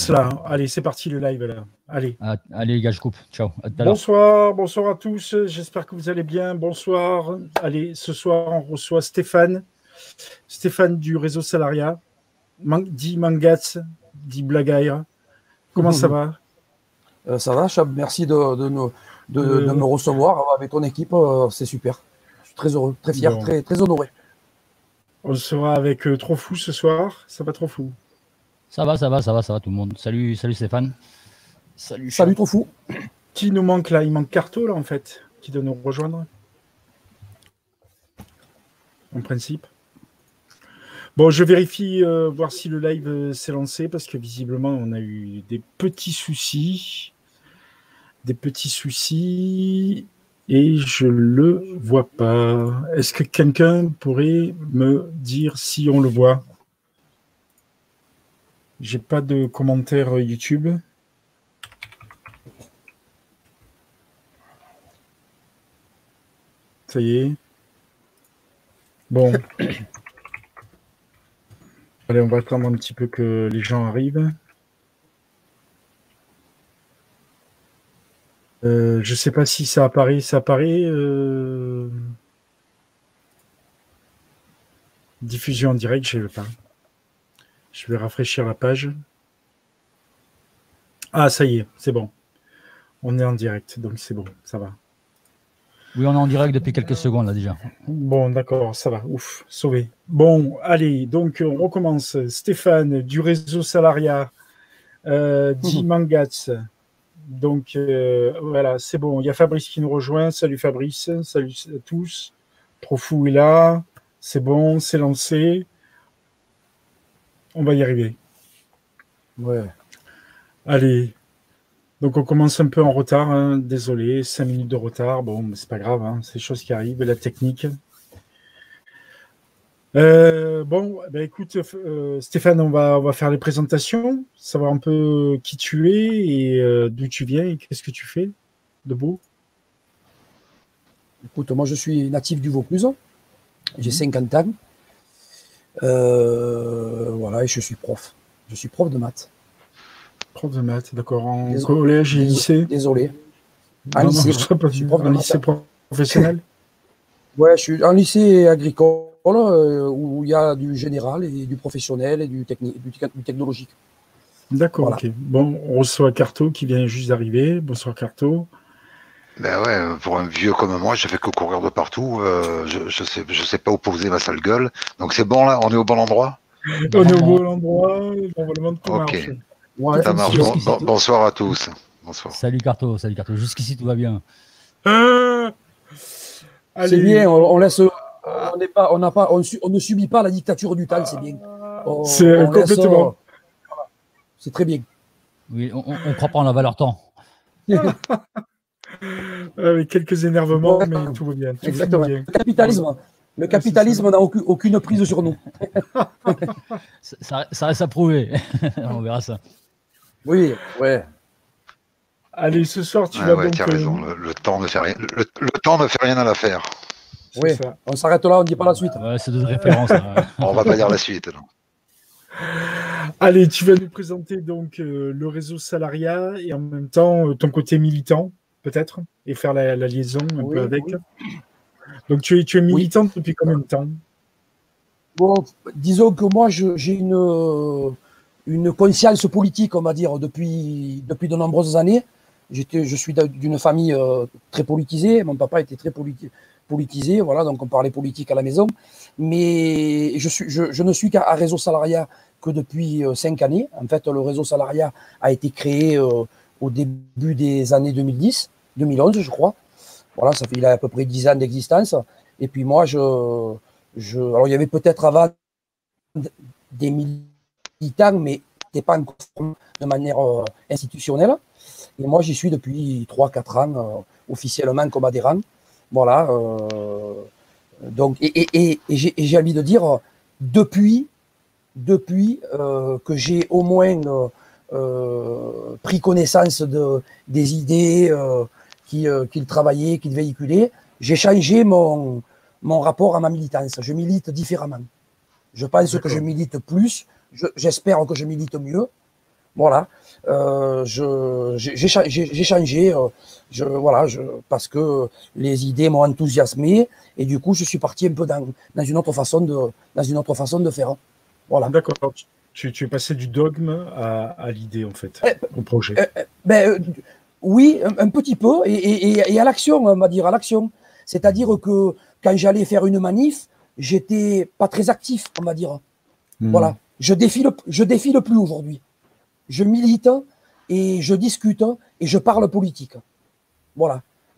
commence là. Allez, c'est parti le live là. Allez. Allez les gars, je coupe. Ciao. À tout à l'heure. Bonsoir, bonsoir à tous. J'espère que vous allez bien. Bonsoir. Allez, ce soir, on reçoit Stéphane. Stéphane du réseau Salaria. Dit Mangats, dit Blagaïra. Comment ça va? Ça va, Chab. Merci de me recevoir avec ton équipe. C'est super. Je suis très heureux, très fier, bon. très honoré. On sera avec Trop Fou ce soir. Ça va, Trop Fou? Ça va tout le monde. Salut Stéphane. Salut Trop Fou. Qui nous manque là? Il manque Carto là en fait, qui doit nous rejoindre. En principe. Bon, je vérifie voir si le live s'est lancé parce que visiblement on a eu des petits soucis. Et je le vois pas. Est-ce que quelqu'un pourrait me dire si on le voit? J'ai pas de commentaires YouTube. Ça y est. Bon. Allez, on va attendre un petit peu que les gens arrivent. Je sais pas si ça apparaît. Ça apparaît. Diffusion en direct, je ne sais pas. Je vais rafraîchir la page. Ah, ça y est, c'est bon. On est en direct, donc c'est bon, ça va. Oui, on est en direct depuis quelques secondes là déjà. Bon, d'accord, ça va, ouf, sauvé. Bon, allez, donc on recommence. Stéphane du réseau Salaria, dit Mangats. Donc voilà, c'est bon. Il y a Fabrice qui nous rejoint. Salut Fabrice, salut à tous. Trop Fou est là. C'est bon, c'est lancé. On va y arriver. Ouais. Allez. Donc on commence un peu en retard. Hein. Désolé, 5 minutes de retard. Bon, mais c'est pas grave. Hein. C'est des choses qui arrivent. La technique. Bon, ben écoute, Stéphane, on va faire les présentations, savoir un peu qui tu es et d'où tu viens et qu'est-ce que tu fais de beau. Écoute, moi je suis natif du Vaucluse, j'ai 50 ans, voilà, et je suis prof. Je suis prof de maths. Prof de maths, d'accord, en collège et lycée. Désolé. En lycée professionnel. Ouais, je suis en lycée agricole. Où il y a du général et du professionnel et du technologique. D'accord, voilà. Ok. Bon, on reçoit Carto qui vient juste d'arriver. Bonsoir Carto. Ben ouais, pour un vieux comme moi, je fais que courir de partout. Je sais pas où poser ma sale gueule. Donc c'est bon là, on est au bon endroit. On est au bon endroit. Normalement tout marche. Ouais, ça marche. Bonsoir à tous. Bonsoir. Salut Carto. Jusqu'ici tout va bien. C'est bien. On laisse. On ne subit pas la dictature du temps, c'est bien. C'est complètement. C'est très bien. Oui, on ne croit pas en la valeur temps. Avec quelques énervements, mais tout va bien. Exactement. Le capitalisme n'a aucune prise sur nous. Ça reste à prouver. On verra ça. Oui, ouais. Allez, ce soir, tu vas donc... tu as raison. Le temps ne fait rien. Le temps ne fait rien à l'affaire. Oui, on s'arrête là, on ne dit pas la suite. Ouais, c'est de référence. On va pas dire la suite. Non. Allez, tu vas nous présenter donc le réseau Salaria et en même temps ton côté militant, peut-être, et faire la liaison un peu avec. Oui. Donc tu es militante depuis combien de temps? Bon, disons que moi, j'ai une conscience politique, on va dire, depuis de nombreuses années. Je suis d'une famille très politisée. Mon papa était très politisé, voilà, donc on parlait politique à la maison. Mais je ne suis qu'à Réseau Salaria que depuis 5 années. En fait, le Réseau Salaria a été créé au début des années 2011, je crois. Voilà, il a à peu près 10 ans d'existence. Et puis moi, alors il y avait peut-être avant des militants, mais n'était pas encore de manière institutionnelle. Et moi, j'y suis depuis 3-4 ans, officiellement comme adhérent. Voilà. Donc, et j'ai envie de dire, depuis que j'ai au moins pris connaissance des idées qu'il travaillait, qu'il véhiculait, j'ai changé mon rapport à ma militance. Je milite différemment. Je pense que je milite plus. J'espère que je milite mieux. Voilà. J'ai changé, voilà, parce que les idées m'ont enthousiasmé et du coup, je suis parti un peu dans une autre façon de faire. Voilà. D'accord. Tu es passé du dogme à l'idée, en fait, au projet. Oui, un petit peu, et à l'action, on va dire, à l'action. C'est-à-dire que quand j'allais faire une manif, j'étais pas très actif, on va dire. Voilà. Je défile plus aujourd'hui. Je milite et je discute et je parle politique. Voilà.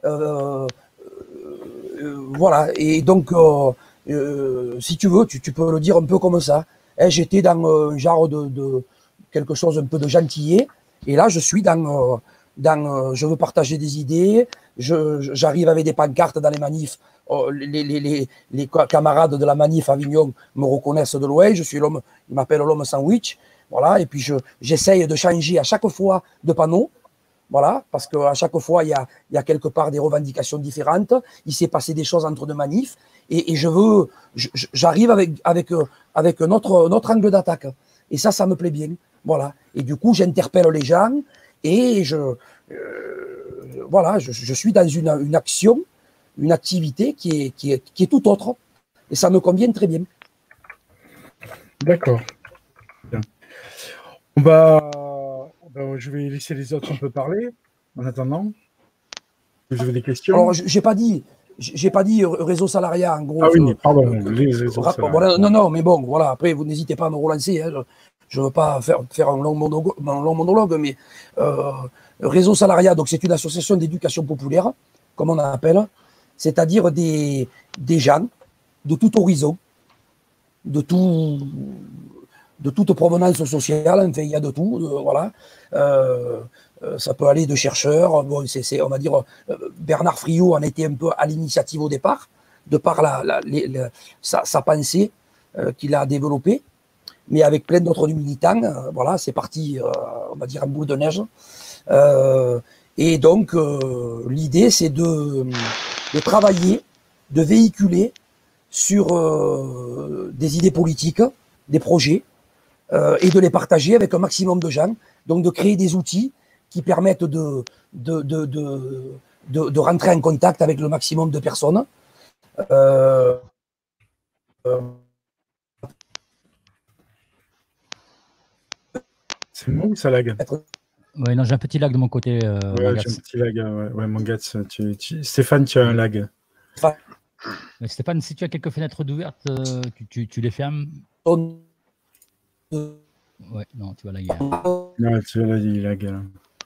Voilà. Et donc, si tu veux, tu peux le dire un peu comme ça. J'étais dans un genre de quelque chose un peu de gentillet. Et là, je suis dans je veux partager des idées. J'arrive avec des pancartes dans les manifs. Les camarades de la manif Avignon me reconnaissent de loin. Je suis l'homme, ils m'appellent l'homme sandwich. Voilà. Et puis, j'essaye de changer à chaque fois de panneau. Voilà, parce qu'à chaque fois, il y a quelque part des revendications différentes. Il s'est passé des choses entre deux manifs. Et j'arrive avec un autre angle d'attaque. Et ça me plaît bien. Voilà. Et du coup, j'interpelle les gens et voilà, je suis dans une action, une activité qui est tout autre. Et ça me convient très bien. D'accord. Bien. Je vais laisser les autres un peu parler en attendant. Vous avez des questions? Alors, j'ai pas dit réseau salariat, en gros. Ah oui, pardon, les réseaux salariat. Voilà, non, mais bon, voilà, après, vous n'hésitez pas à me relancer. Hein, je ne veux pas faire un long monologue, mais réseau salariat, donc c'est une association d'éducation populaire, comme on appelle, c'est-à-dire des gens de tout horizon, de toute provenance sociale, enfin, il y a de tout, voilà. Ça peut aller de chercheurs, bon, on va dire, Bernard Friot en était un peu à l'initiative au départ, de par sa pensée qu'il a développée, mais avec plein d'autres militants, voilà, c'est parti, on va dire, en boule de neige. Et donc, l'idée, c'est de travailler, de véhiculer sur des idées politiques, des projets, et de les partager avec un maximum de gens, donc de créer des outils qui permettent de rentrer en contact avec le maximum de personnes. C'est moi ou ça lag? Oui, non, j'ai un petit lag de mon côté. Ouais, j'ai un petit lag. Ouais, Mangatz, Stéphane, tu as un lag. Mais Stéphane, si tu as quelques fenêtres d'ouvertes, tu les fermes. Ouais, non, tu vas laguer. Non, tu vas il lag. Là.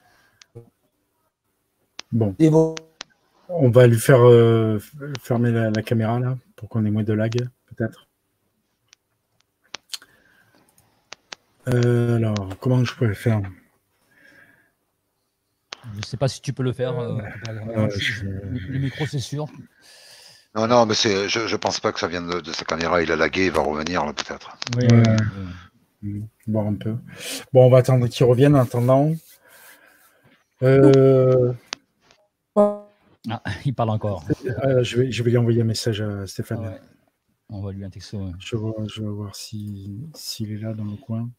Bon. On va lui faire fermer la caméra là pour qu'on ait moins de lag, peut-être. Alors, comment je pourrais faire? Je ne sais pas si tu peux le faire. Le micro, c'est sûr. Non, mais je pense pas que ça vienne de sa caméra. Il a lagué, il va revenir là, peut-être. Oui. Voir un peu. Bon, on va attendre qu'il revienne en attendant. Ah, il parle encore. Je vais lui envoyer un message à Stéphane. Ouais. On va lui un texto. Ouais. Je vais voir s'il est là dans le coin.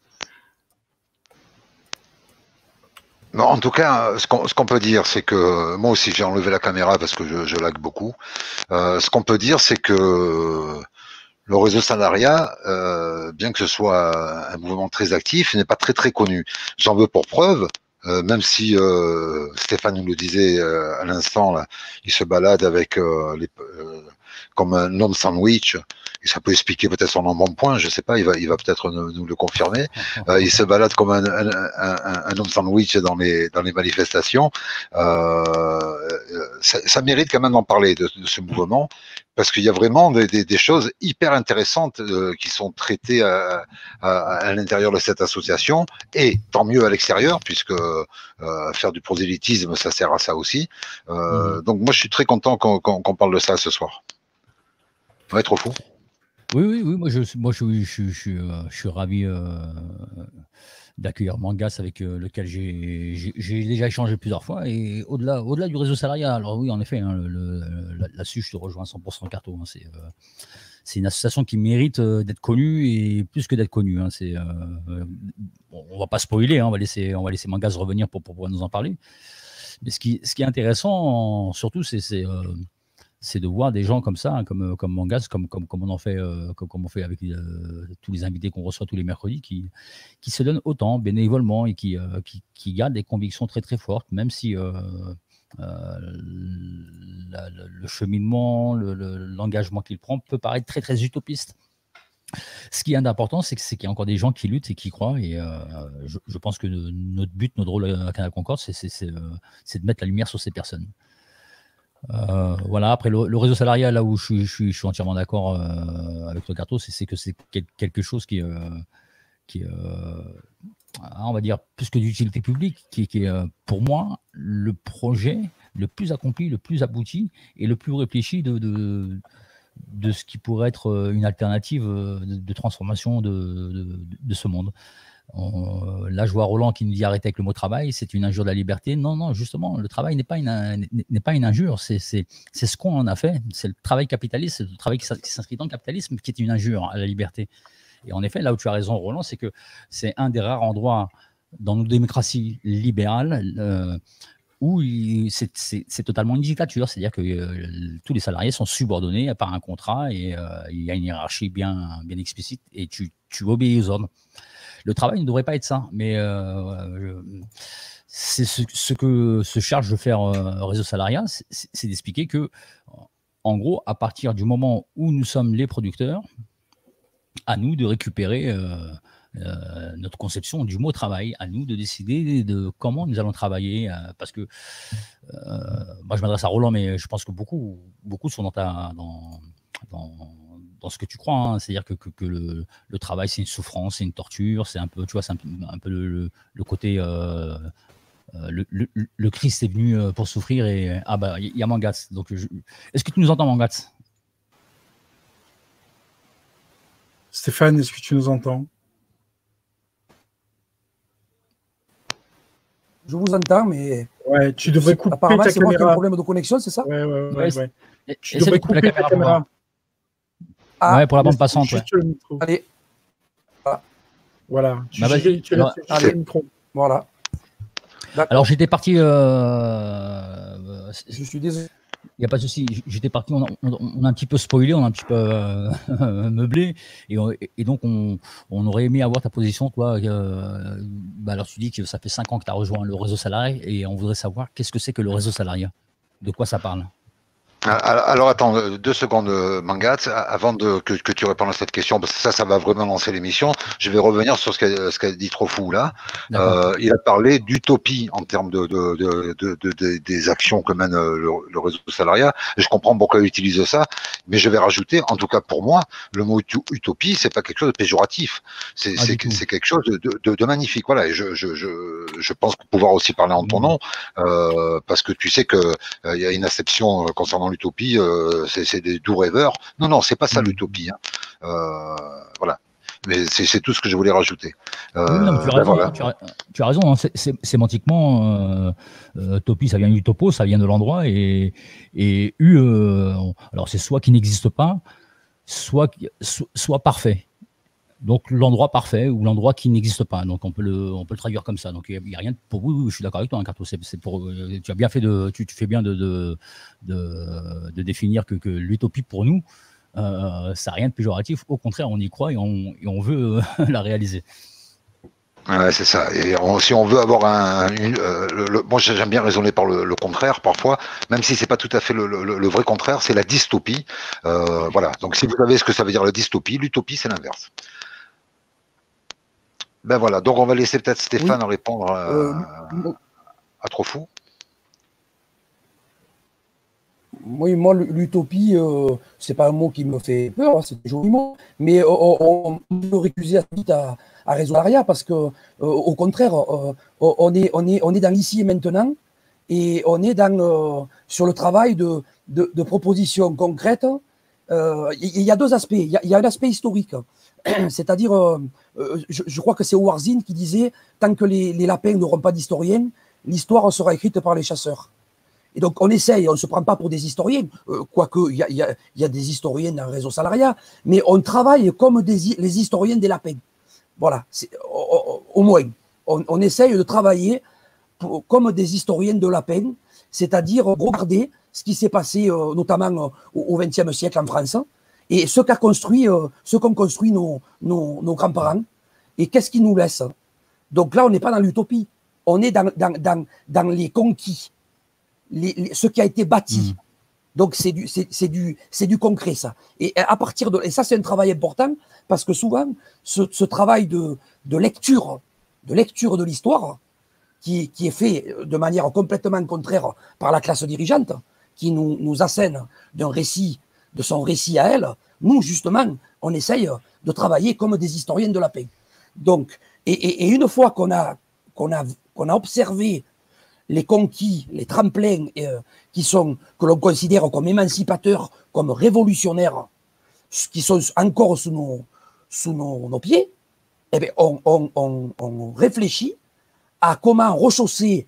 Non, en tout cas, ce qu'on peut dire, c'est que moi aussi j'ai enlevé la caméra parce que je lag beaucoup. Ce qu'on peut dire, c'est que le réseau salariat, bien que ce soit un mouvement très actif, n'est pas très connu. J'en veux pour preuve, même si Stéphane nous le disait à l'instant, là, il se balade avec comme un homme sandwich. Et ça peut expliquer peut-être son embonpoint, je sais pas, il va peut-être nous le confirmer. Il se balade comme un homme sandwich dans les manifestations. Ça mérite quand même d'en parler de ce mouvement, parce qu'il y a vraiment des choses hyper intéressantes qui sont traitées à l'intérieur de cette association, et tant mieux à l'extérieur, puisque faire du prosélytisme, ça sert à ça aussi. Donc moi, je suis très content qu'on parle de ça ce soir. Ouais, trop fou. Oui, moi je suis ravi d'accueillir Mangas, avec lequel j'ai déjà échangé plusieurs fois, et au-delà du réseau salariat. Alors oui, en effet, hein, là-dessus je te rejoins 100% Carto. Hein, une association qui mérite d'être connue et plus que d'être connue. Hein. Bon, on va pas spoiler, hein, on va laisser Mangas revenir pour pouvoir nous en parler. Mais ce qui est intéressant, surtout, c'est de voir des gens comme ça, hein, comme Mangas, comme on fait avec tous les invités qu'on reçoit tous les mercredis, qui se donnent autant bénévolement et qui gardent des convictions très très fortes, même si le cheminement, l'engagement qu'il prend peut paraître très très utopiste. Ce qui est important, c'est qu'il y a encore des gens qui luttent et qui croient. Et je pense que notre but, notre rôle à Canal Concorde, c'est de mettre la lumière sur ces personnes. Voilà. Après, le réseau salarial, là où je suis entièrement d'accord avec toi, Carto, c'est que c'est quelque chose qui on va dire, plus que d'utilité publique, qui est pour moi le projet le plus accompli, le plus abouti et le plus réfléchi de ce qui pourrait être une alternative de transformation de ce monde. Là, je vois Roland qui nous dit arrêtez avec le mot travail, c'est une injure de la liberté. Non, justement, le travail n'est pas une injure, c'est ce qu'on en a fait. C'est le travail capitaliste, c'est le travail qui s'inscrit dans le capitalisme qui est une injure à la liberté. Et en effet, là où tu as raison, Roland, c'est que c'est un des rares endroits dans nos démocraties libérales où c'est totalement une dictature. C'est-à-dire que tous les salariés sont subordonnés par un contrat et il y a une hiérarchie bien explicite et tu obéis aux ordres. Le travail ne devrait pas être ça, mais c'est ce que se charge de faire Réseau Salariat, c'est d'expliquer que, en gros, à partir du moment où nous sommes les producteurs, à nous de récupérer notre conception du mot travail, à nous de décider de comment nous allons travailler, parce que moi je m'adresse à Roland, mais je pense que beaucoup sont dans ce que tu crois, hein. C'est-à-dire que le travail c'est une souffrance, c'est une torture, c'est un peu, tu vois, c'est un peu le côté le Christ est venu pour souffrir et il y a Mangas. Donc est-ce que tu nous entends, Mangas? Stéphane, est-ce que tu nous entends? Je vous entends, mais ouais, tu devrais couper apparemment, ta c'est moi qui ai un caméra. problème de connexion, c'est ça? Ouais. Tu Essaie devrais de couper couper ta caméra. Ouais, pour la bande passante. Juste le micro. Allez. Voilà. Tu vas-y. laisses juste le micro. Voilà. Alors j'étais parti. Je suis désolé. Il n'y a pas de souci. J'étais parti. On a un petit peu spoilé, on a un petit peu meublé, et donc on aurait aimé avoir ta position, toi. Alors tu dis que ça fait 5 ans que tu as rejoint le réseau salarié, et on voudrait savoir qu'est-ce que c'est que le réseau salariat. De quoi ça parle? Alors attends 2 secondes, Mangas, avant que tu répondes à cette question, parce que ça va vraiment lancer l'émission. Je vais revenir sur ce qu'a dit Trofou là. Il a parlé d'utopie en termes des actions que mène le réseau salariat. Je comprends pourquoi il utilise ça, mais je vais rajouter, en tout cas pour moi, le mot utopie, c'est pas quelque chose de péjoratif. C'est quelque chose de magnifique. Voilà. Et je pense pouvoir aussi parler en ton nom, parce que tu sais que il y a une acception concernant l'utopie, c'est des doux rêveurs. Non, c'est pas ça l'utopie. Hein. Voilà. Mais c'est tout ce que je voulais rajouter. Tu as raison. Voilà. Tu as raison. Hein. Sémantiquement, utopie, ça vient du topo, ça vient de l'endroit, et alors c'est soit qui n'existe pas, soit parfait. Donc l'endroit parfait ou l'endroit qui n'existe pas. Donc on peut le traduire comme ça. Donc il n'y a rien pour vous. Je suis d'accord avec toi, hein, Carto. Tu as bien fait tu fais bien de définir que l'utopie pour nous, ça n'a rien de péjoratif. Au contraire, on y croit et on veut la réaliser. Ouais, c'est ça. Et si on veut avoir moi j'aime bien raisonner par le contraire parfois, même si c'est pas tout à fait le vrai contraire, c'est la dystopie. Voilà. Donc si vous savez ce que ça veut dire la dystopie, l'utopie c'est l'inverse. Ben voilà. Donc on va laisser peut-être Stéphane répondre à Trofou. Oui, moi, l'utopie, c'est pas un mot qui me fait peur, hein, c'est un joli mot, mais on peut récuser assez vite à Réseau Salariat parce que, au contraire, on est dans l'ici et maintenant, et on est sur le travail de propositions concrètes. Il y a 2 aspects. Il y a un aspect historique, c'est-à-dire, je crois que c'est Howard Zinn qui disait « Tant que les lapins n'auront pas d'historien, l'histoire sera écrite par les chasseurs ». Et donc, on essaye, on ne se prend pas pour des historiens, quoique il y a des historiens dans le réseau salariat, mais on travaille comme les historiens des lapins. Voilà, au moins. On essaye de travailler comme des historiens de lapins, c'est-à-dire regarder ce qui s'est passé notamment au XXe siècle en France, et ce qu'ont construit nos grands-parents, et qu'est-ce qu'ils nous laissent. Donc là, on n'est pas dans l'utopie, on est dans les conquis, ce qui a été bâti. Donc c'est du concret, ça. Et à partir et ça, c'est un travail important, parce que souvent, ce travail de lecture de l'histoire, qui est fait de manière complètement contraire par la classe dirigeante, qui nous assène de son récit à elle, nous, justement, on essaye de travailler comme des historiens de la paix. Donc, et une fois qu'on a observé les conquis, les tremplins que l'on considère comme émancipateurs, comme révolutionnaires, qui sont encore sous nos pieds, eh bien, on réfléchit à comment rechausser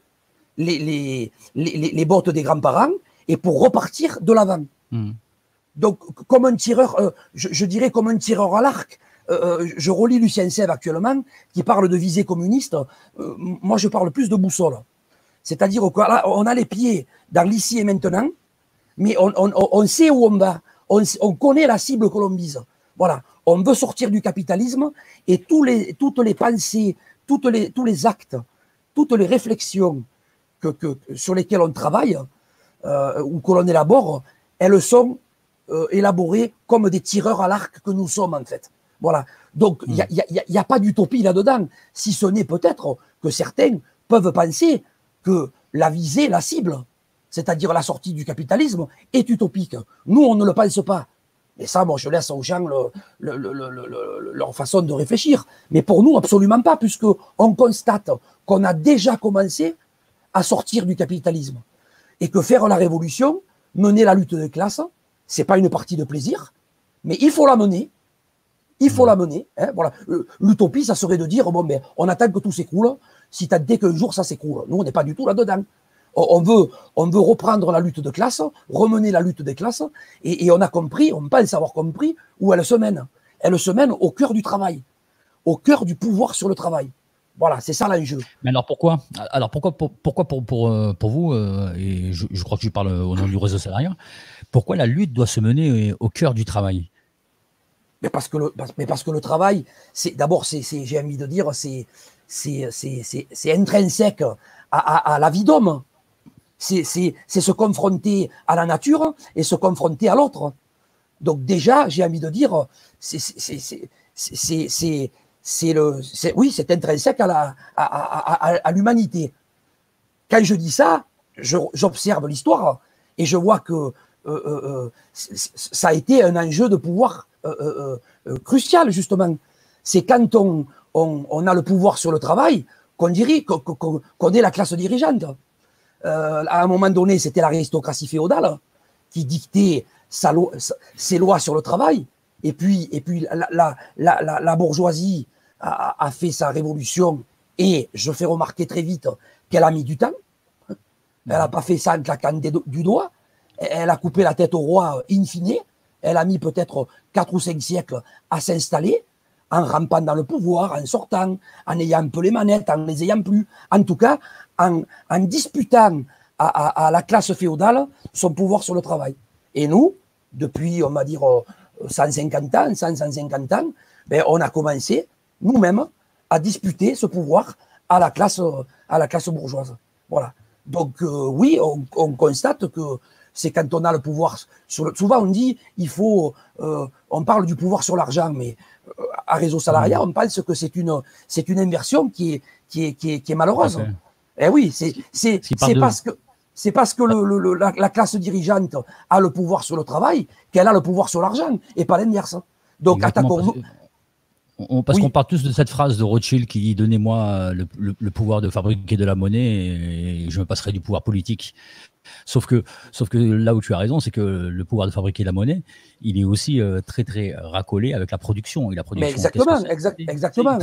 les bottes des grands-parents et pour repartir de l'avant. Donc, comme un tireur, je dirais comme un tireur à l'arc. Je relis Lucien Sèvres actuellement, qui parle de visée communiste. Moi, je parle plus de boussole. C'est-à-dire qu'on a les pieds dans l'ici et maintenant, mais on sait où on va. On connaît la cible que l'on vise. Voilà. On veut sortir du capitalisme, et toutes les pensées, tous les actes, toutes les réflexions sur lesquelles on travaille ou que l'on élabore, elles sont élaborées comme des tireurs à l'arc que nous sommes, en fait. Voilà. Donc, il n'y a pas d'utopie là-dedans, si ce n'est peut-être que certains peuvent penser que la visée, la cible, c'est-à-dire la sortie du capitalisme, est utopique. Nous, on ne le pense pas. Et ça, moi, je laisse aux gens leur façon de réfléchir. Mais pour nous, absolument pas, puisqu'on constate qu'on a déjà commencé à sortir du capitalisme. Et que faire la révolution, mener la lutte des classes, c'est pas une partie de plaisir, mais il faut la mener. Il faut la mener. Hein, voilà. L'utopie, ça serait de dire, bon, ben, on attend que tout s'écroule, si t'as dès qu'un jour ça s'écroule. Nous, on n'est pas du tout là-dedans. On veut reprendre la lutte de classe, remener la lutte des classes, et on a compris, on pense avoir compris où elle se mène. Elle se mène au cœur du travail, au cœur du pouvoir sur le travail. Voilà, c'est ça l'enjeu. Mais alors pourquoi pour vous, et je crois que je parle au nom du réseau salariat, pourquoi la lutte doit se mener au cœur du travail? Mais parce que le travail, d'abord, j'ai envie de dire, c'est intrinsèque à la vie d'homme. C'est se confronter à la nature et se confronter à l'autre. Donc déjà, j'ai envie de dire, oui, c'est intrinsèque à l'humanité. Quand je dis ça, j'observe l'histoire et je vois que ça a été un enjeu de pouvoir crucial, justement. C'est quand on a le pouvoir sur le travail qu'on dirait qu'on est la classe dirigeante. À un moment donné, c'était l'aristocratie féodale qui dictait ses lois sur le travail. Et puis la bourgeoisie a fait sa révolution, et je fais remarquer très vite qu'elle a mis du temps. Elle n'a pas fait ça en claquant du doigt. Elle a coupé la tête au roi in fine. Elle a mis peut-être 4 ou 5 siècles à s'installer, en rampant dans le pouvoir, en sortant, en ayant un peu les manettes, en les ayant plus. En tout cas, en disputant à la classe féodale son pouvoir sur le travail. Et nous, depuis, on va dire, 150 ans, 150 ans, ben, on a commencé, nous-mêmes, à disputer ce pouvoir à la classe bourgeoise. Voilà. Donc, oui, on constate que c'est quand on a le pouvoir souvent on dit, on parle du pouvoir sur l'argent, mais à réseau salariat, on pense que c'est une inversion qui est malheureuse. Okay. Eh oui, c'est parce que la classe dirigeante a le pouvoir sur le travail qu'elle a le pouvoir sur l'argent, et pas l'inverse. Donc, attaquons-nous. Parce qu'on parle tous de cette phrase de Rothschild qui dit « Donnez-moi le pouvoir de fabriquer de la monnaie et je me passerai du pouvoir politique ». Sauf que là où tu as raison, c'est que le pouvoir de fabriquer de la monnaie, il est aussi très très racolé avec la production. Et la production, mais exactement.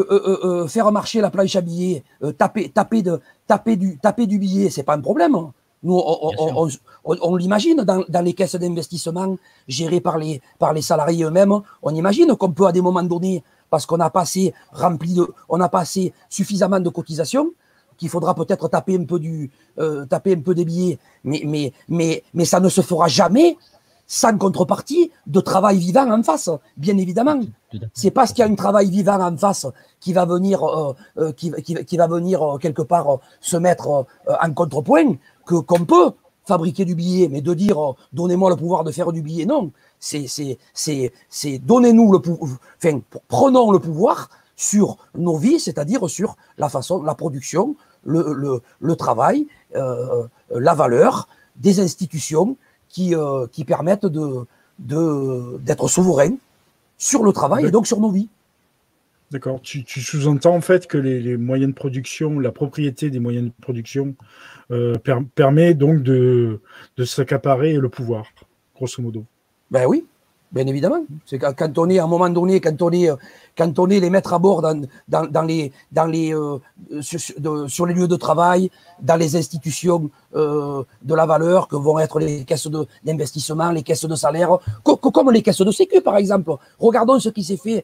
Faire marcher la planche à billets, taper du billet, c'est pas un problème. Nous, on l'imagine dans les caisses d'investissement gérées par les salariés eux-mêmes. On imagine qu'on peut, à des moments donnés, parce qu'on n'a pas assez suffisamment de cotisations, qu'il faudra peut-être taper un peu des billets, mais ça ne se fera jamais sans contrepartie de travail vivant en face, bien évidemment. C'est parce qu'il y a un travail vivant en face qui va venir, quelque part se mettre en contrepoint qu'on peut fabriquer du billet, mais de dire donnez-moi le pouvoir de faire du billet, non. C'est donnez-nous le pouvoir, enfin, prenons le pouvoir sur nos vies, c'est-à-dire sur la façon, la production, le travail, la valeur des institutions qui permettent d'être souverains sur le travail et donc sur nos vies. D'accord. Tu sous-entends en fait que les moyens de production, la propriété des moyens de production permet donc de s'accaparer le pouvoir, grosso modo. Ben oui, bien évidemment. C'est quand on est à un moment donné, quand on est les mettre à bord sur les lieux de travail, dans les institutions de la valeur que vont être les caisses d'investissement, les caisses de salaire, comme les caisses de sécu par exemple. Regardons ce qui s'est fait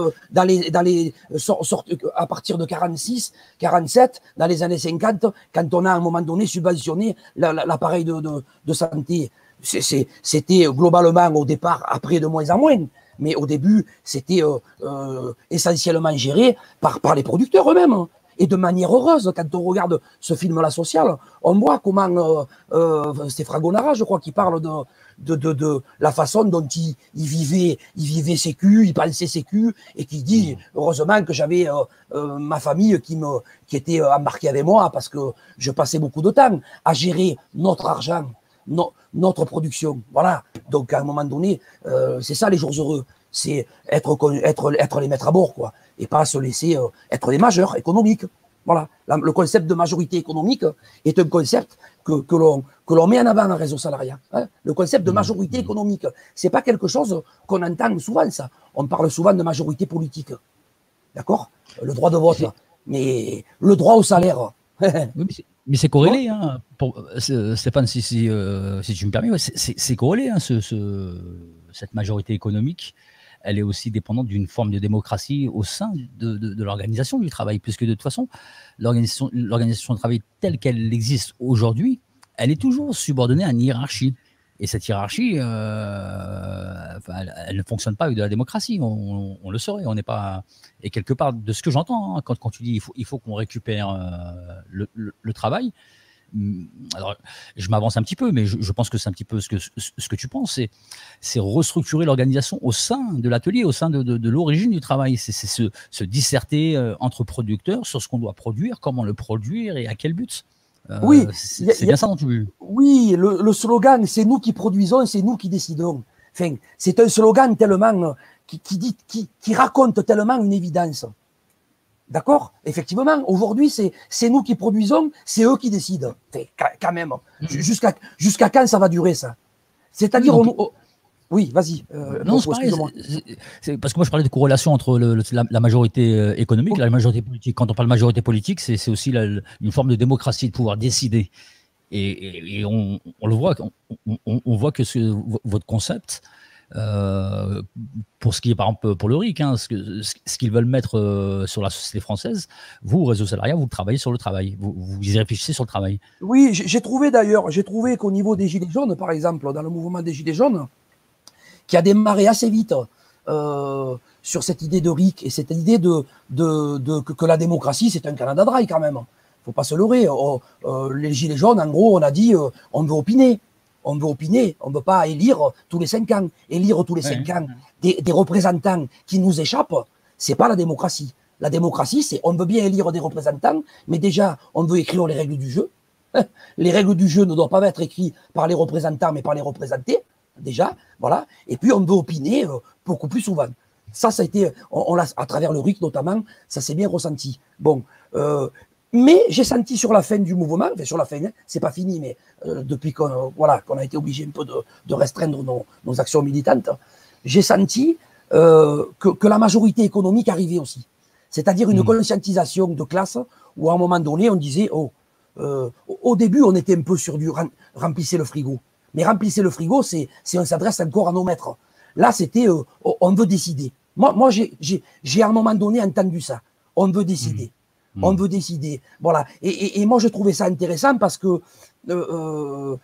à partir de 46, 47, dans les années 50, quand on a à un moment donné subventionné l'appareil de santé. C'était globalement au départ, après de moins en moins, mais au début, c'était essentiellement géré par les producteurs eux-mêmes. Et de manière heureuse, quand on regarde ce film-là social, on voit comment, c'est Fragonara, je crois, qui parle de la façon dont il vivait sécu, il pensait sécu, et qui dit, heureusement que j'avais ma famille qui était embarquée avec moi, parce que je passais beaucoup de temps à gérer notre argent, notre production. Voilà. Donc, à un moment donné, c'est ça les jours heureux. C'est être les maîtres à bord, quoi. Et pas se laisser être les majeurs économiques. Voilà. Le concept de majorité économique est un concept que l'on met en avant en réseau salariat. Hein. Le concept de majorité économique, c'est pas quelque chose qu'on entend souvent, ça. On parle souvent de majorité politique. D'accord? Le droit de vote. Mais le droit au salaire. Mais c'est corrélé, hein, Stéphane, si tu me permets, c'est corrélé, hein, cette majorité économique. Elle est aussi dépendante d'une forme de démocratie au sein de l'organisation du travail, puisque de toute façon, l'organisation du travail telle qu'elle existe aujourd'hui, elle est toujours subordonnée à une hiérarchie. Et cette hiérarchie, elle ne fonctionne pas avec de la démocratie, on le saurait. On n'est pas. Et quelque part, de ce que j'entends, hein, quand tu dis il faut qu'on récupère le travail, alors je m'avance un petit peu, mais je pense que c'est un petit peu ce que tu penses, c'est restructurer l'organisation au sein de l'atelier, au sein de l'origine du travail. C'est se disserter entre producteurs sur ce qu'on doit produire, comment le produire et à quel but. Oui, c'est bien ça dont tu veux. Oui, le slogan, c'est nous qui produisons, c'est nous qui décidons. Enfin, c'est un slogan tellement qui raconte tellement une évidence. D'accord? Effectivement, aujourd'hui, c'est nous qui produisons, c'est eux qui décident. Enfin, quand même. Jusqu'à quand ça va durer, ça? C'est-à-dire, oui, vas-y. Non, c'est pareil. C'est parce que moi, je parlais de corrélation entre la majorité économique et la majorité politique. Quand on parle de majorité politique, c'est aussi une forme de démocratie, de pouvoir décider. Et on le voit, on voit que votre concept, pour ce qui est par exemple pour le RIC, hein, ce qu'ils veulent mettre sur la société française, vous, réseau salariat, vous travaillez sur le travail, vous y réfléchissez sur le travail. Oui, j'ai trouvé qu'au niveau des Gilets jaunes, par exemple, dans le mouvement des Gilets jaunes, qui a démarré assez vite sur cette idée de RIC et cette idée que la démocratie, c'est un Canada Dry quand même. Il ne faut pas se leurrer. Les Gilets jaunes, en gros, on a dit on veut opiner. On veut opiner. On ne veut pas élire tous les 5 ans. Élire tous les 5 ans des représentants qui nous échappent, ce n'est pas la démocratie. La démocratie, c'est on veut bien élire des représentants, mais déjà, on veut écrire les règles du jeu. Les règles du jeu ne doivent pas être écrites par les représentants, mais par les représentés. Déjà, voilà. Et puis, on veut opiner beaucoup plus souvent. Ça a été, on l'a, à travers le RIC notamment, ça s'est bien ressenti. Bon, mais j'ai senti sur la fin du mouvement, enfin sur la fin, hein, c'est pas fini, mais depuis qu'on a été obligé un peu de restreindre nos actions militantes, j'ai senti que la majorité économique arrivait aussi. C'est-à-dire une conscientisation de classe où à un moment donné, on disait, oh, au début, on était un peu sur du remplissez le frigo. Mais remplissez le frigo, c'est on s'adresse encore à nos maîtres. Là, c'était on veut décider. Moi j'ai à un moment donné entendu ça. On veut décider. On veut décider. Voilà. Et moi, je trouvais ça intéressant parce que je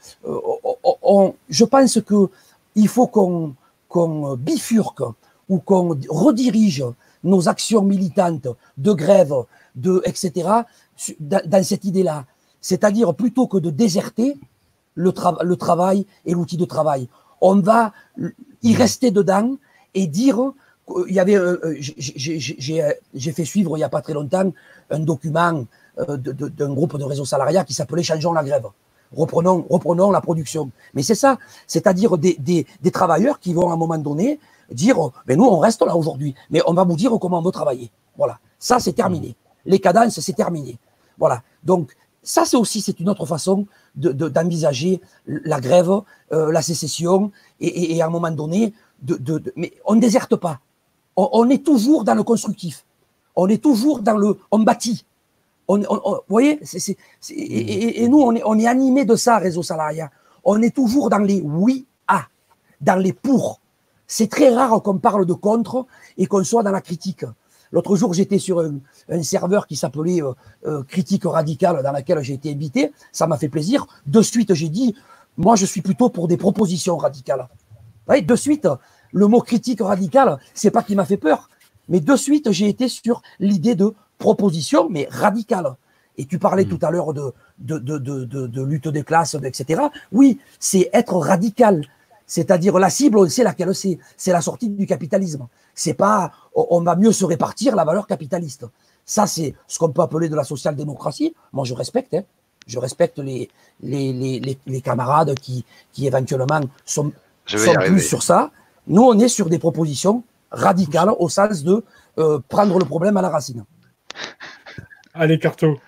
pense qu'il faut qu'on bifurque ou qu'on redirige nos actions militantes de grève, etc., dans cette idée-là. C'est-à-dire, plutôt que de déserter le travail et l'outil de travail, on va y rester dedans et dire... Il y avait, j'ai fait suivre il n'y a pas très longtemps un document d'un groupe de réseau salariat qui s'appelait Changeons la grève. Reprenons la production. Mais c'est ça, c'est-à-dire des travailleurs qui vont à un moment donné dire mais nous on reste là aujourd'hui, mais on va vous dire comment on veut travailler. Voilà, ça c'est terminé. Les cadences c'est terminé. Voilà, donc ça c'est une autre façon d'envisager la grève, la sécession et à un moment donné mais on ne déserte pas. On est toujours dans le constructif. On est toujours dans le... On bâtit. Vous voyez et nous, on est animés de ça, réseau salariat. On est toujours dans les oui à, dans les pour. C'est très rare qu'on parle de contre et qu'on soit dans la critique. L'autre jour, j'étais sur un serveur qui s'appelait Critique radicale, dans laquelle j'ai été invité. Ça m'a fait plaisir. De suite, j'ai dit, moi, je suis plutôt pour des propositions radicales. Vous voyez, de suite... Le mot critique radicale, c'est pas qui m'a fait peur, mais de suite, j'ai été sur l'idée de proposition, mais radicale. Et tu parlais tout à l'heure de lutte des classes, etc. Oui, c'est être radical. C'est-à-dire la cible, on sait laquelle c'est. C'est la sortie du capitalisme. C'est pas on va mieux se répartir la valeur capitaliste. Ça, c'est ce qu'on peut appeler de la social-démocratie. Moi, je respecte. Hein. Je respecte les camarades qui éventuellement sont plus sur ça. Nous, on est sur des propositions radicales au sens de prendre le problème à la racine. Allez, Carto.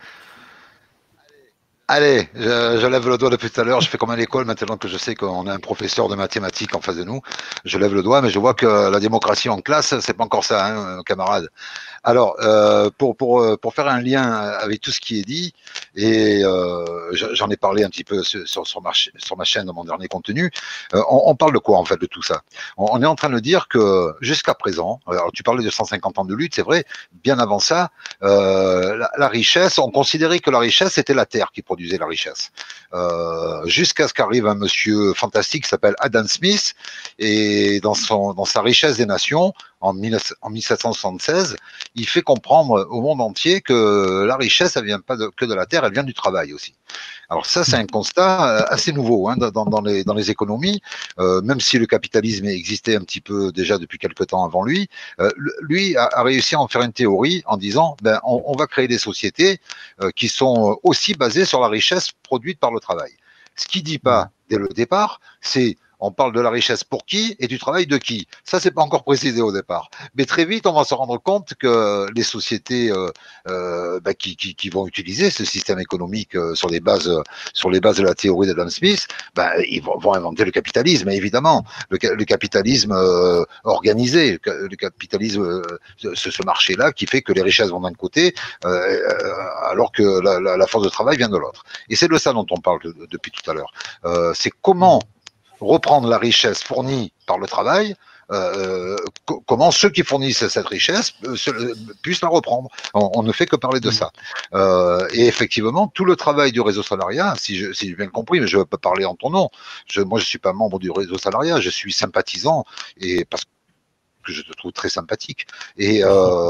Allez, je lève le doigt depuis tout à l'heure. Je fais comme à l'école maintenant que je sais qu'on a un professeur de mathématiques en face de nous. Je lève le doigt, mais je vois que la démocratie en classe, c'est pas encore ça, hein, camarades. Alors, pour faire un lien avec tout ce qui est dit, et j'en ai parlé un petit peu sur ma chaîne dans mon dernier contenu, on parle de quoi en fait de tout ça? On est en train de dire que jusqu'à présent, alors tu parlais de 150 ans de lutte, c'est vrai, bien avant ça, la richesse, on considérait que la richesse c'était la terre qui produisait la richesse. Jusqu'à ce qu'arrive un monsieur fantastique qui s'appelle Adam Smith, et dans sa richesse des nations, en 1776, il fait comprendre au monde entier que la richesse, elle vient pas que de la terre, elle vient du travail aussi. Alors ça, c'est un constat assez nouveau hein, dans les économies, même si le capitalisme existait un petit peu déjà depuis quelque temps avant lui. Lui a réussi à en faire une théorie en disant, ben, on va créer des sociétés qui sont aussi basées sur la richesse produite par le travail. Ce qu'il dit pas dès le départ, c'est on parle de la richesse pour qui et du travail de qui. Ça, c'est pas encore précisé au départ. Mais très vite, on va se rendre compte que les sociétés qui vont utiliser ce système économique sur les bases de la théorie d'Adam Smith, ils vont inventer le capitalisme, évidemment. Le capitalisme organisé, le capitalisme, ce marché-là qui fait que les richesses vont d'un côté, alors que la force de travail vient de l'autre. Et c'est de ça dont on parle depuis tout à l'heure. C'est comment reprendre la richesse fournie par le travail, comment ceux qui fournissent cette richesse puissent la reprendre. On ne fait que parler de ça. Et effectivement, tout le travail du réseau salariat, si j'ai bien compris, mais je ne veux pas parler en ton nom, moi je ne suis pas membre du réseau salariat, je suis sympathisant, et parce que je te trouve très sympathique. Et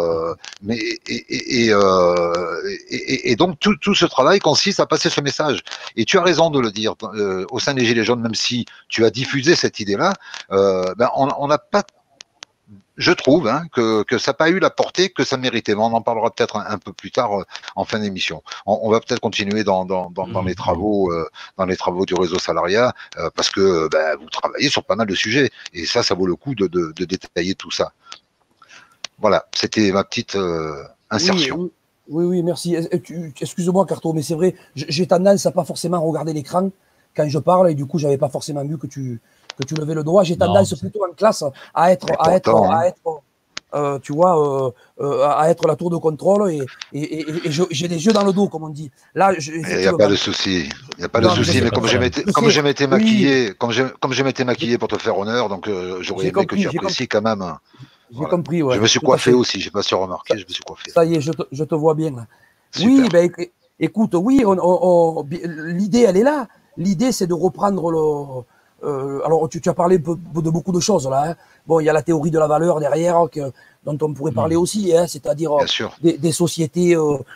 donc tout ce travail consiste à passer ce message. Et tu as raison de le dire au sein des Gilets jaunes, même si tu as diffusé cette idée-là, on n'a pas. Je trouve hein, que ça n'a pas eu la portée que ça méritait, mais on en parlera peut-être un peu plus tard en fin d'émission. On va peut-être continuer dans les travaux du réseau salariat parce que vous travaillez sur pas mal de sujets et ça vaut le coup de détailler tout ça. Voilà, c'était ma petite insertion. Oui, merci. Excuse-moi, Carto, mais c'est vrai, j'ai tendance à pas forcément regarder l'écran quand je parle et du coup, j'avais pas forcément vu que tu levais le doigt. J'ai tendance plutôt en classe à être tu vois, à être la tour de contrôle et j'ai les yeux dans le dos, comme on dit. Là, il n'y a pas de souci. Il n'y a pas de Non, mais souci, mais comme je m'étais oui, maquillé, comme je m'étais maquillé pour te faire honneur, donc j'aurais j'ai aimé que compris, tu apprécies quand même. j'ai Voilà. compris, Je ouais, me suis tout à coiffé fait. aussi, j'ai pas su remarquer, je me suis coiffé. Ça y est, je te vois bien là. Oui, Super. ben écoute, oui, l'idée, elle est là. L'idée, c'est de reprendre le. Alors, tu as parlé de beaucoup de choses là, hein. Bon, il y a la théorie de la valeur derrière dont on pourrait parler aussi, hein, c'est-à-dire Bien sûr. des sociétés,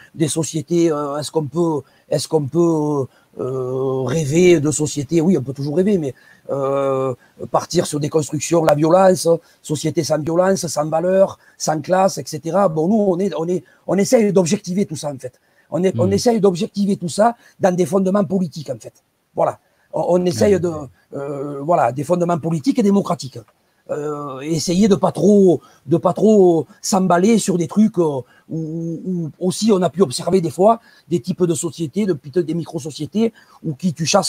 est-ce qu'on peut rêver de sociétés? Oui, on peut toujours rêver, mais partir sur des constructions, la violence, société sans violence, sans valeur, sans classe, etc. Bon, nous, on essaye d'objectiver tout ça, en fait. On essaye d'objectiver tout ça dans des fondements politiques, en fait. Voilà. On essaye voilà, des fondements politiques et démocratiques. Essayer de pas trop s'emballer sur des trucs où aussi on a pu observer des fois des types de sociétés, des micro-sociétés où tu chasses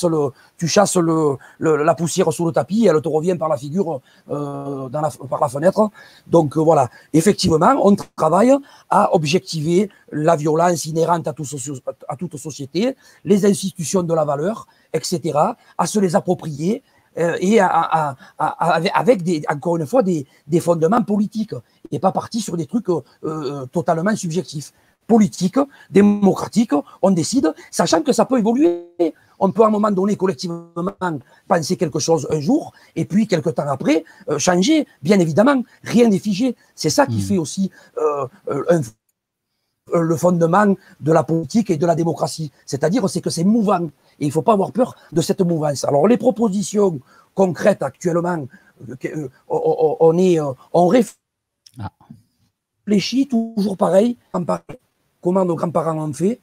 la poussière sous le tapis et elle te revient par la figure par la fenêtre. Donc voilà, effectivement, on travaille à objectiver la violence inhérente à toute société, les institutions de la valeur, etc., à se les approprier et avec encore une fois des fondements politiques et pas partir sur des trucs totalement subjectifs. Politiques, démocratiques, on décide, sachant que ça peut évoluer. On peut à un moment donné collectivement penser quelque chose un jour et puis quelque temps après changer. Bien évidemment, rien n'est figé. C'est ça qui fait aussi le fondement de la politique et de la démocratie. C'est-à-dire, c'est que c'est mouvant. Et il ne faut pas avoir peur de cette mouvance. Alors, les propositions concrètes actuellement, on réfléchit toujours pareil, comment nos grands-parents ont fait.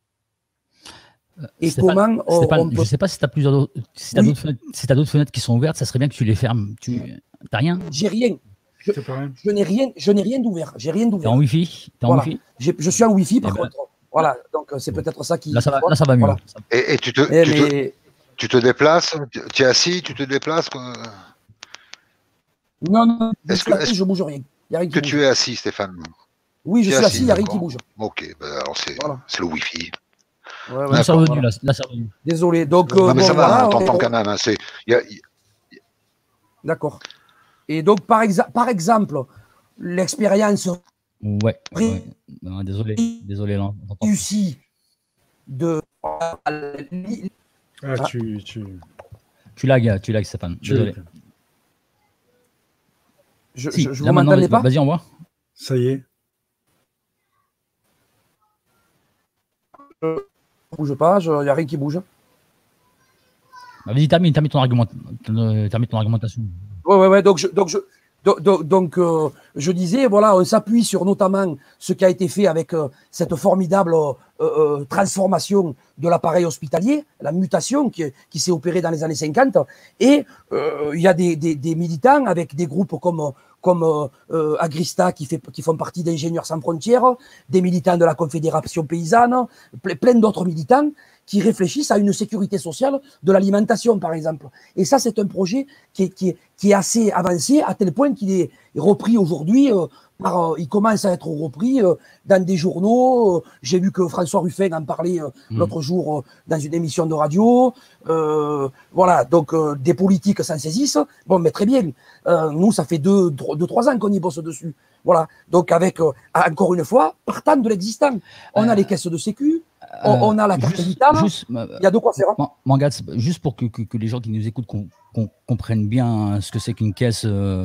Et Stéphane, comment Stéphane, on peut... je ne sais pas si tu as plusieurs si tu as d'autres fenêtres qui sont ouvertes, ça serait bien que tu les fermes. Tu n'as rien? J'ai rien. Je n'ai rien d'ouvert. J'ai rien d'ouvert. T'es en Wi-Fi? Voilà. Je suis en Wi-Fi par contre. Voilà. Donc c'est peut-être ça qui. Là, ça va mieux. Voilà. Et tu te déplaces? Tu es assis? Tu te déplaces? Non, je bouge rien. Il y a rien qui bouge. Tu es assis, Stéphane? Oui, je suis assis, il n'y a rien qui bouge. Ok, ben alors c'est le Wi-Fi. Là, c'est revenu. Là, c'est revenu. Désolé. Donc, non, mais bon, ça va, voilà, on t'entend quand même. Hein, D'accord. Et donc, par exemple, l'expérience Non, désolé, là, réussie de... Tu lagues, Stéphane. Désolé. Je vous m'entendais pas? Vas-y, on voit. Ça y est. Bouge pas, il n'y a rien qui bouge. Vas-y, termine ton argumentation. Ouais. Donc, je disais, voilà, on s'appuie sur notamment ce qui a été fait avec cette formidable transformation de l'appareil hospitalier, la mutation qui s'est opérée dans les années 50. Et il y a des militants avec des groupes comme Agrista qui font partie d'Ingénieurs sans frontières, des militants de la Confédération paysanne, plein d'autres militants qui réfléchissent à une sécurité sociale de l'alimentation, par exemple. Et ça, c'est un projet qui est assez avancé, à tel point qu'il est repris aujourd'hui, il commence à être repris dans des journaux. J'ai vu que François Ruffin en parlait l'autre jour dans une émission de radio. Voilà, donc des politiques s'en saisissent. Bon, mais très bien. Nous, ça fait 2-3 ans qu'on y bosse dessus. Voilà, donc avec, encore une fois, partant de l'existant. On a les caisses de sécu, on a la carte vitale, il y a de quoi faire. Mangatz, juste pour que les gens qui nous écoutent comprennent bien ce que c'est qu'une caisse,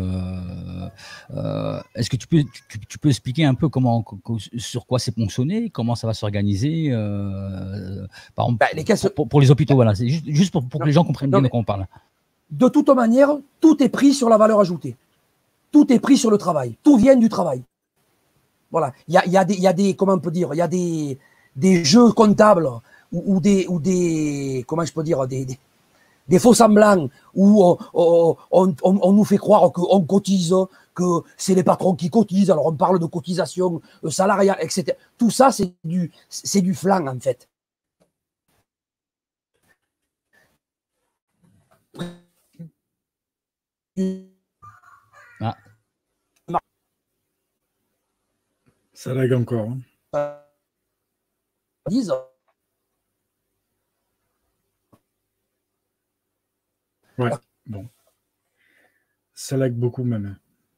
est-ce que tu peux expliquer un peu sur quoi c'est ponctionné, comment ça va s'organiser par exemple, les caisses... pour les hôpitaux, voilà, c'est juste pour que les gens comprennent bien de quoi on parle. De toute manière, tout est pris sur la valeur ajoutée. Tout est pris sur le travail. Tout vient du travail. Voilà. Il y a des comment on peut dire, il y a des jeux comptables ou des comment je peux dire, des faux semblants où on nous fait croire qu'on cotise, que c'est les patrons qui cotisent. Alors on parle de cotisation salariale, etc. Tout ça, c'est du flan en fait. Ça lag encore. Hein. Ouais, bon. Ça lag beaucoup même.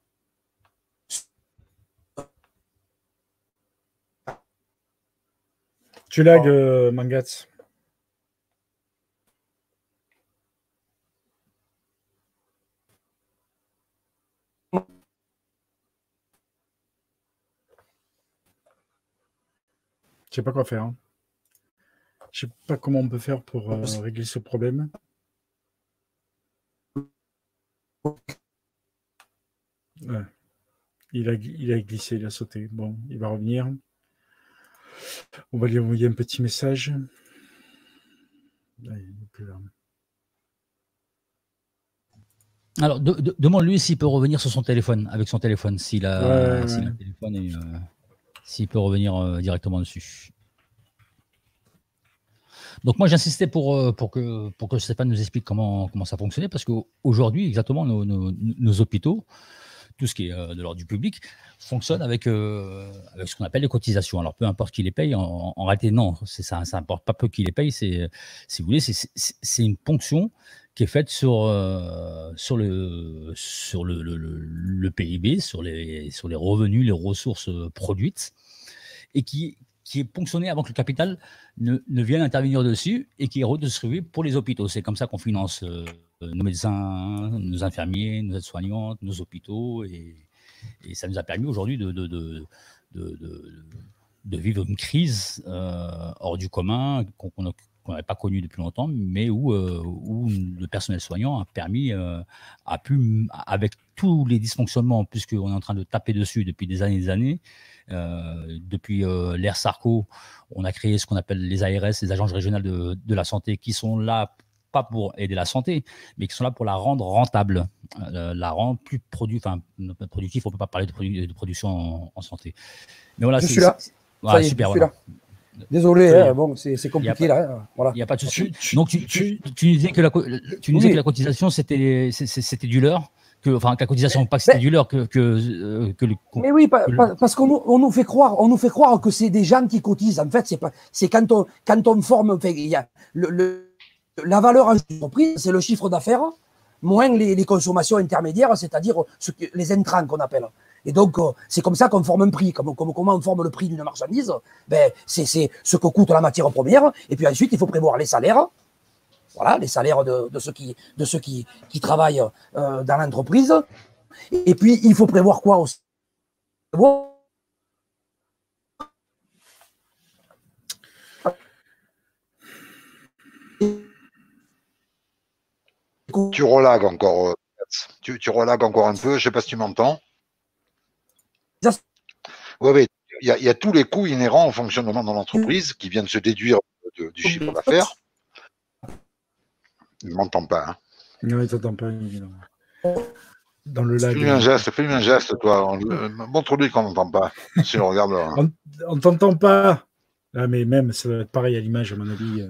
Tu lag, Mangats. Je sais pas quoi faire. Hein. Je sais pas comment on peut faire pour régler ce problème. Ouais. Il a glissé, il a sauté. Bon, il va revenir. On va lui envoyer un petit message. Là, il est plus là. Alors, demande-lui s'il peut revenir sur son téléphone, avec son téléphone, s'il a, Ouais. le téléphone et s'il peut revenir directement dessus. Donc moi j'insistais pour que Stéphane nous explique comment ça fonctionnait, parce qu'aujourd'hui exactement nos hôpitaux, tout ce qui est de l'ordre du public, fonctionne avec ce qu'on appelle les cotisations. Alors peu importe qui les paye, en réalité non, ça n'importe pas peu qui les paye, si vous voulez, c'est une ponction qui est faite sur le PIB, sur les revenus, les ressources produites, et qui est ponctionné avant que le capital ne vienne intervenir dessus, et qui est redistribué pour les hôpitaux. C'est comme ça qu'on finance nos médecins, nos infirmiers, nos aides-soignantes, nos hôpitaux, et ça nous a permis aujourd'hui de vivre une crise hors du commun qu'on n'avait pas connue depuis longtemps, mais où le personnel soignant a pu, avec tous les dysfonctionnements, puisqu'on est en train de taper dessus depuis des années, depuis l'ère Sarko, on a créé ce qu'on appelle les ARS, les agences régionales de la santé, qui sont là pas pour aider la santé, mais qui sont là pour la rendre rentable, la rendre plus productive. On ne peut pas parler de production en santé. Mais voilà, je suis là. Voilà, super. Voilà. Désolé, bon, c'est compliqué là. Voilà. Il n'y a pas de souci. Donc tu disais que la cotisation c'était du leurre. Que la cotisation, pas que c'était du leurre, mais oui, parce qu'on nous fait croire que c'est des gens qui cotisent. En fait, c'est quand on forme, il y a la valeur en entreprise, c'est le chiffre d'affaires, moins les consommations intermédiaires, c'est-à-dire les intrants qu'on appelle. Et donc, c'est comme ça qu'on forme un prix. Comment on forme le prix d'une marchandise? C'est ce que coûte la matière première. Et puis ensuite, il faut prévoir les salaires. Voilà, les salaires de ceux qui travaillent dans l'entreprise. Et puis, il faut prévoir quoi aussi? Tu relagues encore. Tu relagues encore un peu. Je ne sais pas si tu m'entends. Oui. Il y a tous les coûts inhérents au fonctionnement de l'entreprise qui viennent se déduire du chiffre d'affaires. Il ne m'entend pas. Hein. Non, il ne t'entend pas, évidemment. Dans le lag. Fais-lui un geste, toi. Montre-lui qu'on n'entend pas. Si on regarde. On ne t'entend pas. Ah, mais même, ça va être pareil à l'image, à mon avis.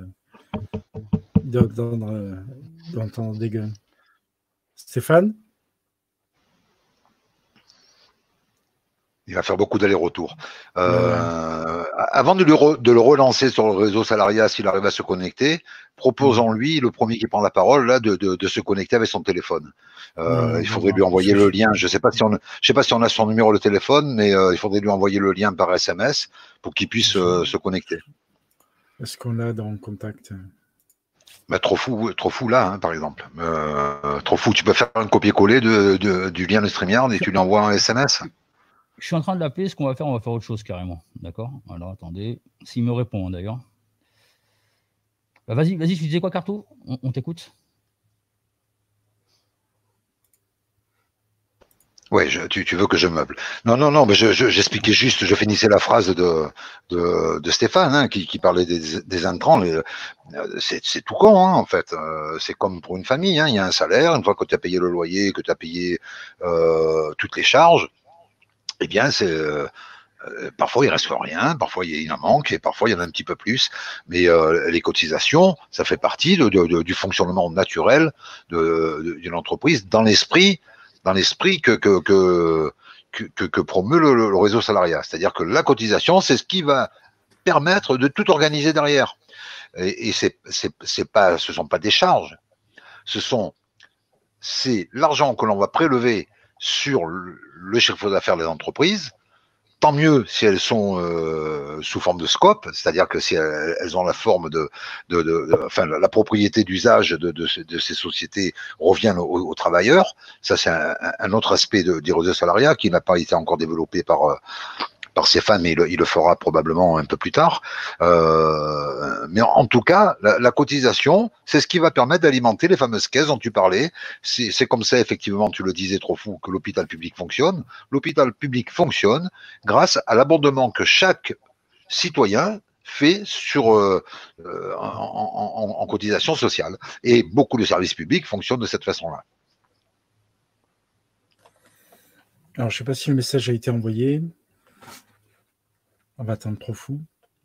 D'entendre des gueules. Stéphane? Il va faire beaucoup d'allers-retours. Avant de le relancer sur le réseau Salaria, s'il arrive à se connecter, proposons-lui, le premier qui prend la parole, là, de se connecter avec son téléphone. Il faudrait lui envoyer le lien. Je sais pas si on a son numéro de téléphone, mais il faudrait lui envoyer le lien par SMS pour qu'il puisse se connecter. Est-ce qu'on l'a dans contact? Trop fou là, hein, par exemple. Trop fou, tu peux faire un copier-coller du lien de StreamYard et tu lui envoies un SMS. Je suis en train de l'appeler. Ce qu'on va faire, on va faire autre chose carrément. D'accord? Alors attendez. S'il me répond d'ailleurs. Vas-y, tu disais quoi, Carto? On t'écoute. Ouais, tu veux que je meuble. Non, mais j'expliquais juste, je finissais la phrase de Stéphane, hein, qui parlait des intrants. C'est tout con, hein, en fait. C'est comme pour une famille, hein, il y a un salaire, une fois que tu as payé le loyer, que tu as payé toutes les charges, eh bien, parfois il reste rien, parfois il en manque, et parfois il y en a un petit peu plus. Mais les cotisations, ça fait partie du fonctionnement naturel d'une entreprise, dans l'esprit que que promeut le réseau salariat. C'est-à-dire que la cotisation, c'est ce qui va permettre de tout organiser derrière. Et ce sont pas des charges, c'est l'argent que l'on va prélever sur le chiffre d'affaires des entreprises. Tant mieux si elles sont sous forme de scope, c'est-à-dire que si elles ont la forme enfin, la propriété d'usage de ces sociétés revient aux travailleurs. Ça, c'est un autre aspect du réseau salariat qui n'a pas été encore développé par Stéphane, mais il le fera probablement un peu plus tard. Mais en tout cas, la cotisation, c'est ce qui va permettre d'alimenter les fameuses caisses dont tu parlais. C'est comme ça, effectivement, tu le disais trop fou, que l'hôpital public fonctionne. L'hôpital public fonctionne grâce à l'abondement que chaque citoyen fait en cotisation sociale. Et beaucoup de services publics fonctionnent de cette façon-là. Alors, je ne sais pas si le message a été envoyé. On va attendre trop fou.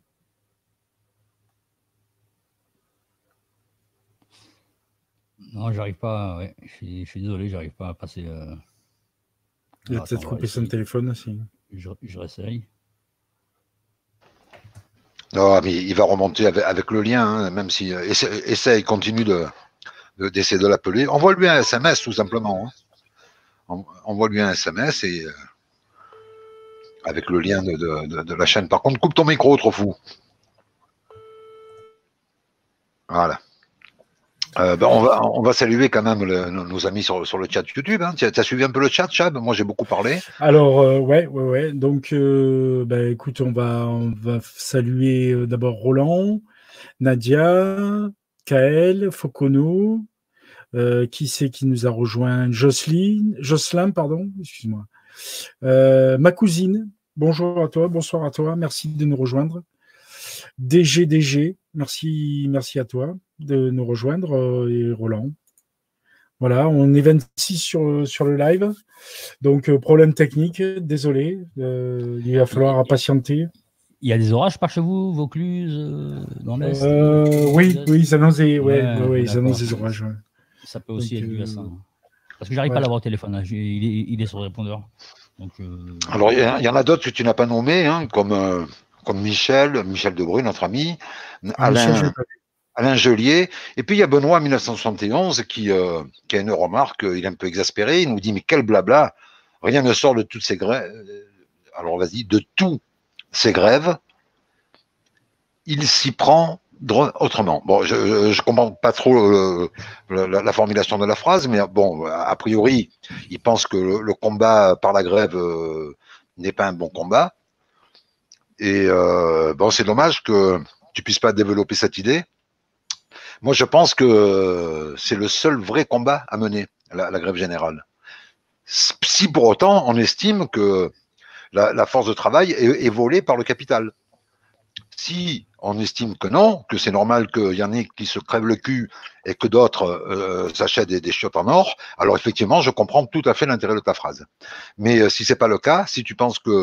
Non, j'arrive pas. Ouais. Je suis désolé, j'arrive pas à passer. Il a peut-être coupé son téléphone aussi. Je réessaye. Non, mais il va remonter avec le lien, hein, même si essaye, continue d'essayer de l'appeler. Envoie-lui un SMS tout simplement. Hein. Envoie-lui un SMS et avec le lien de la chaîne. Par contre, coupe ton micro, trop fou. Voilà. On va saluer quand même nos amis sur le chat YouTube. Hein. Tu as suivi un peu le chat, Chab? Moi, j'ai beaucoup parlé. Alors, ouais. Donc, écoute, on va saluer d'abord Roland, Nadia, Kael, Focono, qui c'est qui nous a rejoint? Jocelyn, pardon, excuse-moi. Ma cousine, bonjour à toi, bonsoir à toi, merci de nous rejoindre. DG, merci à toi de nous rejoindre, et Roland. Voilà, on est 26 sur le live, donc problème technique, désolé, il va falloir patienter. Il y a des orages par chez vous, Vaucluse, dans l'Est? Oui, ils annoncent des orages. Ouais. Ça peut aussi être dû à ça. Parce que j'arrive pas à l'avoir au téléphone, hein. Il est sur le répondeur. Donc, Alors, il y en a d'autres que tu n'as pas nommés, hein, comme Michel Debrue, notre ami, Alain Gelier, et puis il y a Benoît 1971 qui a une remarque, il est un peu exaspéré, il nous dit mais quel blabla, rien ne sort de toutes ces grèves, alors vas-y, de tous ces grèves, il s'y prend autrement. Bon, je comprends pas trop la formulation de la phrase, mais bon, a priori, il pense que le combat par la grève n'est pas un bon combat, et bon, c'est dommage que tu puisses pas développer cette idée. Moi, je pense que c'est le seul vrai combat à mener, la grève générale. Si pour autant, on estime que la force de travail est volée par le capital. Si on estime que non, que c'est normal qu'il y en ait qui se crèvent le cul et que d'autres s'achètent des chiottes en or, alors effectivement, je comprends tout à fait l'intérêt de ta phrase. Mais si c'est pas le cas, si tu penses que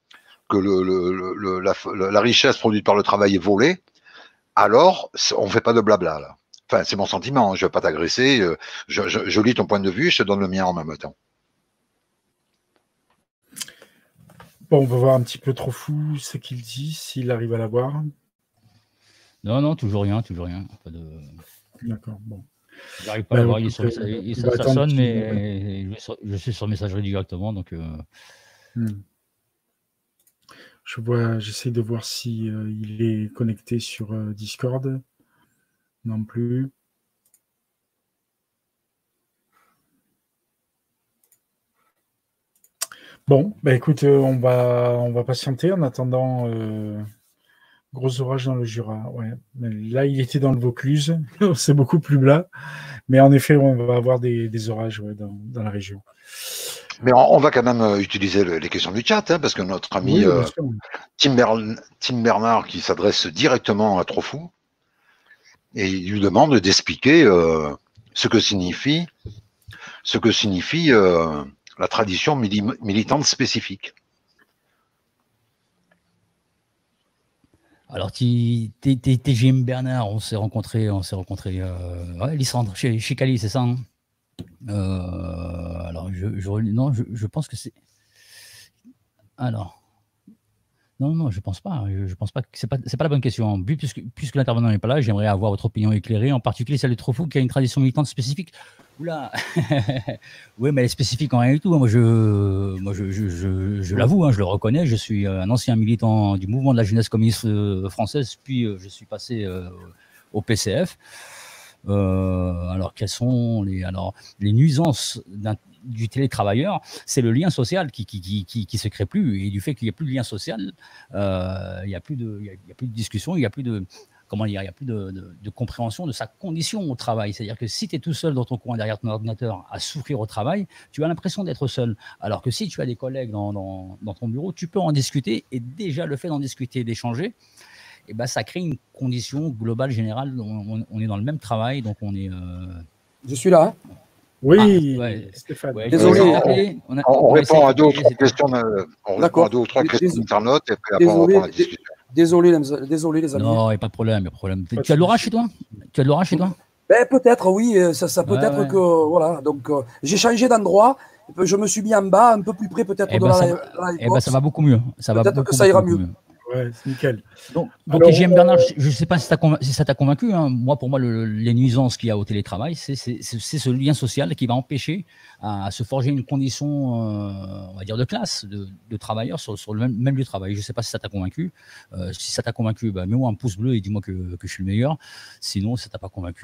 la richesse produite par le travail est volée, alors on ne fait pas de blabla là. Enfin, c'est mon sentiment, hein. Je ne vais pas t'agresser, je lis ton point de vue, je te donne le mien en même temps. Bon, on va voir un petit peu trop fou ce qu'il dit, s'il arrive à l'avoir. Non, toujours rien. Pas de... D'accord, bon. J'arrive pas à l'avoir, ça sonne, mais je suis sur messagerie directement, donc... J'essaie de voir si il est connecté sur Discord. Non plus. Bon, écoute, on va patienter en attendant. Gros orage dans le Jura. Ouais. Mais là, il était dans le Vaucluse. C'est beaucoup plus bas. Mais en effet, on va avoir des orages dans la région. Mais on va quand même utiliser les questions du chat, hein, parce que notre ami Tim Bernard, qui s'adresse directement à Trofou, et il lui demande d'expliquer ce que signifie la tradition militante spécifique. Alors, TGM Bernard, on s'est rencontrés, Lysandre, chez Cali, c'est ça, hein. Alors, je pense que c'est... Alors. Non, je pense pas. Je pense pas que c'est pas la bonne question. Puisque l'intervenant n'est pas là, j'aimerais avoir votre opinion éclairée, en particulier celle de Trofou, qui a une tradition militante spécifique. Oula. Oui, mais elle est spécifique en rien du tout. Moi, je l'avoue, hein, je le reconnais. Je suis un ancien militant du mouvement de la jeunesse communiste française, puis je suis passé au PCF. Alors, quelles sont les nuisances du télétravailleur? C'est le lien social qui se crée plus, et du fait qu'il n'y a plus de lien social, il n'y a plus de discussion, il n'y a plus de compréhension de sa condition au travail. C'est-à-dire que si tu es tout seul dans ton coin derrière ton ordinateur à souffrir au travail, tu as l'impression d'être seul. Alors que si tu as des collègues dans ton bureau, tu peux en discuter, et déjà le fait d'en discuter, d'échanger, et ben, ça crée une condition globale, générale. On est dans le même travail, donc on est... Je suis là, hein. Oui, ouais. Stéphane. Ouais, Désolé. On répond à deux ou trois questions. On répond à deux ou trois questions d'internautes, et puis après on reprend la discussion. Désolé, les amis. Non, il n'y a pas de problème. Tu as de l'orage chez toi? Ben, peut-être, oui, ça peut être que, voilà, donc j'ai changé d'endroit, je me suis mis en bas, un peu plus près peut-être de la ça va beaucoup mieux. Peut-être que ça ira mieux. Ouais, c'est nickel. Donc TGM Bernard, je ne sais pas si ça t'a convaincu, hein. Moi, pour moi, les nuisances qu'il y a au télétravail, c'est ce lien social qui va empêcher à se forger une condition, on va dire, de classe, de travailleurs sur le même lieu de travail. Je ne sais pas si ça t'a convaincu. Si ça t'a convaincu, bah, mets-moi un pouce bleu et dis-moi que je suis le meilleur. Sinon, si ça t'a pas convaincu,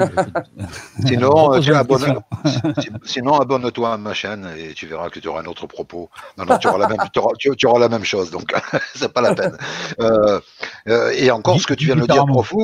sinon abonne-toi à ma chaîne et tu verras que tu auras un autre propos. Non, tu auras la même chose, donc c'est pas la peine. Et encore, ce que tu viens de dire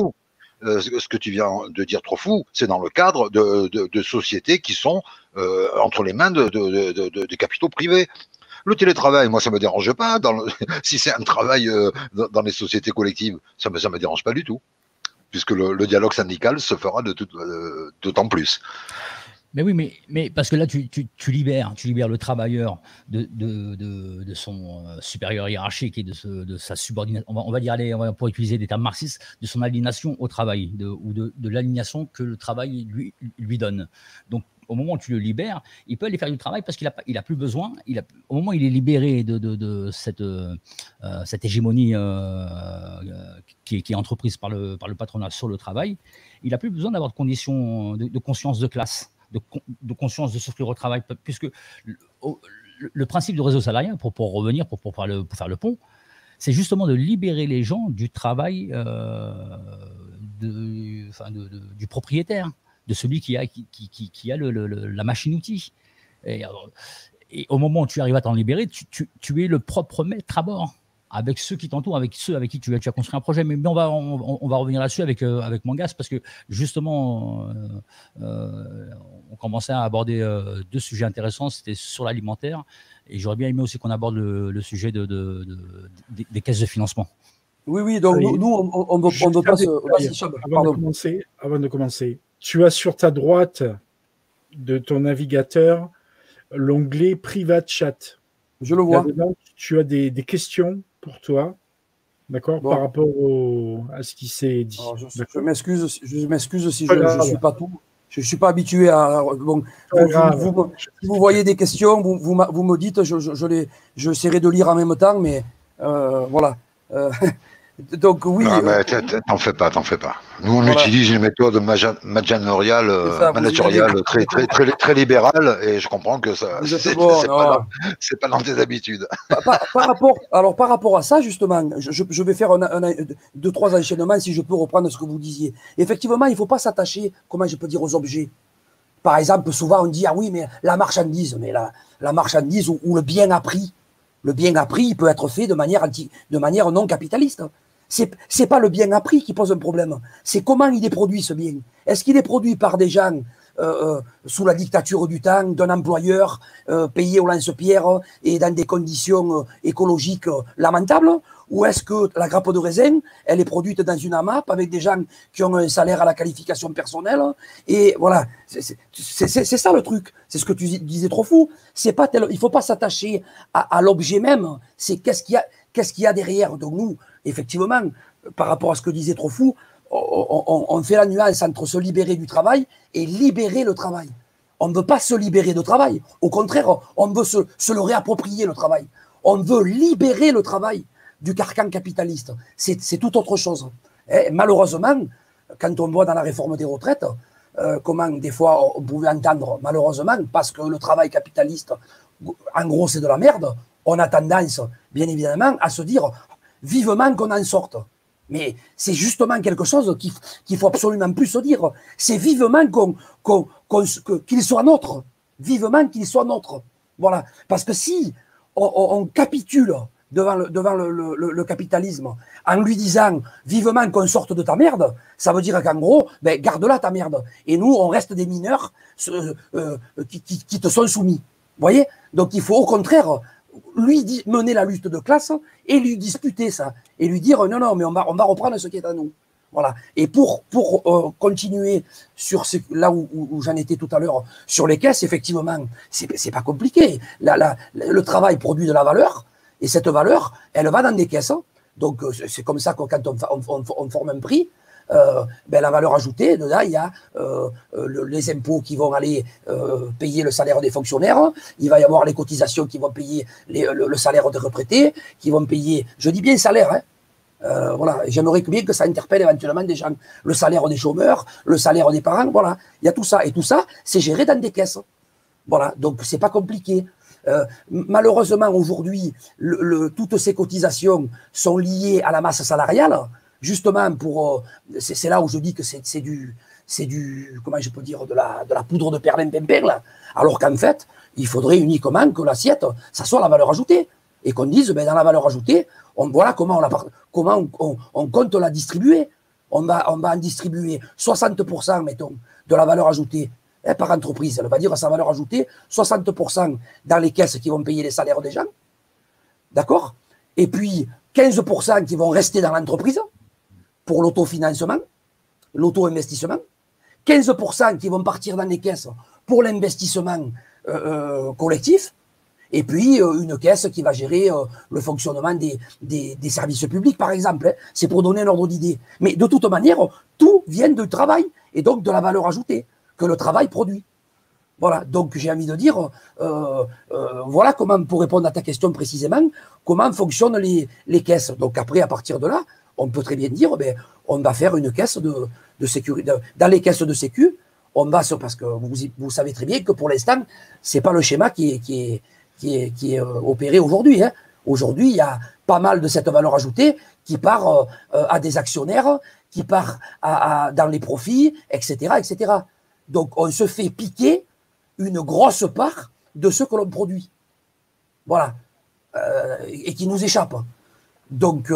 trop fou, c'est dans le cadre de sociétés qui sont entre les mains des capitaux privés. Le télétravail, moi, ça me dérange pas. Si c'est un travail dans les sociétés collectives, ça me dérange pas du tout, puisque le dialogue syndical se fera d'autant plus. Mais oui, mais parce que là, tu libères le travailleur de son supérieur hiérarchique et de sa subordination. On va dire, allez, pour utiliser des termes marxistes, de son aliénation au travail, ou de l'aliénation que le travail lui donne. Donc, au moment où tu le libères, il peut aller faire du travail parce qu'il a plus besoin. Au moment où il est libéré de cette hégémonie qui est entreprise par le patronat sur le travail, il n'a plus besoin d'avoir de conditions de conscience de classe. De conscience de souffrir au travail, puisque le principe du réseau salarial, pour revenir, pour faire le pont, c'est justement de libérer les gens du travail du propriétaire, de celui qui a la machine-outil. Et au moment où tu arrives à t'en libérer, tu es le propre maître à bord, avec ceux qui t'entourent, avec ceux avec qui tu as construit un projet. Mais on va revenir là-dessus avec Mangas, parce que justement, on commençait à aborder deux sujets intéressants. C'était sur l'alimentaire, et j'aurais bien aimé aussi qu'on aborde le sujet des caisses de financement. Oui, donc allez, nous, on ne pas se... Avant de commencer, tu as sur ta droite de ton navigateur l'onglet Private Chat. Je le vois. Là-dedans, tu as des questions pour toi, d'accord, par rapport à ce qui s'est dit. Alors, je m'excuse si je ne suis pas tout. Je ne suis pas habitué à... Bon, si vous voyez des questions, vous me dites, j'essaierai de lire en même temps, mais voilà. Donc oui. Non, mais t'en fais pas. Nous, on utilise une méthode managériale très libérale, et je comprends que ça, c'est pas dans tes habitudes. Par rapport à ça, justement, je vais faire deux, trois enchaînements, si je peux reprendre ce que vous disiez. Effectivement, il ne faut pas s'attacher, comment je peux dire, aux objets. Par exemple, souvent on dit, ah oui, mais la marchandise, la marchandise ou le bien appris. Le bien appris, il peut être fait de manière non capitaliste. C'est pas le bien appris qui pose un problème. C'est comment il est produit, ce bien. Est-ce qu'il est produit par des gens sous la dictature du temps, d'un employeur payé au lance-pierre et dans des conditions écologiques lamentables? Ou est-ce que la grappe de raisin, elle est produite dans une AMAP avec des gens qui ont un salaire à la qualification personnelle? Et voilà, c'est ça le truc. C'est ce que tu disais trop fou. Il ne faut pas s'attacher à l'objet même. C'est qu'est-ce qu'il y a derrière. Donc nous, effectivement, par rapport à ce que disait trop fou, on fait la nuance entre se libérer du travail et libérer le travail. On ne veut pas se libérer de travail. Au contraire, on veut se le réapproprier, le travail. On veut libérer le travail du carcan capitaliste. C'est tout autre chose. Et malheureusement, quand on voit dans la réforme des retraites, comment des fois on pouvait entendre, malheureusement, parce que le travail capitaliste, en gros, c'est de la merde, on a tendance, bien évidemment, à se dire vivement qu'on en sorte. Mais c'est justement quelque chose qu'il faut absolument plus se dire. C'est vivement qu'il soit nôtre. Vivement qu'il soit nôtre. Voilà. Parce que si on capitule devant le capitalisme en lui disant vivement qu'on sorte de ta merde, ça veut dire qu'en gros, ben, garde-la ta merde. Et nous, on reste des mineurs qui te sont soumis. Vous voyez? Donc il faut au contraire lui mener la lutte de classe et lui disputer ça. Et lui dire non, non, mais on va reprendre ce qui est à nous. Voilà. Et pour continuer sur là où j'en étais tout à l'heure, sur les caisses, effectivement, c'est pas compliqué. Le travail produit de la valeur, et cette valeur, elle va dans des caisses. Donc, c'est comme ça que quand on forme un prix, ben, la valeur ajoutée, dedans, il y a les impôts qui vont aller payer le salaire des fonctionnaires, il va y avoir les cotisations qui vont payer le salaire des retraités, qui vont payer, je dis bien salaire, hein, voilà, j'aimerais bien que ça interpelle éventuellement des gens, le salaire des chômeurs, le salaire des parents, voilà, il y a tout ça, et tout ça, c'est géré dans des caisses. Voilà, donc c'est pas compliqué. Malheureusement, aujourd'hui, toutes ces cotisations sont liées à la masse salariale, justement pour, c'est là où je dis que c'est du, comment je peux dire, de la poudre de perlimpinpin, là, alors qu'en fait, il faudrait uniquement que l'assiette, ça soit la valeur ajoutée, et qu'on dise, ben, dans la valeur ajoutée, voilà comment on compte la distribuer. On va en distribuer 60%, mettons, de la valeur ajoutée par entreprise. Elle va dire à sa valeur ajoutée 60% dans les caisses qui vont payer les salaires des gens. D'accord? Et puis 15% qui vont rester dans l'entreprise pour l'autofinancement, l'auto-investissement. 15% qui vont partir dans les caisses pour l'investissement collectif. Et puis, une caisse qui va gérer le fonctionnement des services publics, par exemple. Hein. C'est pour donner un ordre d'idée. Mais de toute manière, tout vient du travail et donc de la valeur ajoutée que le travail produit. Voilà. Donc, j'ai envie de dire, voilà comment, pour répondre à ta question précisément, comment fonctionnent les caisses. Donc, après, à partir de là, on peut très bien dire, ben, on va faire une caisse de sécurité. Dans les caisses de sécu, on va parce que vous savez très bien que pour l'instant, c'est pas le schéma qui est opéré aujourd'hui. Hein. Aujourd'hui, il y a pas mal de cette valeur ajoutée qui part à des actionnaires, qui part dans les profits, etc., etc. Donc, on se fait piquer une grosse part de ce que l'on produit. Voilà. Et qui nous échappe. Donc,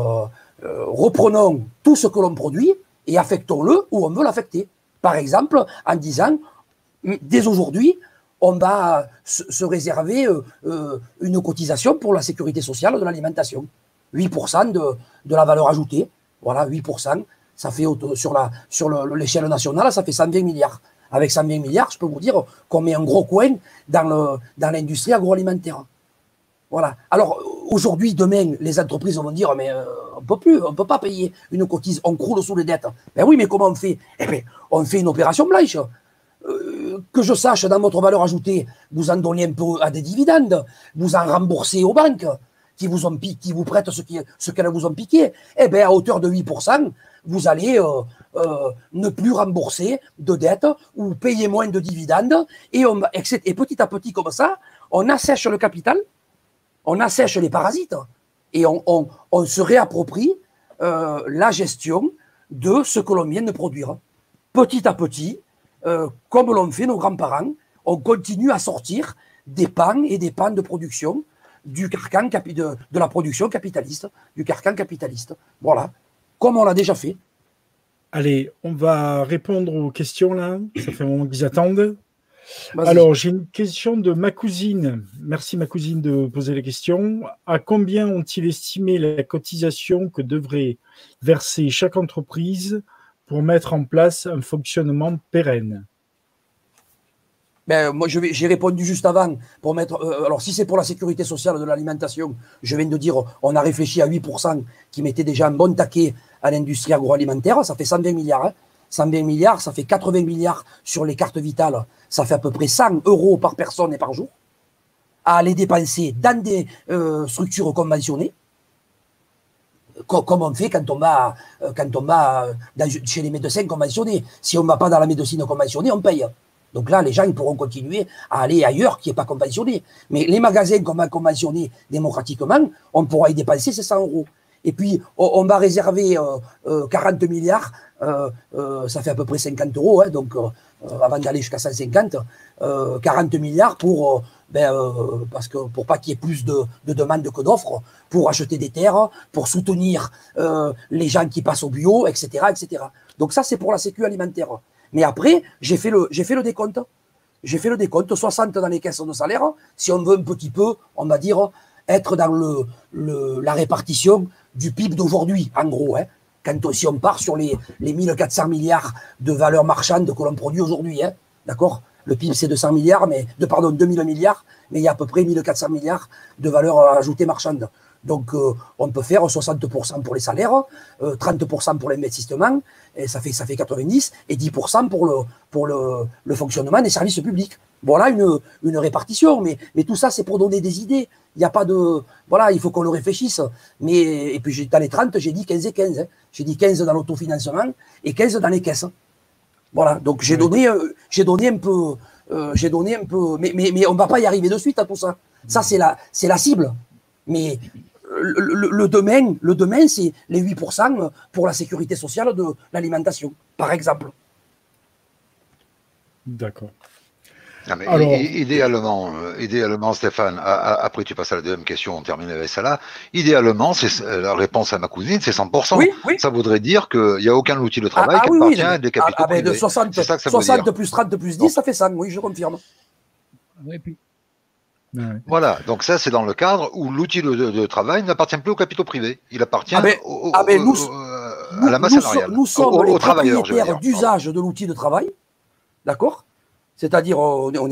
reprenons tout ce que l'on produit et affectons-le où on veut l'affecter. Par exemple, en disant, dès aujourd'hui, on va se réserver une cotisation pour la sécurité sociale de l'alimentation. 8% de la valeur ajoutée. Voilà, 8%. Ça fait sur l'échelle nationale, ça fait 120 milliards. Avec 120 milliards, je peux vous dire qu'on met un gros coin dans l'industrie agroalimentaire. Voilà. Alors, aujourd'hui, demain, les entreprises vont dire, mais on ne peut pas payer une cotise, on croule sous les dettes. Ben oui, mais comment on fait? Eh bien, on fait une opération blanche. Que je sache, dans votre valeur ajoutée, vous en donnez un peu à des dividendes, vous en remboursez aux banques qui vous prêtent ce qu'elles vous ont piqué. Eh bien, à hauteur de 8%, vous allez ne plus rembourser de dettes ou payer moins de dividendes. Et petit à petit, comme ça, on assèche le capital, on assèche les parasites et on se réapproprie la gestion de ce que l'on vient de produire. Petit à petit, comme l'ont fait nos grands-parents, on continue à sortir des pans et des pans de production du carcan de la production capitaliste, du carcan capitaliste. Voilà, comme on l'a déjà fait. Allez, on va répondre aux questions là. Ça fait un moment qu'ils attendent. Alors, j'ai une question de ma cousine. Merci ma cousine de poser la question. À combien ont-ils estimé la cotisation que devrait verser chaque entreprise pour mettre en place un fonctionnement pérenne? Ben, moi, j'ai répondu juste avant. Pour mettre, alors, si c'est pour la sécurité sociale de l'alimentation, je viens de dire, on a réfléchi à 8% qui mettait déjà un bon taquet à l'industrie agroalimentaire. Ça fait 120 milliards. Hein. 120 milliards, ça fait 80 milliards sur les cartes vitales. Ça fait à peu près 100 € par personne et par jour. à les dépenser dans des structures conventionnées, comme on fait quand on va, chez les médecins conventionnés. Si on ne va pas dans la médecine conventionnée, on paye. Donc là, les gens ils pourront continuer à aller ailleurs qui n'est pas conventionné. Mais les magasins qu'on va conventionner démocratiquement, on pourra y dépenser 700 €. Et puis, on va réserver 40 milliards, ça fait à peu près 50 €, hein, donc avant d'aller jusqu'à 150, 40 milliards pour pas qu'il y ait plus de demandes que d'offres, pour acheter des terres, pour soutenir les gens qui passent au bio, etc., etc. Donc ça, c'est pour la sécu alimentaire. Mais après, j'ai fait le décompte. J'ai fait le décompte, 60 dans les caisses de salaire. Si on veut un petit peu, on va dire, être dans la répartition du PIB d'aujourd'hui, en gros. Hein, si on part sur les 1400 milliards de valeur marchande que l'on produit aujourd'hui. Hein, d'accord ? Le PIB, c'est 200 milliards, 2000 milliards, mais il y a à peu près 1400 milliards de valeur ajoutée marchande. Donc, on peut faire 60% pour les salaires, 30% pour l'investissement, et ça fait 90, et 10% pour le fonctionnement des services publics. Voilà une répartition, mais tout ça, c'est pour donner des idées. Il n'y a pas de... Voilà, il faut qu'on le réfléchisse. Et puis, dans les 30, j'ai dit 15 et 15. Hein. J'ai dit 15 dans l'autofinancement et 15 dans les caisses. Voilà, donc j'ai donné un peu... mais on ne va pas y arriver de suite à tout ça. Ça, c'est la cible. Mais... Le domaine, c'est les 8% pour la sécurité sociale de l'alimentation, par exemple. D'accord. Alors, idéalement, Stéphane, après tu passes à la deuxième question, on termine avec ça là. Idéalement, c'est la réponse à ma cousine, c'est 100%. Oui. Ça voudrait dire qu'il n'y a aucun outil de travail qui appartient à des capitaux privés. De 60 plus 30 plus 10, ça fait 100, oui, je confirme. Oui, puis... Voilà, donc ça c'est dans le cadre où l'outil de travail n'appartient plus aux capitaux privés, il appartient à la masse salariale. Nous sommes les propriétaires d'usage de l'outil de travail, d'accord ? C'est-à-dire on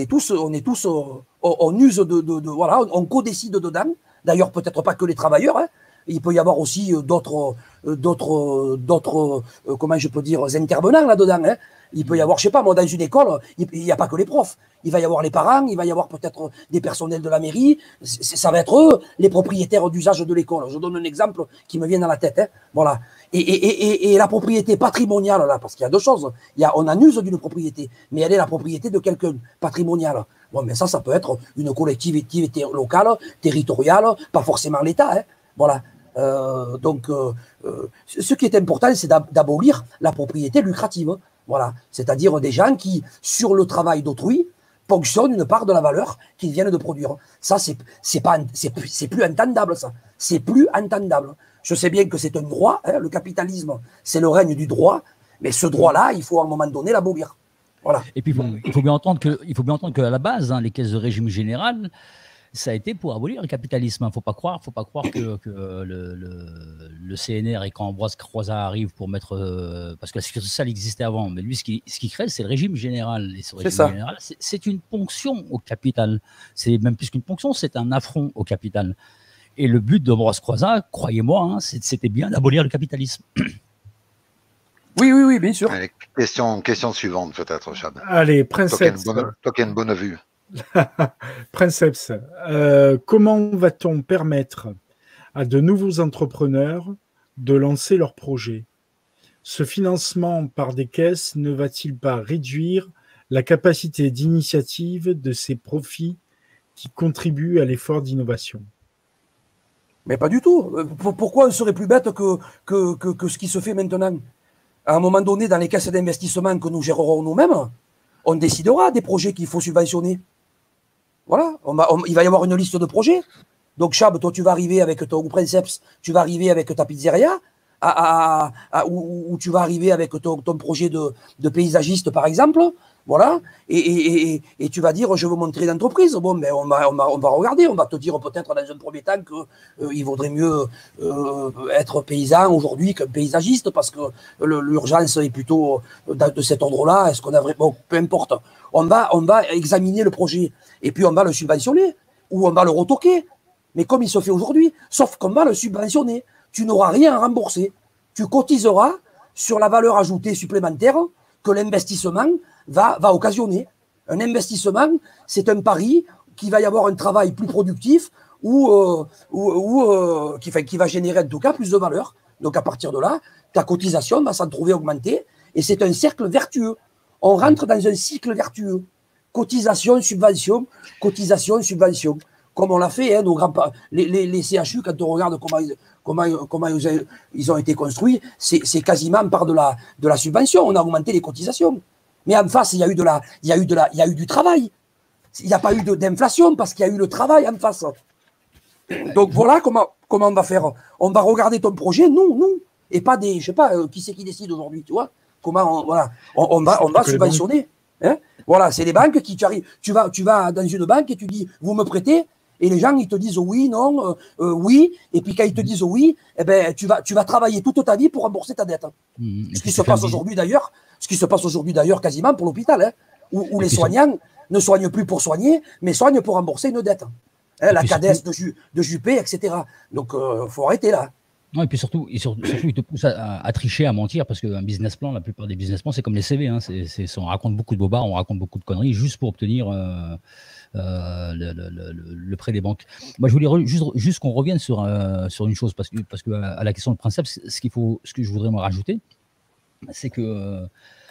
use voilà, on co-décide dedans. D'ailleurs peut-être pas que les travailleurs, hein. Il peut y avoir aussi d'autres comment je peux dire, intervenants là-dedans. Hein. Il peut y avoir, je sais pas, moi, dans une école, il n'y a pas que les profs. Il va y avoir les parents, il va y avoir peut-être des personnels de la mairie. Ça va être eux, les propriétaires d'usage de l'école. Je donne un exemple qui me vient dans la tête. Hein. Voilà. Et la propriété patrimoniale, là, parce qu'il y a deux choses. On en use d'une propriété, mais elle est la propriété de quelqu'un, patrimoniale. Bon, mais ça peut être une collectivité locale, territoriale, pas forcément l'État. Hein. Voilà. Donc, ce qui est important, c'est d'abolir la propriété lucrative. Voilà, c'est-à-dire des gens qui, sur le travail d'autrui, ponctionnent une part de la valeur qu'ils viennent de produire. Ça, c'est plus entendable, ça. C'est plus entendable. Je sais bien que c'est un droit, hein, le capitalisme, c'est le règne du droit, mais ce droit-là, il faut à un moment donné l'abolir. Voilà. Et puis, il faut bien entendre qu'à la base, hein, les caisses de régime général, ça a été pour abolir le capitalisme. Il ne faut pas croire que le CNR et quand Ambroise Croizat arrive pour mettre... parce que la sécurité sociale existait avant, mais lui, ce qui crée, c'est le régime général. Et ce régime général, c'est une ponction au capital. C'est même plus qu'une ponction, c'est un affront au capital. Et le but d'Ambroise Croizat, croyez-moi, hein, c'était bien d'abolir le capitalisme. Oui, bien sûr. Allez, question suivante, peut-être, Chab. Allez, Princeps. Toi qui as une bonne vue. Princeps, comment va-t-on permettre à de nouveaux entrepreneurs de lancer leurs projets ? Ce financement par des caisses ne va-t-il pas réduire la capacité d'initiative de ces profits qui contribuent à l'effort d'innovation ? Mais pas du tout. Pourquoi on serait plus bête que ce qui se fait maintenant ? À un moment donné, dans les caisses d'investissement que nous gérerons nous-mêmes, on décidera des projets qu'il faut subventionner. Voilà, il va y avoir une liste de projets. Donc, Chab, toi, tu vas arriver avec ton Princeps, tu vas arriver avec ta pizzeria, ou tu vas arriver avec ton projet de paysagiste, par exemple. Voilà, et tu vas dire, je veux montrer l'entreprise. Bon, mais on va regarder, on va te dire peut-être dans un premier temps qu'il vaudrait mieux être paysan aujourd'hui qu'un paysagiste, parce que l'urgence est plutôt de cet ordre-là. Est-ce qu'on a vraiment... Bon, peu importe. On va examiner le projet, et puis on va le subventionner, ou on va le retoquer. Mais comme il se fait aujourd'hui, sauf qu'on va le subventionner. Tu n'auras rien à rembourser. Tu cotiseras sur la valeur ajoutée supplémentaire que l'investissement va occasionner. Un investissement, c'est un pari qu'il va y avoir un travail plus productif ou qui va générer en tout cas plus de valeur. Donc à partir de là, ta cotisation va s'en trouver augmentée et c'est un cercle vertueux. On rentre dans un cycle vertueux. Cotisation, subvention, cotisation, subvention. Comme on l'a fait, hein, les CHU, quand on regarde comment ils ont été construits, c'est quasiment par de la subvention. On a augmenté les cotisations. Mais en face, il y a eu du travail. Il n'y a pas eu d'inflation parce qu'il y a eu le travail en face. Donc voilà comment on va faire. On va regarder ton projet, nous, et pas des, je sais pas, qui c'est qui décide aujourd'hui, tu vois. Comment on va subventionner. Hein, voilà, c'est les banques qui arrivent. Tu vas dans une banque et tu dis, vous me prêtez, et les gens ils te disent oui, non, oui, et puis quand ils te disent oui, eh ben tu vas travailler toute ta vie pour rembourser ta dette. Ce qui se passe aujourd'hui d'ailleurs, quasiment pour l'hôpital, hein, où les soignants ne soignent plus pour soigner, mais soignent pour rembourser une dette. Hein, la CADES de Juppé, etc. Donc, faut arrêter là. Non, et puis surtout, il te pousse à tricher, à mentir, parce qu'un business plan, la plupart des business plans, c'est comme les CV. Hein, on raconte beaucoup de bobards, on raconte beaucoup de conneries juste pour obtenir le prêt des banques. Moi, je voulais juste qu'on revienne sur une chose, parce que à la question de principe, ce que je voudrais me rajouter, c'est que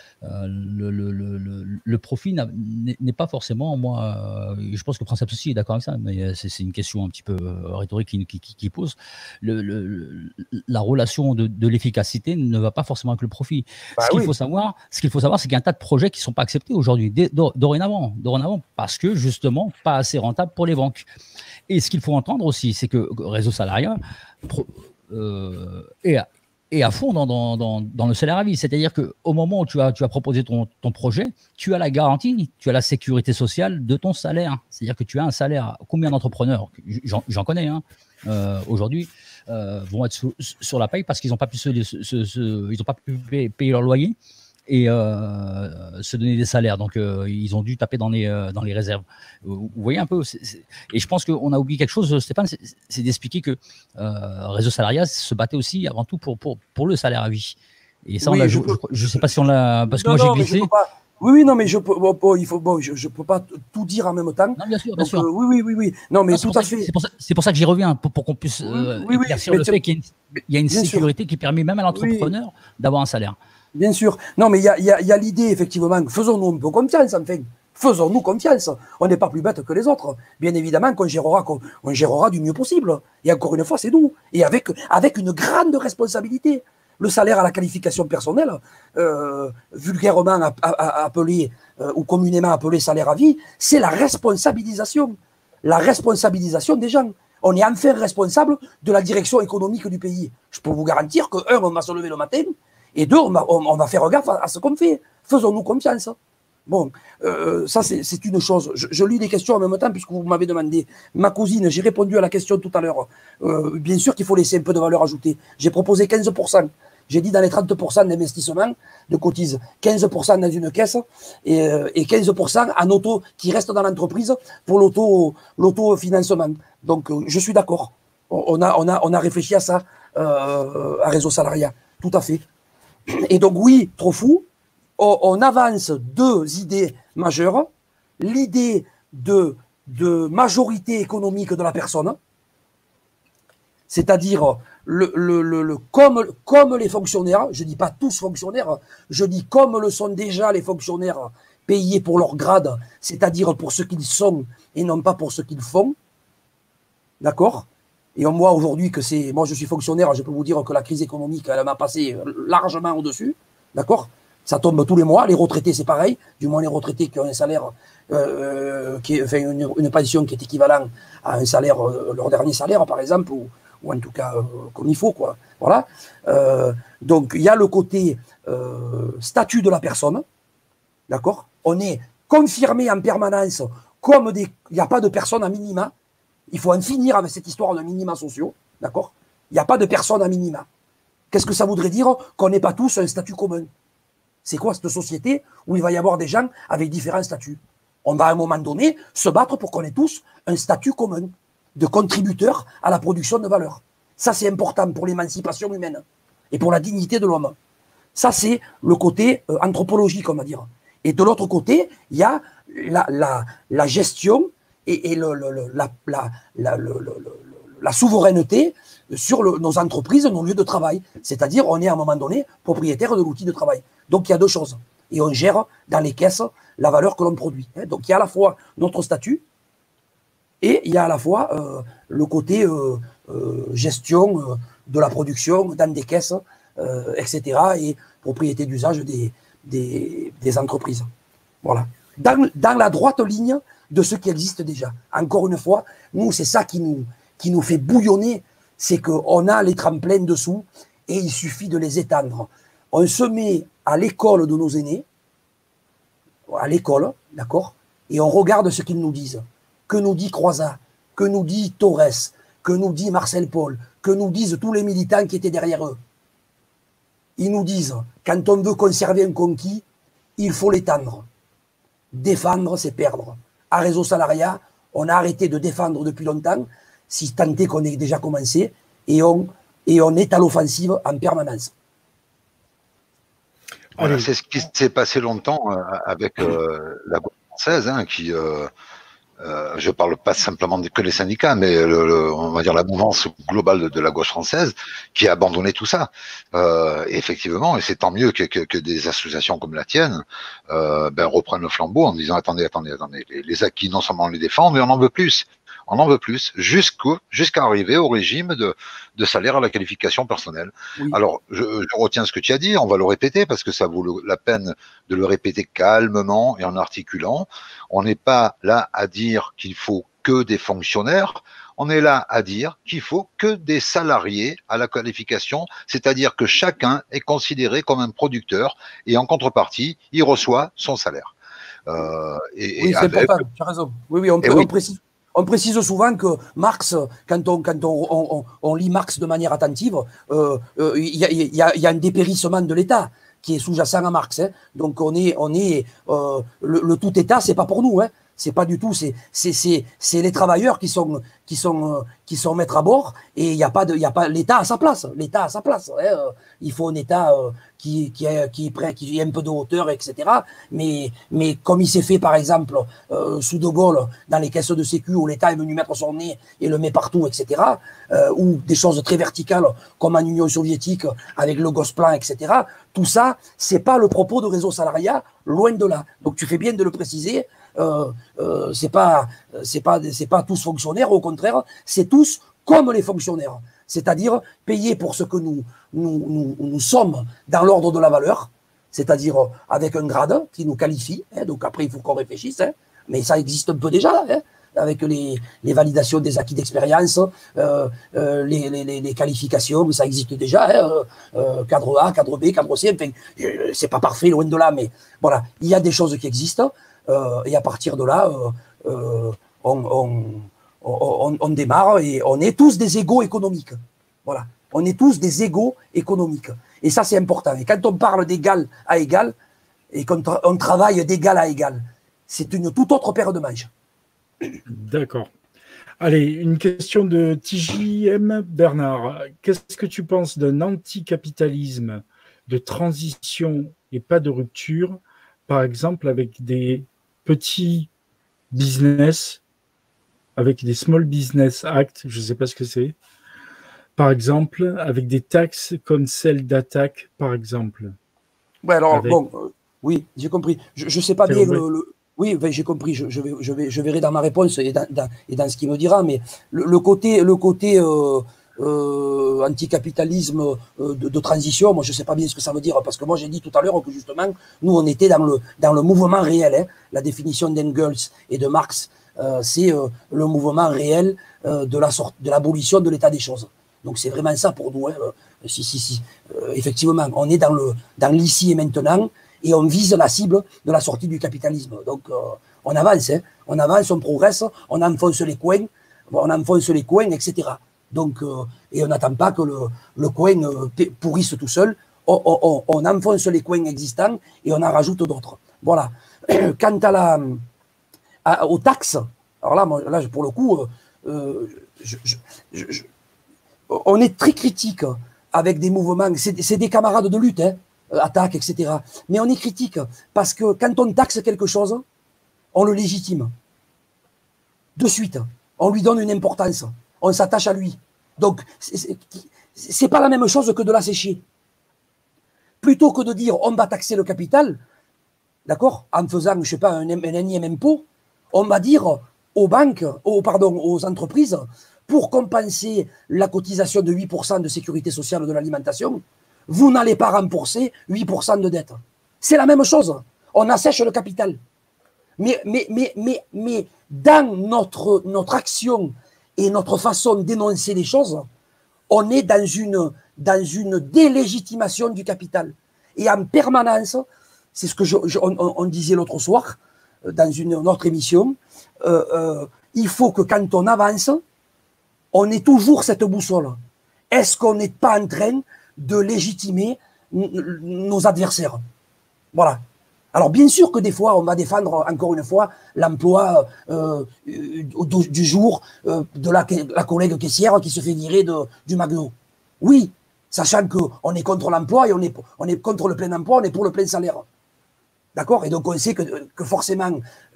le profit n'est pas forcément, moi, je pense que Princeps aussi est d'accord avec ça, mais c'est une question un petit peu rhétorique qui pose. La relation de l'efficacité ne va pas forcément avec le profit. Ce qu'il faut savoir, c'est qu'il y a un tas de projets qui ne sont pas acceptés aujourd'hui, dorénavant, parce que justement, pas assez rentable pour les banques. Et ce qu'il faut entendre aussi, c'est que Réseau Salariat est à fond dans le salaire à vie. C'est-à-dire qu'au moment où tu vas proposer ton projet, tu as la garantie, tu as la sécurité sociale de ton salaire. C'est-à-dire que tu as un salaire. Combien d'entrepreneurs, j'en connais, hein, aujourd'hui, vont être sur la paye parce qu'ils n'ont pas pu payer leur loyer et se donner des salaires. Donc, ils ont dû taper dans les réserves. Vous voyez un peu. Et je pense qu'on a oublié quelque chose, Stéphane, c'est d'expliquer que Réseau Salariat se battait aussi avant tout pour le salaire à vie. Et ça, je ne sais pas si on l'a... Parce que moi, j'ai glissé. Oui, non, mais je peux pas tout dire en même temps. Non, bien sûr. Oui. Non, mais tout à fait. C'est pour ça que j'y reviens, pour qu'on puisse éclaircir le fait qu'il y a une sécurité qui permet même à l'entrepreneur d'avoir un salaire. Bien sûr. Non, mais il y a l'idée, effectivement. Faisons-nous un peu confiance, enfin. Faisons-nous confiance. On n'est pas plus bêtes que les autres. Bien évidemment qu'on gérera du mieux possible. Et encore une fois, c'est nous. Et avec une grande responsabilité. Le salaire à la qualification personnelle, vulgairement appelé ou communément appelé salaire à vie, c'est la responsabilisation. La responsabilisation des gens. On est enfin responsable de la direction économique du pays. Je peux vous garantir que, on va se lever le matin, et deux, on va faire gaffe à ce qu'on fait. Faisons-nous confiance. Bon, ça c'est une chose. Je lis des questions en même temps puisque vous m'avez demandé. Ma cousine, j'ai répondu à la question tout à l'heure. Bien sûr qu'il faut laisser un peu de valeur ajoutée. J'ai proposé 15%. J'ai dit dans les 30% d'investissement de cotise, 15% dans une caisse et 15% en auto qui reste dans l'entreprise pour l'autofinancement. Donc je suis d'accord. On a réfléchi à ça à Réseau Salariat. Tout à fait. Et donc oui, trop fou. On avance deux idées majeures. L'idée de majorité économique de la personne, c'est-à-dire comme les fonctionnaires, je ne dis pas tous fonctionnaires, je dis comme le sont déjà les fonctionnaires payés pour leur grade, c'est-à-dire pour ce qu'ils sont et non pas pour ce qu'ils font. D'accord ? Et on voit aujourd'hui que moi je suis fonctionnaire, je peux vous dire que la crise économique, elle m'a passé largement au-dessus. D'accord ? Ça tombe tous les mois. Les retraités, c'est pareil. Du moins, les retraités qui ont un salaire, une pension qui est équivalent à un salaire, leur dernier salaire, par exemple, ou en tout cas, comme il faut, quoi. Voilà. Donc, il y a le côté statut de la personne. D'accord ? On est confirmé en permanence comme il n'y a pas de personne à minima. Il faut en finir avec cette histoire de minima sociaux. D'accord ? Il n'y a pas de personne à minima. Qu'est-ce que ça voudrait dire qu'on n'ait pas tous un statut commun ? C'est quoi cette société où il va y avoir des gens avec différents statuts? On va à un moment donné se battre pour qu'on ait tous un statut commun de contributeurs à la production de valeur. Ça, c'est important pour l'émancipation humaine et pour la dignité de l'homme. Ça, c'est le côté anthropologique, on va dire. Et de l'autre côté, il y a la gestion et la souveraineté sur nos entreprises, nos lieux de travail. C'est-à-dire, on est à un moment donné propriétaire de l'outil de travail. Donc, il y a deux choses. Et on gère dans les caisses la valeur que l'on produit. Donc, il y a à la fois notre statut et il y a à la fois le côté gestion de la production dans des caisses, etc. et propriété d'usage des entreprises. Voilà. Dans la droite ligne de ce qui existe déjà. Encore une fois, nous, c'est ça qui nous fait bouillonner, c'est qu'on a les tremplins dessous et il suffit de les étendre. On se met à l'école de nos aînés, à l'école, d'accord, et on regarde ce qu'ils nous disent. Que nous dit Croizat, que nous dit Torres, que nous dit Marcel Paul, que nous disent tous les militants qui étaient derrière eux. Ils nous disent, quand on veut conserver un conquis, il faut l'étendre. Défendre, c'est perdre. À Réseau Salariat, on a arrêté de défendre depuis longtemps, si tant est qu'on ait déjà commencé, et on est à l'offensive en permanence. Voilà, c'est ce qui s'est passé longtemps avec la gauche française, hein, qui, je parle pas simplement que les syndicats, mais on va dire la mouvance globale de la gauche française, qui a abandonné tout ça. Et effectivement, et c'est tant mieux que des associations comme la tienne reprennent le flambeau en disant attendez, les acquis, non seulement on les défend, mais on en veut plus. On en veut plus, jusqu'à arriver au régime de salaire à la qualification personnelle. Oui. Alors, je retiens ce que tu as dit, on va le répéter parce que ça vaut la peine de le répéter calmement et en articulant. On n'est pas là à dire qu'il faut que des fonctionnaires, on est là à dire qu'il faut que des salariés à la qualification, c'est-à-dire que chacun est considéré comme un producteur et en contrepartie, il reçoit son salaire. Oui, c'est important, tu as raison. Oui, on précise. On précise souvent que Marx, quand on lit Marx de manière attentive, il y a un dépérissement de l'État qui est sous-jacent à Marx. Hein. Donc le tout État, c'est pas pour nous. Hein. C'est pas du tout. C'est les travailleurs qui sont maîtres à bord et il y a pas l'État à sa place. L'État à sa place. Hein. Il faut un État qui ait un peu de hauteur, etc. Mais comme il s'est fait par exemple sous De Gaulle dans les caisses de sécu où l'État est venu mettre son nez et le met partout, etc. Ou des choses très verticales comme en Union soviétique avec le Gosplan, etc. Tout ça, c'est pas le propos de Réseau Salariat, loin de là. Donc tu fais bien de le préciser. C'est pas tous fonctionnaires, au contraire, c'est tous comme les fonctionnaires, c'est-à-dire payés pour ce que nous sommes dans l'ordre de la valeur, c'est-à-dire avec un grade qui nous qualifie, hein, donc après il faut qu'on réfléchisse, hein, mais ça existe un peu déjà, hein, avec les validations des acquis d'expérience, les qualifications, ça existe déjà, hein, cadre A, cadre B, cadre C, enfin, c'est pas parfait, loin de là, mais voilà, il y a des choses qui existent. Et à partir de là, on démarre et on est tous des égaux économiques. Voilà, on est tous des égaux économiques. Et ça, c'est important. Et quand on parle d'égal à égal et qu'on travaille d'égal à égal, c'est une toute autre paire de manches. D'accord. Allez, une question de TJM Bernard. Qu'est-ce que tu penses d'un anticapitalisme de transition et pas de rupture, par exemple avec des petits business, avec des Small Business Act, je ne sais pas ce que c'est, par exemple, avec des taxes comme celle d'attaque, par exemple. Ouais, alors, oui, j'ai compris. Je ne sais pas bien oui, ben, j'ai compris. Je verrai dans ma réponse et dans ce qu'il me dira, mais le côté anticapitalisme de transition, moi je ne sais pas bien ce que ça veut dire, parce que moi j'ai dit tout à l'heure que justement, nous on était dans le mouvement réel. Hein. La définition d'Engels et de Marx, c'est le mouvement réel de l'abolition de l'état des choses. Donc c'est vraiment ça pour nous. Hein. Effectivement, on est dans l'ici et maintenant, et on vise la cible de la sortie du capitalisme. Donc on avance, hein. On avance, on progresse, on enfonce les coins, etc. Donc, et on n'attend pas que le coin pourrisse tout seul. On enfonce les coins existants et on en rajoute d'autres. Voilà. Quant aux taxes, alors là, pour le coup, on est très critique avec des mouvements. C'est des camarades de lutte, hein, attaque, etc. Mais on est critique parce que quand on taxe quelque chose, on le légitime. de suite. On lui donne une importance. On s'attache à lui. Donc, c'est pas la même chose que de l'assécher. Plutôt que de dire on va taxer le capital, d'accord, en faisant, je sais pas, un énième impôt, on va dire aux banques, aux entreprises, pour compenser la cotisation de 8% de sécurité sociale de l'alimentation, vous n'allez pas rembourser 8% de dette. C'est la même chose. On assèche le capital. Mais dans notre action et notre façon d'énoncer les choses, on est dans une délégitimation du capital. Et en permanence, c'est ce que on disait l'autre soir, dans une autre émission, il faut que quand on avance, on ait toujours cette boussole. Est-ce qu'on n'est pas en train de légitimer nos adversaires? Voilà. Alors bien sûr que des fois, on va défendre encore une fois l'emploi du jour de la collègue caissière qui se fait virer du McDo. Oui, sachant qu'on est contre l'emploi et on est contre le plein emploi, on est pour le plein salaire. D'accord? Et donc on sait que forcément,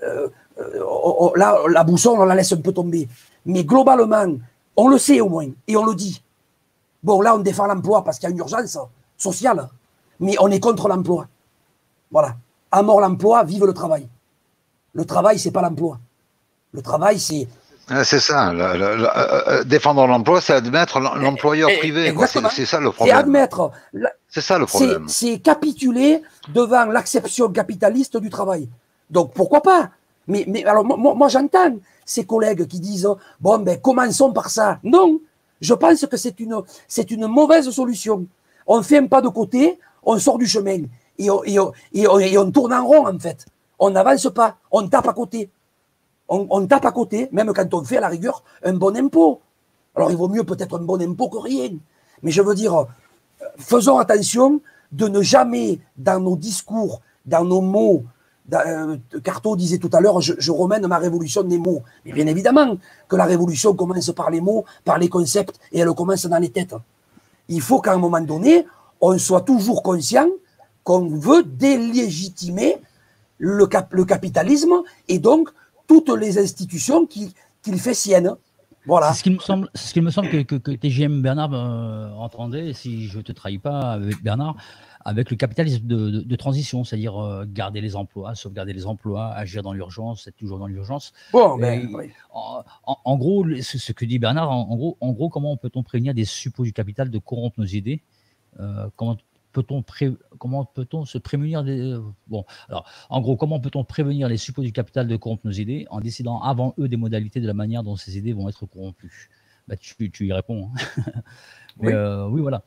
là, la boussole, on la laisse un peu tomber. Mais globalement, on le sait au moins, et on le dit. Bon, là, on défend l'emploi parce qu'il y a une urgence sociale, mais on est contre l'emploi. Voilà. À mort l'emploi, vive le travail. Le travail, c'est pas l'emploi. Le travail, c'est... C'est ça. Défendre l'emploi, c'est admettre l'employeur privé. C'est ça le problème. C'est admettre. C'est ça le problème. C'est capituler devant l'acception capitaliste du travail. Donc pourquoi pas? Mais alors moi j'entends ces collègues qui disent bon ben commençons par ça. Non, je pense que c'est une mauvaise solution. On fait un pas de côté, on sort du chemin et on tourne en rond en fait. On n'avance pas, on tape à côté. On tape à côté, même quand on fait à la rigueur un bon impôt. Alors il vaut mieux peut-être un bon impôt que rien. Mais je veux dire, faisons attention de ne jamais, dans nos discours, dans nos mots, Carto disait tout à l'heure, je remène ma révolution des mots. Mais bien évidemment que la révolution commence par les mots, par les concepts, et elle commence dans les têtes. Il faut qu'à un moment donné, on soit toujours conscient qu'on veut délégitimer le capitalisme et donc toutes les institutions qu'il fait siennes. Voilà. C'est ce qu'il me semble que TGM Bernard entendait, si je ne te trahis pas avec Bernard, avec le capitalisme de transition, c'est-à-dire garder les emplois, sauvegarder les emplois, agir dans l'urgence, être toujours dans l'urgence. Bon, ben, oui. En gros, ce que dit Bernard, en gros, comment peut-on prévenir des suppôts du capital de corrompre nos idées? Comment peut-on se prémunir des... Bon, alors, en gros, comment peut-on prévenir les suppôts du capital de corrompre nos idées en décidant avant eux des modalités de la manière dont ces idées vont être corrompues? Bah, tu y réponds. Hein. Mais oui. Oui, voilà.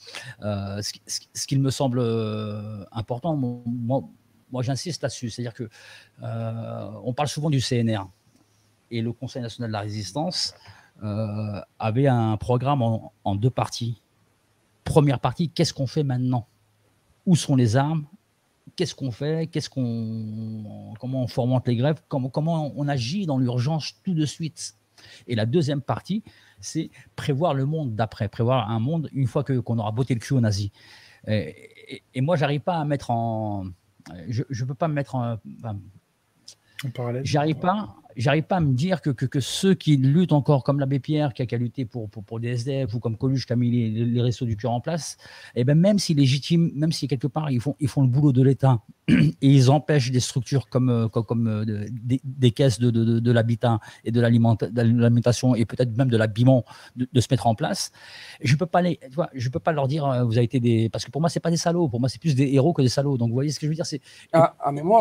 Ce qu'il me semble important, moi j'insiste là-dessus, c'est-à-dire que on parle souvent du CNR et le Conseil national de la résistance avait un programme en deux parties. Première partie, qu'est-ce qu'on fait maintenant? Où sont les armes? Qu'est-ce qu'on fait? Comment on fomente les grèves? Comment on agit dans l'urgence tout de suite? Et la deuxième partie, c'est prévoir le monde d'après, prévoir un monde une fois qu'on aura botté le cul aux nazis. Et moi, j'arrive pas à mettre en... Je peux pas me mettre en parallèle. J'arrive pas à me dire que ceux qui luttent encore, comme l'abbé Pierre qui a lutté pour des SDF, ou comme Coluche qui a mis les restos du cœur en place, et ben même si légitime, même si quelque part ils font le boulot de l'État et ils empêchent des structures comme des caisses de l'habitat et de l'alimentation et peut-être même de l'habillement de se mettre en place, je peux pas leur dire vous avez été des... Parce que pour moi c'est pas des salauds, pour moi c'est plus des héros que des salauds. Donc vous voyez ce que je veux dire, c'est... mais moi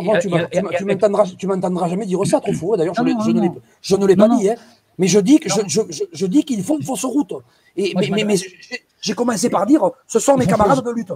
tu m'entendras jamais dire ça, trop faux. D'ailleurs je ne l'ai pas dit, hein. Mais je dis qu'il faut une fausse route. Mais j'ai commencé par dire ce sont mes camarades de lutte.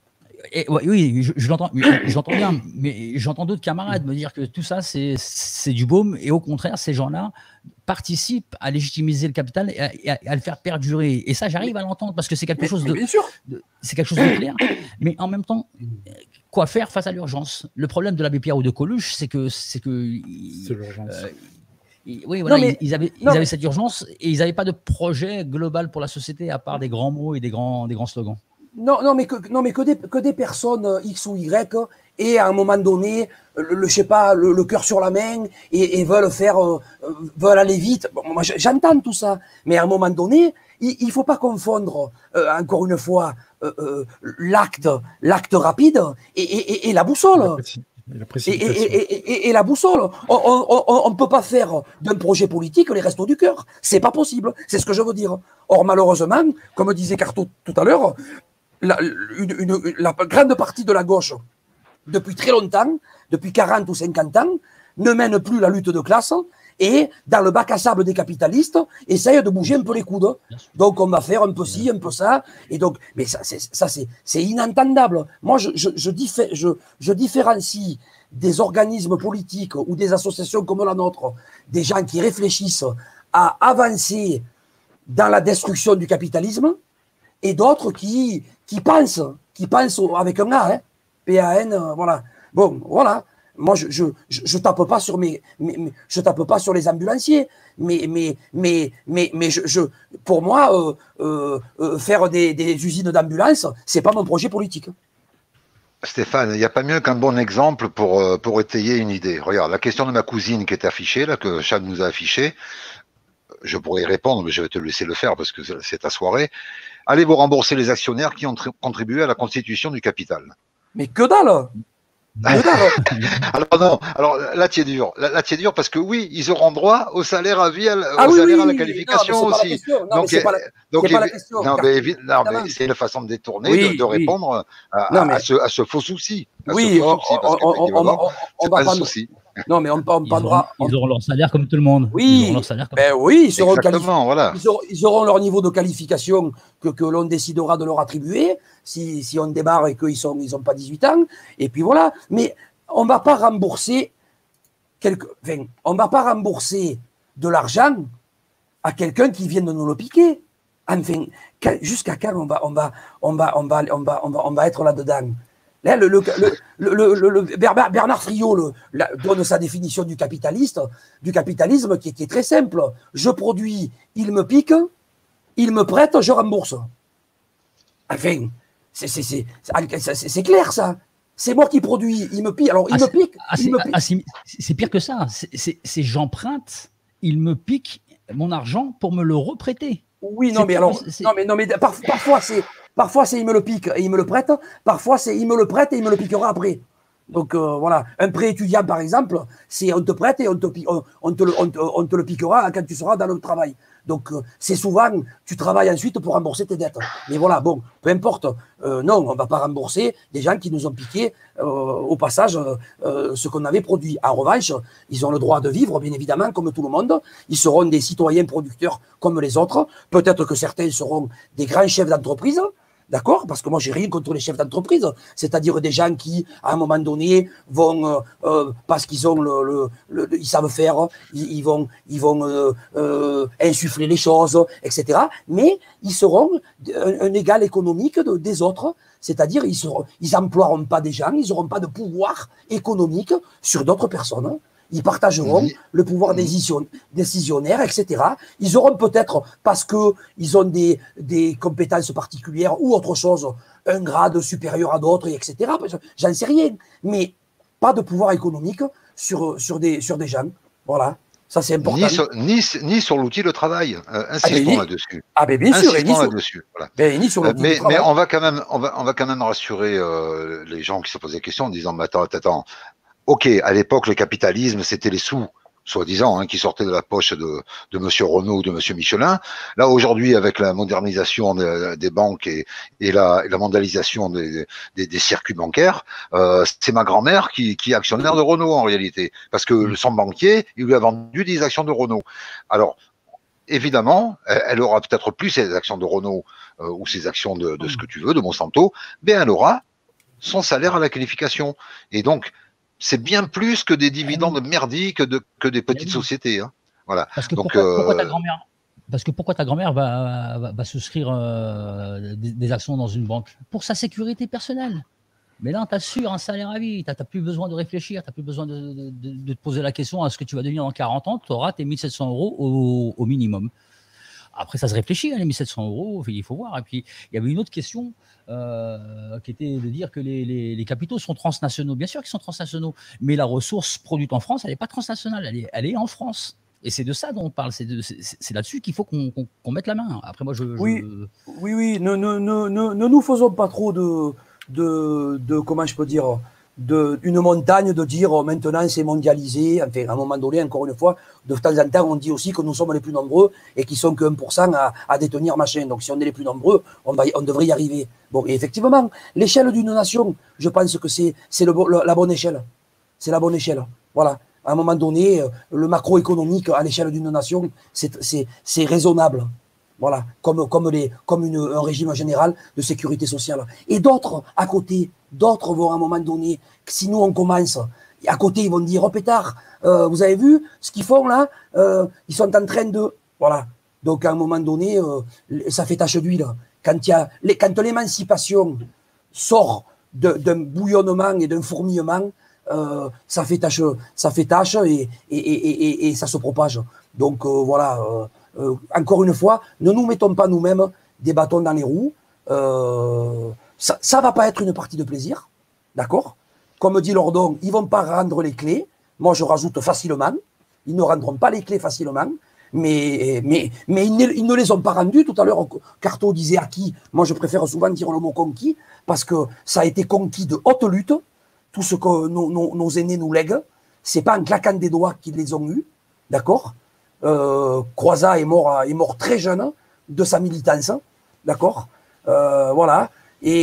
Oui, je l'entends bien, mais j'entends d'autres camarades me dire que tout ça, c'est du baume, et au contraire, ces gens-là participent à légitimiser le capital et à le faire perdurer. Et ça, j'arrive à l'entendre, parce que c'est quelque chose de clair. Mais en même temps, quoi faire face à l'urgence? Le problème de l'abbé Pierre ou de Coluche, c'est l'urgence. Oui, voilà, ils avaient cette urgence et ils n'avaient pas de projet global pour la société à part des grands mots et des grands slogans. Non, mais que des personnes X ou Y et à un moment donné, je sais pas, le cœur sur la main et veulent aller vite. Bon, moi, j'entends tout ça, mais à un moment donné, il faut pas confondre encore une fois l'acte rapide et la boussole. Et la boussole. On ne peut pas faire d'un projet politique les restos du cœur. C'est pas possible. C'est ce que je veux dire. Or, malheureusement, comme disait Carto tout à l'heure, la grande partie de la gauche, depuis très longtemps, depuis 40 ou 50 ans, ne mène plus la lutte de classe et, dans le bac à sable des capitalistes, essaye de bouger un peu les coudes. Donc, on va faire un peu ci, un peu ça. Et donc, mais ça, c'est inentendable. Moi, je différencie des organismes politiques ou des associations comme la nôtre, des gens qui réfléchissent à avancer dans la destruction du capitalisme, et d'autres qui pensent avec un A, hein, P-A-N, voilà. Bon, voilà. Moi, je tape pas sur je tape pas sur les ambulanciers, mais pour moi, faire des usines d'ambulance, c'est pas mon projet politique. Stéphane, il n'y a pas mieux qu'un bon exemple pour étayer une idée. Regarde, la question de ma cousine qui est affichée, là, que Chad nous a affichée, je pourrais y répondre, mais je vais te laisser le faire parce que c'est ta soirée. Allez-vous rembourser les actionnaires qui ont contribué à la constitution du capital? Mais que dalle! Alors non, alors là tu es dur, parce que oui, ils auront droit au salaire à vie, à la qualification aussi. Donc c'est pas la question. Non, mais c'est une façon de détourner, de répondre à ce faux souci. Oui, on va pas souci. Non, mais on prendra. Ils auront leur salaire comme tout le monde. Oui, ils auront leur salaire ils seront voilà. Ils auront leur niveau de qualification que l'on décidera de leur attribuer si on démarre et qu'ils n'ont pas 18 ans. Et puis voilà. Mais on ne va pas rembourser de l'argent à quelqu'un qui vient de nous le piquer. Enfin, jusqu'à quand on va être là-dedans? Là, Bernard Friot donne sa définition du capitalisme qui est très simple. Je produis, il me pique, il me prête, je rembourse. Enfin, c'est clair ça. C'est moi qui produis, il me pique. Alors, il me pique. C'est pire que ça. C'est j'emprunte, il me pique mon argent pour me le reprêter. Oui, non, mais parfois c'est il me le pique et il me le prête. Parfois c'est il me le prête et il me le piquera après. Donc voilà, un prêt étudiant par exemple, c'est on te prête et on te le piquera quand tu seras dans le travail. Donc c'est souvent tu travailles ensuite pour rembourser tes dettes. Mais voilà, bon, peu importe. Non, on ne va pas rembourser des gens qui nous ont piqué au passage ce qu'on avait produit. En revanche, ils ont le droit de vivre, bien évidemment, comme tout le monde. Ils seront des citoyens producteurs comme les autres. Peut-être que certains seront des grands chefs d'entreprise. D'accord? Parce que moi, j'ai rien contre les chefs d'entreprise. C'est-à-dire des gens qui, à un moment donné, vont, parce qu'ils ont ils savent faire, ils vont insuffler les choses, etc. Mais ils seront un égal économique des autres. C'est-à-dire, ils emploieront pas des gens, ils n'auront pas de pouvoir économique sur d'autres personnes. Ils partageront le pouvoir décisionnaire, etc. Ils auront peut-être, parce qu'ils ont des compétences particulières ou autre chose, un grade supérieur à d'autres, etc. J'en sais rien. Mais pas de pouvoir économique sur des gens. Voilà. Ça, c'est important. Ni sur l'outil de travail. Insistons là-dessus. Ah, mais bien sûr. Insistons là-dessus. Voilà. Ni sur l'outil de travail. Mais on va quand même rassurer les gens qui se posent des questions en disant, mais attends. Ok, à l'époque, le capitalisme, c'était les sous, soi-disant, qui sortaient de la poche de monsieur Renault ou de monsieur Michelin. Là, aujourd'hui, avec la modernisation des banques et la mondialisation des circuits bancaires, c'est ma grand-mère qui est actionnaire de Renault, en réalité. Parce que son banquier, il lui a vendu des actions de Renault. Alors, évidemment, elle aura peut-être plus ses actions de Renault ou ses actions de ce que tu veux, de Monsanto, mais elle aura son salaire à la qualification. Et donc, c'est bien plus que des dividendes merdiques que des petites sociétés. Hein. Voilà. Parce que pourquoi ta grand-mère va souscrire des actions dans une banque? Pour sa sécurité personnelle. Mais là, tu assures un salaire à vie. Tu n'as plus besoin de réfléchir. Tu n'as plus besoin de te poser la question à ce que tu vas devenir dans 40 ans. Tu auras tes 1 700 € au minimum. Après, ça se réfléchit, hein, les 1700 €, il faut voir. Et puis, il y avait une autre question qui était de dire que les capitaux sont transnationaux. Bien sûr qu'ils sont transnationaux, mais la ressource produite en France, elle n'est pas transnationale, elle est en France. Et c'est de ça dont on parle, c'est là-dessus qu'il faut qu'on mette la main. Après, moi, Oui, ne nous faisons pas trop comment je peux dire, une montagne de dire maintenant c'est mondialisé. Enfin, à un moment donné, encore une fois, de temps en temps, on dit aussi que nous sommes les plus nombreux et qu'ils sont que 1% à détenir machin. Donc, si on est les plus nombreux, on devrait y arriver. Bon, et effectivement, l'échelle d'une nation, je pense que c'est la bonne échelle. C'est la bonne échelle. Voilà. À un moment donné, le macroéconomique à l'échelle d'une nation, c'est raisonnable. Voilà, comme un régime général de sécurité sociale. Et d'autres, à côté, d'autres vont à un moment donné, si nous on commence, à côté ils vont dire, oh pétard, vous avez vu ce qu'ils font là, ils sont en train de... Voilà, donc à un moment donné, ça fait tache d'huile. Quand l'émancipation sort d'un bouillonnement et d'un fourmillement, ça fait tache et ça se propage. Donc voilà... encore une fois, ne nous mettons pas nous-mêmes des bâtons dans les roues. Ça ne va pas être une partie de plaisir, d'accord? Comme dit Lordon, ils ne vont pas rendre les clés. Moi, je rajoute facilement. Ils ne rendront pas les clés facilement. Mais ils ne les ont pas rendues. Tout à l'heure, Carto disait acquis. Moi, je préfère souvent dire le mot conquis parce que ça a été conquis de haute lutte. Tout ce que nos aînés nous lèguent, ce n'est pas en claquant des doigts qu'ils les ont eus, d'accord? Croizat est mort très jeune de sa militance, d'accord, voilà,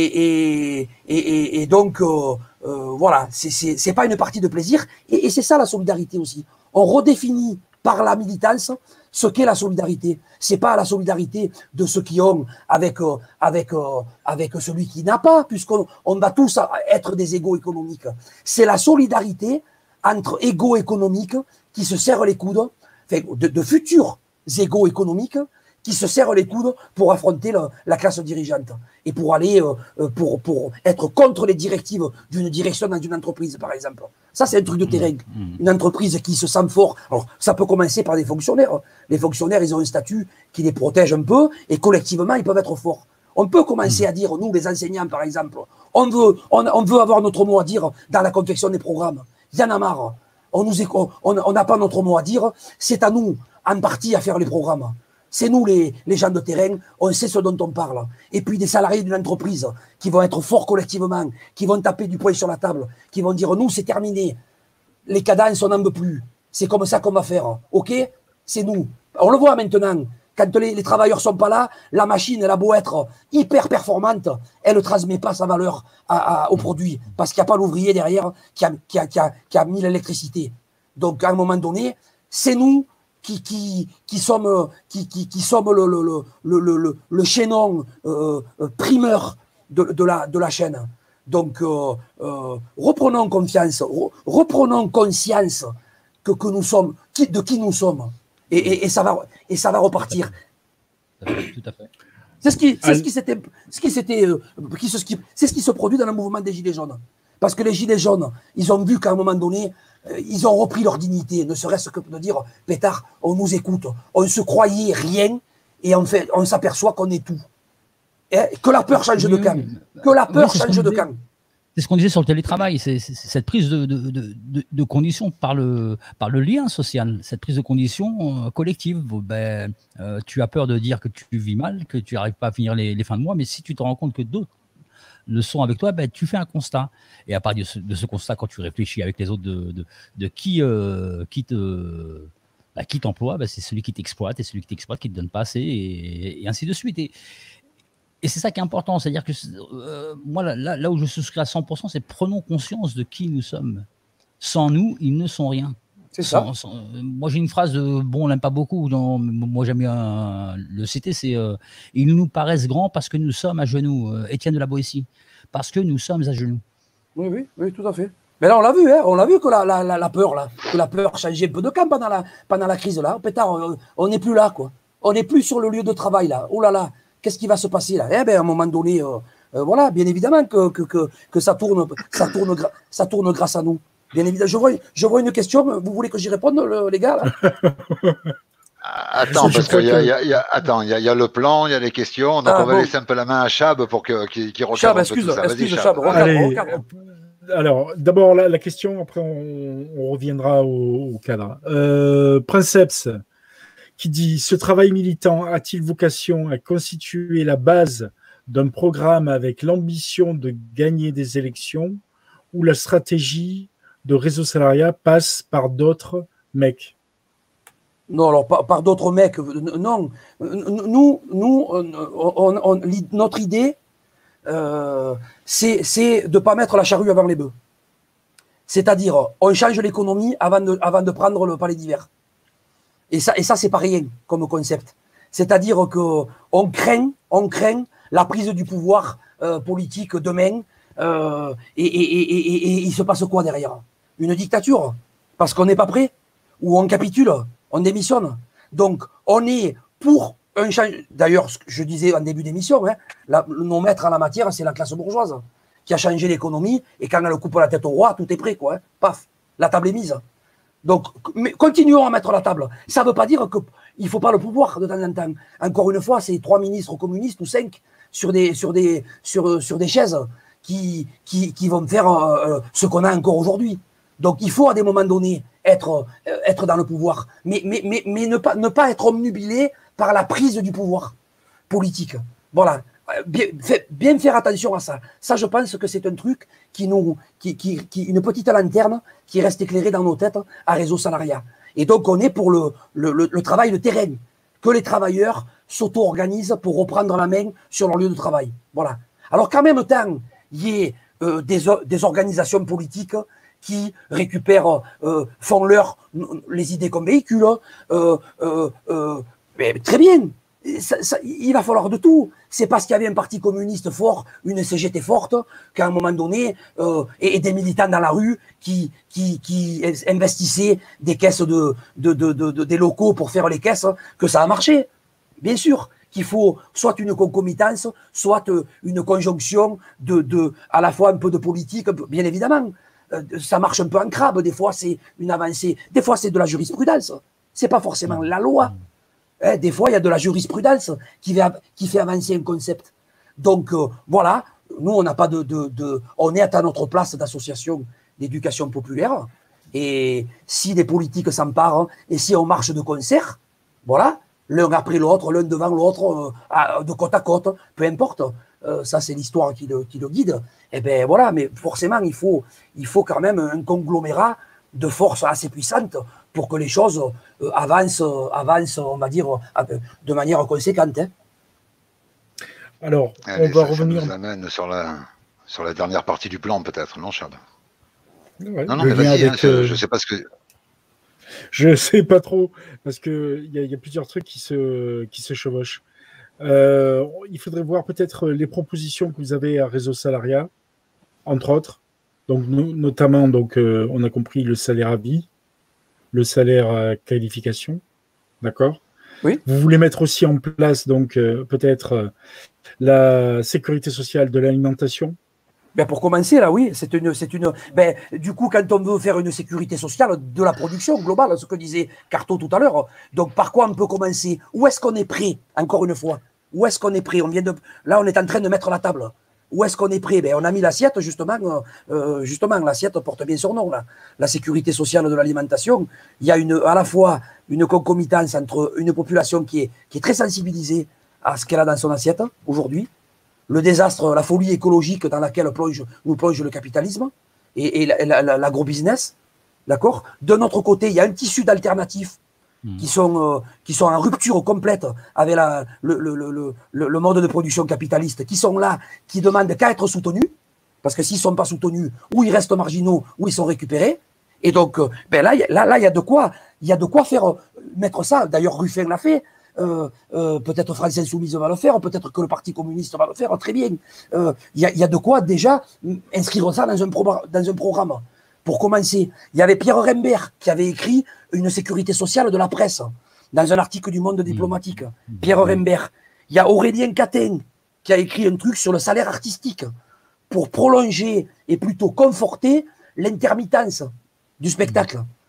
et donc voilà, c'est pas une partie de plaisir, et c'est ça la solidarité aussi. On redéfinit par la militance ce qu'est la solidarité. C'est pas la solidarité de ceux qui ont avec celui qui n'a pas, puisqu'on va tous être des égaux économiques. C'est la solidarité entre égaux économiques qui se serrent les coudes, de futurs égaux économiques qui se serrent les coudes pour affronter la classe dirigeante et pour aller pour être contre les directives d'une direction dans une entreprise, par exemple. Ça, c'est un truc de terrain. Une entreprise qui se sent fort. Alors, ça peut commencer par des fonctionnaires. Les fonctionnaires, ils ont un statut qui les protège un peu et collectivement, ils peuvent être forts. On peut commencer à dire, nous, les enseignants, par exemple, on veut avoir notre mot à dire dans la confection des programmes. Il y en a marre. On n'a pas notre mot à dire, c'est à nous, en partie, à faire les programmes. C'est nous, les gens de terrain, on sait ce dont on parle. Et puis des salariés d'une entreprise qui vont être forts collectivement, qui vont taper du poing sur la table, qui vont dire, nous, c'est terminé, les cadences, on n'en veut plus. C'est comme ça qu'on va faire. OK? C'est nous. On le voit maintenant. Quand les travailleurs ne sont pas là, la machine, elle a beau être hyper performante, elle ne transmet pas sa valeur au produit parce qu'il n'y a pas l'ouvrier derrière qui a mis l'électricité. Donc, à un moment donné, c'est nous qui sommes le chaînon primeur de la chaîne. Donc, reprenons confiance, reprenons conscience que nous sommes, de qui nous sommes. Et ça va repartir. Tout à fait. C'est ce qui se produit dans le mouvement des Gilets jaunes. Parce que les Gilets jaunes, ils ont vu qu'à un moment donné, ils ont repris leur dignité, ne serait-ce que de dire, pétard, on nous écoute, on se croyait rien, et en fait, on s'aperçoit qu'on est tout. Et que la peur change de camp. Que la peur change de camp. C'est ce qu'on disait sur le télétravail, c'est cette prise de condition par le lien social, cette prise de condition collective. Tu as peur de dire que tu vis mal, que tu n'arrives pas à finir les fins de mois, mais si tu te rends compte que d'autres le sont avec toi, tu fais un constat. Et à partir de ce constat, quand tu réfléchis avec les autres de qui t'emploie, c'est celui qui t'exploite, et celui qui t'exploite qui ne te donne pas assez, et ainsi de suite. Et c'est ça qui est important, c'est-à-dire que moi, là où je souscris à 100%, c'est prenons conscience de qui nous sommes. Sans nous, ils ne sont rien. C'est ça. Moi, j'ai une phrase, on l'aime pas beaucoup, moi j'aime bien le citer, c'est ils nous paraissent grands parce que nous sommes à genoux. Étienne de la Boétie, parce que nous sommes à genoux. Oui, tout à fait. Mais là, on l'a vu, hein, que la peur, là, que la peur changeait un peu de camp pendant la crise, là. Pétard, on n'est plus là, quoi. On n'est plus sur le lieu de travail, là. Oh là là. Qu'est-ce qui va se passer là? Eh bien, à un moment donné, voilà, bien évidemment que ça tourne grâce à nous. Bien évidemment. Je vois une question. Vous voulez que j'y réponde, les gars là? Attends, parce qu'il y a le plan, il y a les questions, donc on va laisser un peu la main à Chab pour qu'il recadre un peu tout ça. Vas-y, Chab. Allez, alors, d'abord la question, après on reviendra au cadre. Princeps, qui dit « Ce travail militant a-t-il vocation à constituer la base d'un programme avec l'ambition de gagner des élections ou la stratégie de Réseau Salariat passe par d'autres mecs ?» Non, alors par d'autres mecs, non. Nous, notre idée, c'est de ne pas mettre la charrue avant les bœufs. C'est-à-dire, on change l'économie avant de prendre le palais d'hiver. Et ça c'est pas rien comme concept. C'est-à-dire qu'on craint la prise du pouvoir politique demain. Et il se passe quoi derrière? Une dictature? Parce qu'on n'est pas prêt? Ou on capitule? On démissionne. Donc, on est pour un changement. D'ailleurs, ce que je disais en début d'émission, nos maîtres en la matière, c'est la classe bourgeoise qui a changé l'économie. Et quand elle coupe la tête au roi, tout est prêt, quoi. Hein. Paf, la table est mise. Donc, mais continuons à mettre la table. Ça ne veut pas dire qu'il ne faut pas le pouvoir de temps en temps. Encore une fois, c'est 3 ministres communistes ou 5 sur des chaises qui vont faire ce qu'on a encore aujourd'hui. Donc, il faut à des moments donnés être dans le pouvoir, mais ne pas être omnubilé par la prise du pouvoir politique. Voilà. Bien faire attention à ça. Ça, je pense que c'est un truc une petite lanterne qui reste éclairée dans nos têtes à Réseau Salariat. Et donc, on est pour le travail de terrain, que les travailleurs s'auto-organisent pour reprendre la main sur leur lieu de travail. Voilà. Alors qu'en même temps, il y ait des organisations politiques qui récupèrent, font les idées qu'on véhicule. Très bien. Il va falloir de tout. C'est parce qu'il y avait un parti communiste fort, une CGT forte, qu'à un moment donné, et des militants dans la rue qui investissaient des caisses des locaux pour faire les caisses, que ça a marché. Bien sûr qu'il faut soit une concomitance, soit une conjonction à la fois un peu de politique, bien évidemment. Ça marche un peu en crabe, des fois c'est une avancée, des fois c'est de la jurisprudence, c'est pas forcément la loi. Des fois il y a de la jurisprudence qui fait avancer un concept. Donc voilà, nous on n'a pas on est à notre place d'association d'éducation populaire, et si les politiques s'emparent et si on marche de concert, voilà, l'un après l'autre, l'un devant l'autre, de côte à côte, peu importe. Ça, c'est l'histoire qui le guide. Et bien voilà, mais forcément, il faut quand même un conglomérat de forces assez puissantes pour que les choses avancent, on va dire, de manière conséquente. Hein. Alors, allez, on va revenir. Ça nous amène sur la dernière partie du plan, peut-être, non, Chab? Ouais, non, mais vas-y, je ne sais pas ce que. Je ne sais pas trop, parce qu'il y a plusieurs trucs qui se chevauchent. Il faudrait voir peut-être les propositions que vous avez à Réseau Salariat, entre autres. Donc, notamment, on a compris le salaire à vie, le salaire à qualification, d'accord? Oui. Vous voulez mettre aussi en place, peut-être la sécurité sociale de l'alimentation. Ben pour commencer, là, oui, du coup, quand on veut faire une sécurité sociale de la production globale, ce que disait Carto tout à l'heure, donc par quoi on peut commencer? Où est-ce qu'on est prêt, encore une fois? Où est-ce qu'on est prêt? Là, on est en train de mettre la table. Où est-ce qu'on est prêt? On a mis l'assiette, justement, l'assiette porte bien son nom, là. La sécurité sociale de l'alimentation. Il y a à la fois une concomitance entre une population qui est très sensibilisée à ce qu'elle a dans son assiette aujourd'hui, le désastre, la folie écologique dans laquelle nous plonge le capitalisme et l'agrobusiness, d'accord? De notre côté, il y a un tissu d'alternatifs qui sont en rupture complète avec le mode de production capitaliste, qui sont là, qui demandent qu'à être soutenus, parce que s'ils ne sont pas soutenus, ou ils restent marginaux, ou ils sont récupérés. Et donc, là, il y a de quoi faire mettre ça. D'ailleurs, Ruffin l'a fait. Peut-être France Insoumise va le faire, peut-être que le Parti communiste va le faire, très bien. Il y a de quoi déjà inscrire ça dans un programme. Pour commencer, il y avait Pierre Rembert qui avait écrit une sécurité sociale de la presse dans un article du Monde diplomatique. Pierre Rembert. Il y a Aurélien Catin qui a écrit un truc sur le salaire artistique pour prolonger et plutôt conforter l'intermittence du spectacle.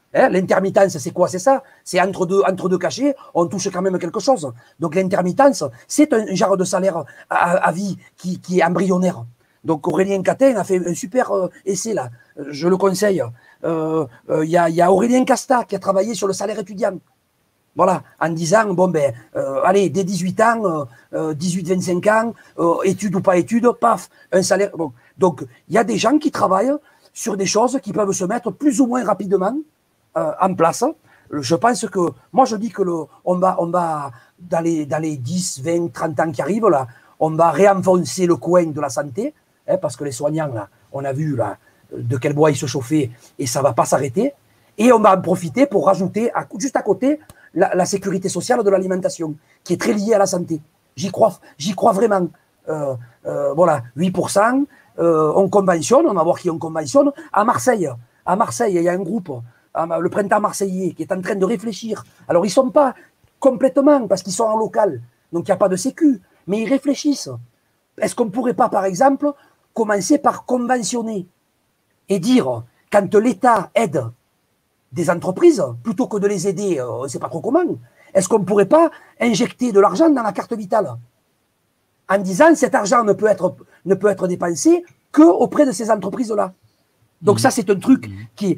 Hein, l'intermittence, c'est quoi? C'est ça. C'est entre deux cachets, on touche quand même quelque chose. Donc l'intermittence, c'est un genre de salaire à vie qui est embryonnaire. Donc Aurélien Catin a fait un super essai là, je le conseille. Y a Aurélien Casta qui a travaillé sur le salaire étudiant. Voilà, en disant, bon ben, allez, dès 18 ans, 18-25 ans, études ou pas études, paf, un salaire. Bon. Donc, il y a des gens qui travaillent sur des choses qui peuvent se mettre plus ou moins rapidement en place. Je pense que, moi je dis que on va dans les 10, 20, 30 ans qui arrivent, là, on va réenfoncer le coin de la santé, hein, parce que les soignants, là, on a vu là, de quel bois ils se chauffaient et ça ne va pas s'arrêter. Et on va en profiter pour rajouter, juste à côté, la sécurité sociale de l'alimentation, qui est très liée à la santé. J'y crois vraiment. Voilà, 8%, on conventionne, on va voir qui on conventionne. À Marseille, il y a un groupe, le Printemps Marseillais, qui est en train de réfléchir. Alors, ils ne sont pas complètement, parce qu'ils sont en local, donc il n'y a pas de sécu, mais ils réfléchissent. Est-ce qu'on ne pourrait pas, par exemple, commencer par conventionner et dire, quand l'État aide des entreprises, plutôt que de les aider, on ne sait pas trop comment, est-ce qu'on ne pourrait pas injecter de l'argent dans la carte vitale en disant cet argent ne peut être dépensé qu'auprès de ces entreprises-là. Donc ça, c'est un truc qui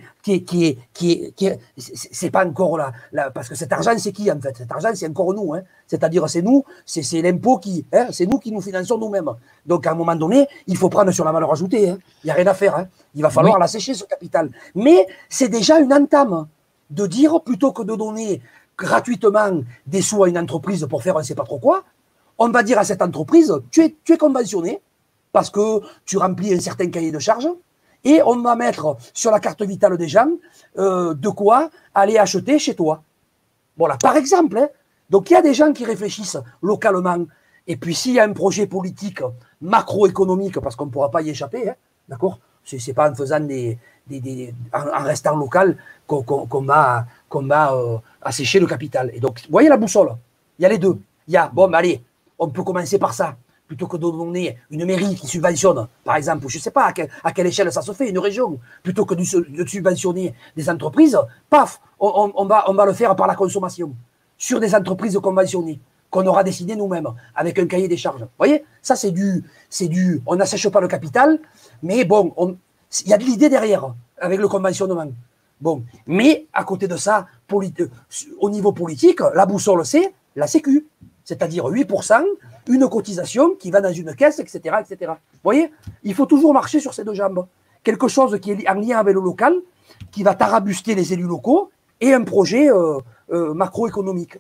est c'est pas encore là, parce que cet argent, c'est qui en fait? Cet argent, c'est encore nous, hein. C'est-à-dire c'est nous, c'est l'impôt c'est nous qui nous finançons nous-mêmes. Donc à un moment donné, il faut prendre sur la valeur ajoutée, hein. Il n'y a rien à faire, hein. Il va falloir l'assécher ce capital. Mais c'est déjà une entame de dire, plutôt que de donner gratuitement des sous à une entreprise pour faire on ne sait pas trop quoi, on va dire à cette entreprise, tu es conventionné parce que tu remplis un certain cahier de charges. Et on va mettre sur la carte vitale des gens de quoi aller acheter chez toi. Voilà, par exemple. Hein. Donc, il y a des gens qui réfléchissent localement. Et puis, s'il y a un projet politique macroéconomique, parce qu'on ne pourra pas y échapper, hein, d'accord? C'est pas en faisant en restant local qu'on va assécher le capital. Et donc, vous voyez la boussole? Il y a les deux. Il y a, bon, allez, on peut commencer par ça. Plutôt que de donner une mairie qui subventionne, par exemple, je ne sais pas à quelle échelle ça se fait, une région, plutôt que de subventionner des entreprises, paf, on va le faire par la consommation, sur des entreprises conventionnées, qu'on aura décidé nous-mêmes, avec un cahier des charges. Vous voyez, ça c'est du, on n'assèche pas le capital, mais bon, il y a de l'idée derrière, avec le conventionnement. Bon, mais à côté de ça, au niveau politique, la boussole, c'est la Sécu, c'est-à-dire 8%, une cotisation qui va dans une caisse, etc., etc. Vous voyez, il faut toujours marcher sur ces deux jambes. Quelque chose qui est en lien avec le local, qui va tarabuster les élus locaux, et un projet macroéconomique.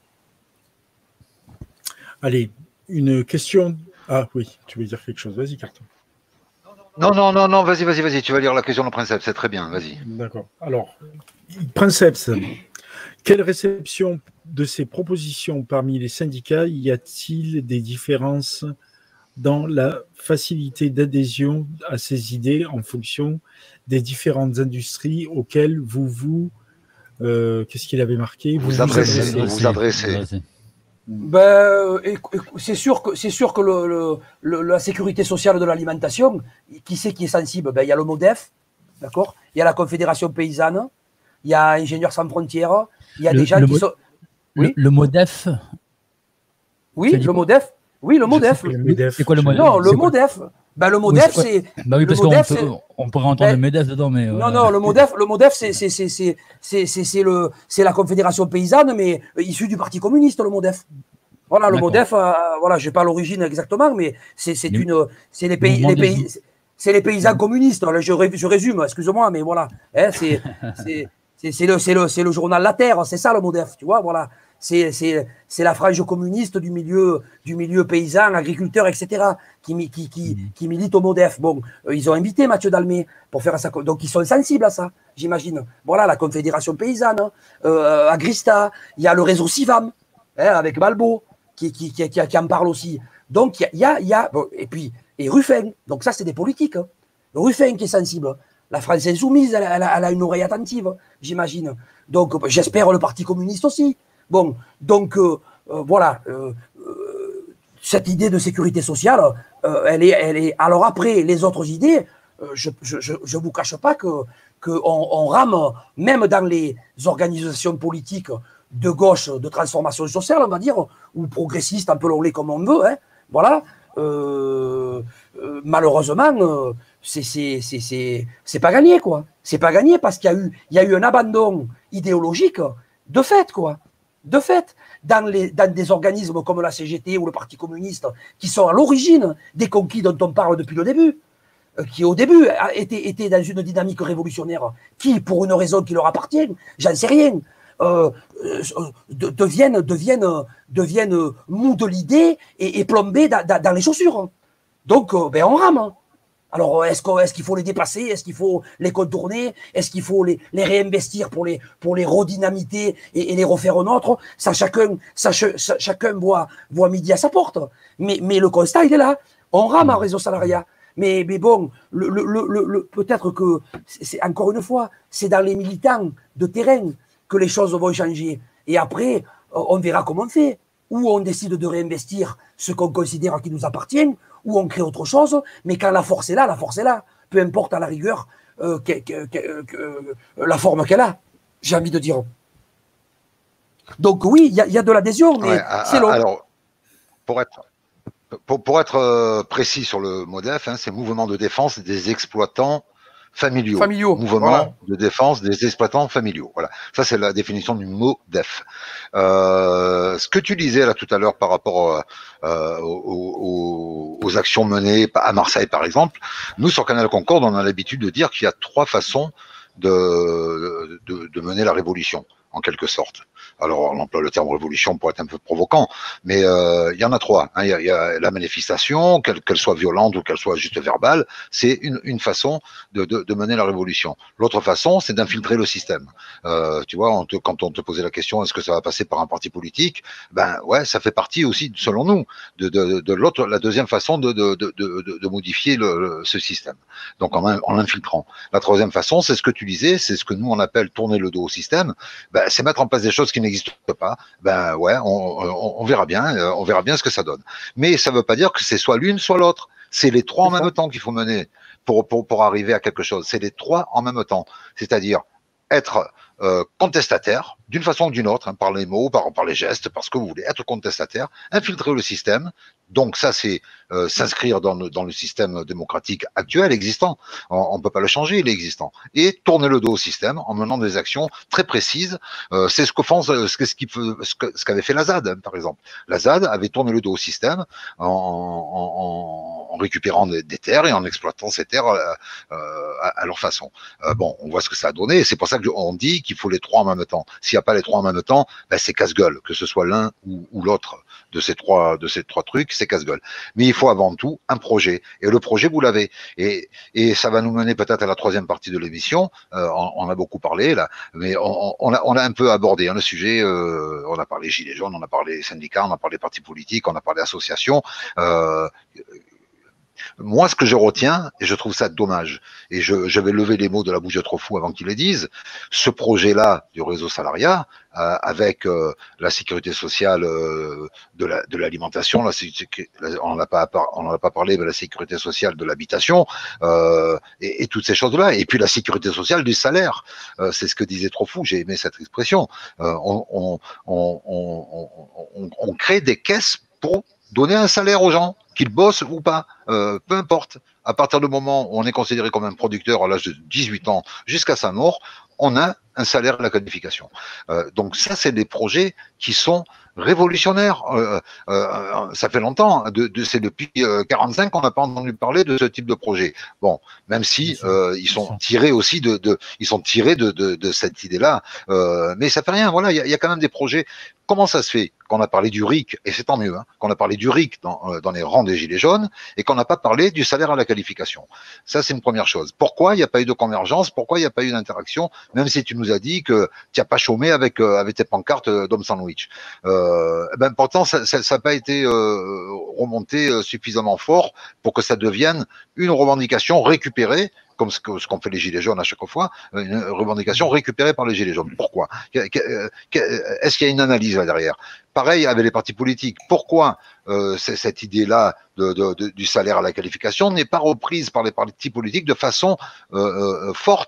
Allez, une question. Ah oui, tu veux dire quelque chose. Vas-y, Carton. Non, vas-y, tu vas lire la question de Princeps, c'est très bien, vas-y. D'accord. Alors, Princeps, quelle réception de ces propositions parmi les syndicats? Y a-t-il des différences dans la facilité d'adhésion à ces idées en fonction des différentes industries auxquelles qu'est-ce qu'il avait marqué? Vous adressez. Ben, c'est sûr que la sécurité sociale de l'alimentation, qui c'est qui est sensible? Ben, il y a le MODEF, d'accord? Il y a la Confédération paysanne, il y a Ingénieurs sans frontières, il y a des gens qui sont... Oui, le MODEF. Oui, le MODEF. Oui, le MODEF. C'est quoi le MODEF? Non, le MODEF. Ben, le MODEF, c'est. Bah oui, parce qu'on pourrait entendre le MEDEF dedans, mais. Non, le MODEF, c'est la Confédération paysanne, mais issu du Parti communiste, le MODEF. Voilà, le MODEF, voilà, j'ai pas l'origine exactement, mais c'est les paysans communistes. Là, je résume, excuse-moi, mais voilà. Hein, c'est le journal La Terre, c'est ça le MODEF, tu vois, voilà. C'est la frange communiste du milieu paysan, agriculteur, etc., qui milite au MODEF. Bon, ils ont invité Mathieu Dalmé pour faire ça. Donc, ils sont sensibles à ça, j'imagine. Voilà, la Confédération paysanne, Agrista, il y a le réseau Sivam, hein, avec Malbo, qui en parle aussi. Donc, il y a bon, et Ruffin. Donc, ça, c'est des politiques. Hein. Ruffin qui est sensible. La France insoumise, elle a une oreille attentive, j'imagine. Donc, j'espère le Parti communiste aussi. Bon, donc, voilà, cette idée de sécurité sociale, elle est. Alors après, les autres idées, je ne vous cache pas que qu'on rame, même dans les organisations politiques de gauche, de transformation sociale, on va dire, ou progressistes, appelons-les comme on veut, hein, voilà, malheureusement, c'est pas gagné, quoi. C'est pas gagné parce qu'il y a eu un abandon idéologique de fait, quoi. De fait, dans des organismes comme la CGT ou le Parti communiste, qui sont à l'origine des conquis dont on parle depuis le début, qui au début étaient dans une dynamique révolutionnaire, qui, pour une raison qui leur appartient, j'en sais rien, deviennent mous de l'idée et plombés dans les chaussures. Donc, ben, on rame. Alors, est-ce qu'il faut les dépasser? Est-ce qu'il faut les contourner? Est-ce qu'il faut les réinvestir pour les redynamiter et les refaire nôtres? Ça, chacun voit midi à sa porte. Mais le constat, il est là. On rame en réseau salariat. Mais bon, peut-être que, encore une fois, c'est dans les militants de terrain que les choses vont changer. Et après, on verra comment on fait. Ou on décide de réinvestir ce qu'on considère qui nous appartient, ou on crée autre chose. Mais quand la force est là, la force est là. Peu importe à la rigueur la forme qu'elle a, j'ai envie de dire. Donc oui, il y a de l'adhésion, mais c'est long. Alors, pour être précis sur le MODEF, hein, c'est Mouvement de défense des exploitants familiaux. Mouvement de défense des exploitants familiaux. Voilà. Ça, c'est la définition du MODEF. Ce que tu disais là tout à l'heure par rapport aux actions menées à Marseille, par exemple, nous, sur Canal Concorde, on a l'habitude de dire qu'il y a 3 façons de mener la révolution, en quelque sorte. Alors, on emploie le terme révolution pour être un peu provoquant, mais il y en a 3. Hein. Il y a la manifestation, qu'elle soit violente ou qu'elle soit juste verbale, c'est une façon de mener la révolution. L'autre façon, c'est d'infiltrer le système. Tu vois, quand on te posait la question, est-ce que ça va passer par un parti politique? Ben ouais, ça fait partie aussi, selon nous, de l'autre, la deuxième façon de modifier ce système. Donc en l'infiltrant. La troisième façon, c'est ce que tu disais, c'est ce que nous on appelle tourner le dos au système. Ben, c'est mettre en place des choses qui n'existe pas, ben ouais, on verra bien ce que ça donne. Mais ça ne veut pas dire que c'est soit l'une, soit l'autre. C'est les 3 en même temps qu'il faut mener pour arriver à quelque chose. C'est les 3 en même temps. C'est-à-dire être contestataire, d'une façon ou d'une autre, hein, par les mots, par les gestes, parce que vous voulez être contestataire, infiltrer le système. Donc ça, c'est s'inscrire dans le système démocratique actuel, existant. On ne peut pas le changer, il est existant. Et tourner le dos au système en menant des actions très précises. C'est ce qu'avait fait la ZAD, hein, par exemple. La ZAD avait tourné le dos au système en récupérant des terres et en exploitant ces terres à leur façon. Bon, on voit ce que ça a donné. C'est pour ça qu'on dit qu'il faut les 3 en même temps. S'il n'y a pas les 3 en même temps, ben c'est casse-gueule, que ce soit l'un ou l'autre de ces trois trucs, c'est casse-gueule. Mais il faut avant tout un projet. Et le projet, vous l'avez. Et ça va nous mener peut-être à la 3e partie de l'émission. On a beaucoup parlé là, mais on a un peu abordé hein, le sujet. On a parlé gilets jaunes, on a parlé syndicats, on a parlé partis politiques, on a parlé associations. Moi, ce que je retiens, et je trouve ça dommage, et je vais lever les mots de la bouche de trop fou avant qu'ils les disent, ce projet-là du réseau salariat, avec la sécurité sociale de l'alimentation, on n'en a pas parlé, mais la sécurité sociale de l'habitation, et toutes ces choses-là, et puis la sécurité sociale du salaire, c'est ce que disait trop fou, j'ai aimé cette expression, on crée des caisses pour donner un salaire aux gens, qu'ils bossent ou pas, peu importe. À partir du moment où on est considéré comme un producteur à l'âge de 18 ans jusqu'à sa mort, on a un salaire à la qualification. Donc ça, c'est des projets qui sont révolutionnaires. Ça fait longtemps, c'est depuis 45 qu'on n'a pas entendu parler de ce type de projet. Bon, même si ils sont tirés aussi de cette idée-là, mais ça fait rien. Voilà, il y a quand même des projets. Comment ça se fait qu'on a parlé du RIC, et c'est tant mieux, hein, qu'on a parlé du RIC dans les rangs des Gilets jaunes, et qu'on n'a pas parlé du salaire à la qualification? Ça, c'est une première chose. Pourquoi il n'y a pas eu de convergence? Pourquoi il n'y a pas eu d'interaction? Même si tu nous as dit que tu n'as pas chômé avec tes pancartes d'homme sandwich. Ben, pourtant, ça n'a pas été remonté suffisamment fort pour que ça devienne une revendication récupérée, comme ce qu'ont fait les Gilets jaunes à chaque fois, une revendication récupérée par les Gilets jaunes. Pourquoi? Est-ce qu'il y a une analyse là derrière? Pareil avec les partis politiques. Pourquoi cette idée-là du salaire à la qualification n'est pas reprise par les partis politiques de façon forte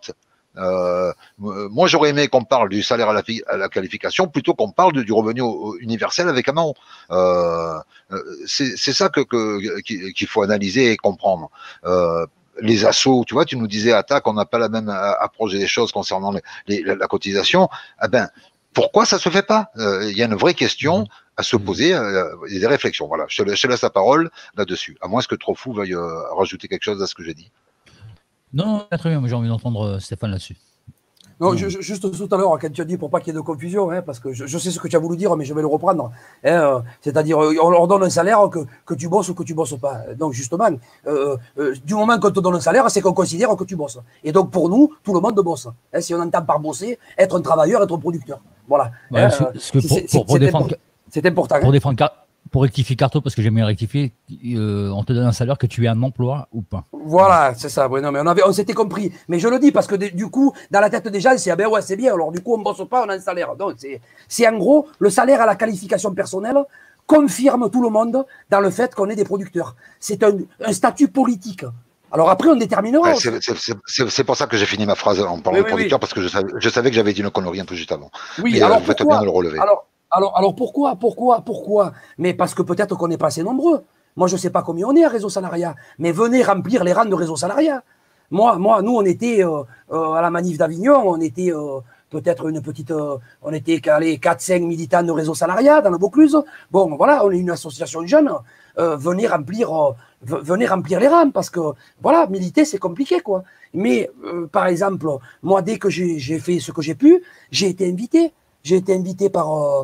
Moi, j'aurais aimé qu'on parle du salaire à la qualification plutôt qu'on parle du revenu universel avec un an. C'est ça qu'il faut analyser et comprendre. Les assos, tu vois, tu nous disais, Attaque, on n'a pas la même approche des choses concernant la cotisation. Eh ben, pourquoi ça se fait pas? Il y a une vraie question à se poser, des réflexions. Voilà, je te laisse la parole là-dessus. À moins que Trofou veuille rajouter quelque chose à ce que j'ai dit. Non, très bien, j'ai envie d'entendre Stéphane là-dessus. Non, juste tout à l'heure, quand tu as dit, pour pas qu'il y ait de confusion, hein, parce que je sais ce que tu as voulu dire, mais je vais le reprendre. Hein, c'est-à-dire, on leur donne un salaire que tu bosses ou que tu bosses pas. Donc, justement, du moment qu'on te donne un salaire, c'est qu'on considère que tu bosses. Et donc, pour nous, tout le monde bosse. Hein, si on entend par bosser, être un travailleur, être un producteur. Voilà. Ouais, c'est important. Pour rectifier Carto, parce que j'aime bien rectifier, on te donne un salaire que tu aies un emploi ou pas. Voilà, c'est ça. Ouais, non, mais on s'était compris. Mais je le dis parce que du coup, dans la tête des gens, c'est ah ben ouais, c'est bien. Alors du coup, on ne bosse pas, on a un salaire. Donc c'est en gros le salaire à la qualification personnelle confirme tout le monde dans le fait qu'on est des producteurs. C'est un statut politique. Alors après, on déterminera. C'est pour ça que j'ai fini ma phrase en parlant de producteur, parce que je savais que j'avais dit une connerie un peu juste avant. Oui, mais, alors vous faites bien de le relever. Alors pourquoi? Mais parce que peut-être qu'on n'est pas assez nombreux. Moi, je ne sais pas combien on est à Réseau Salariat, mais venez remplir les rangs de Réseau Salariat. Nous, on était à la manif d'Avignon, on était peut-être une petite, on était 4-5 militants de Réseau Salariat dans le Vaucluse. Bon, voilà, on est une association de jeunes. Venez remplir les rangs, parce que voilà, militer, c'est compliqué, quoi. Mais par exemple, moi, dès que j'ai fait ce que j'ai pu, j'ai été invité. J'ai été invité par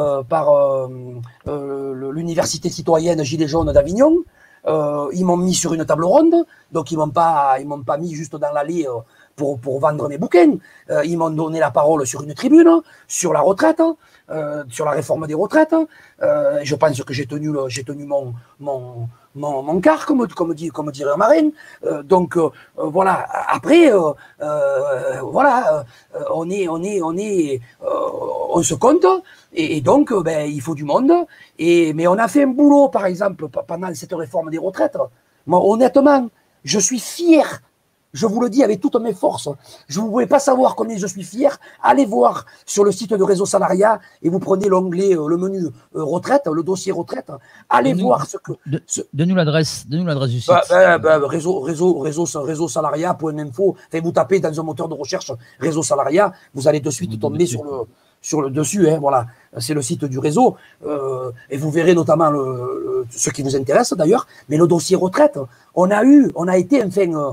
l'université citoyenne Gilets jaunes d'Avignon. Ils m'ont mis sur une table ronde, donc ils m'ont pas mis juste dans l'allée pour vendre mes bouquins. Ils m'ont donné la parole sur une tribune, sur la retraite, sur la réforme des retraites. Je pense que j'ai tenu mon quart, comme dirait un marin. Donc voilà. Après, voilà, on se compte, et donc il faut du monde. Mais on a fait un boulot, par exemple, pendant cette réforme des retraites. Moi, honnêtement, je suis fier. Je vous le dis avec toutes mes forces. Je ne pouvez pas savoir combien je suis fier. Allez voir sur le site de Réseau Salariat et vous prenez l'onglet, le menu retraite, le dossier retraite. Allez voir ce que. Donne-nous l'adresse du site. Réseau Salariat.info. Vous tapez dans un moteur de recherche Réseau Salariat, vous allez de suite tomber sur le dessus, hein, voilà, c'est le site du réseau, et vous verrez notamment ce qui vous intéresse d'ailleurs, mais le dossier retraite, on a été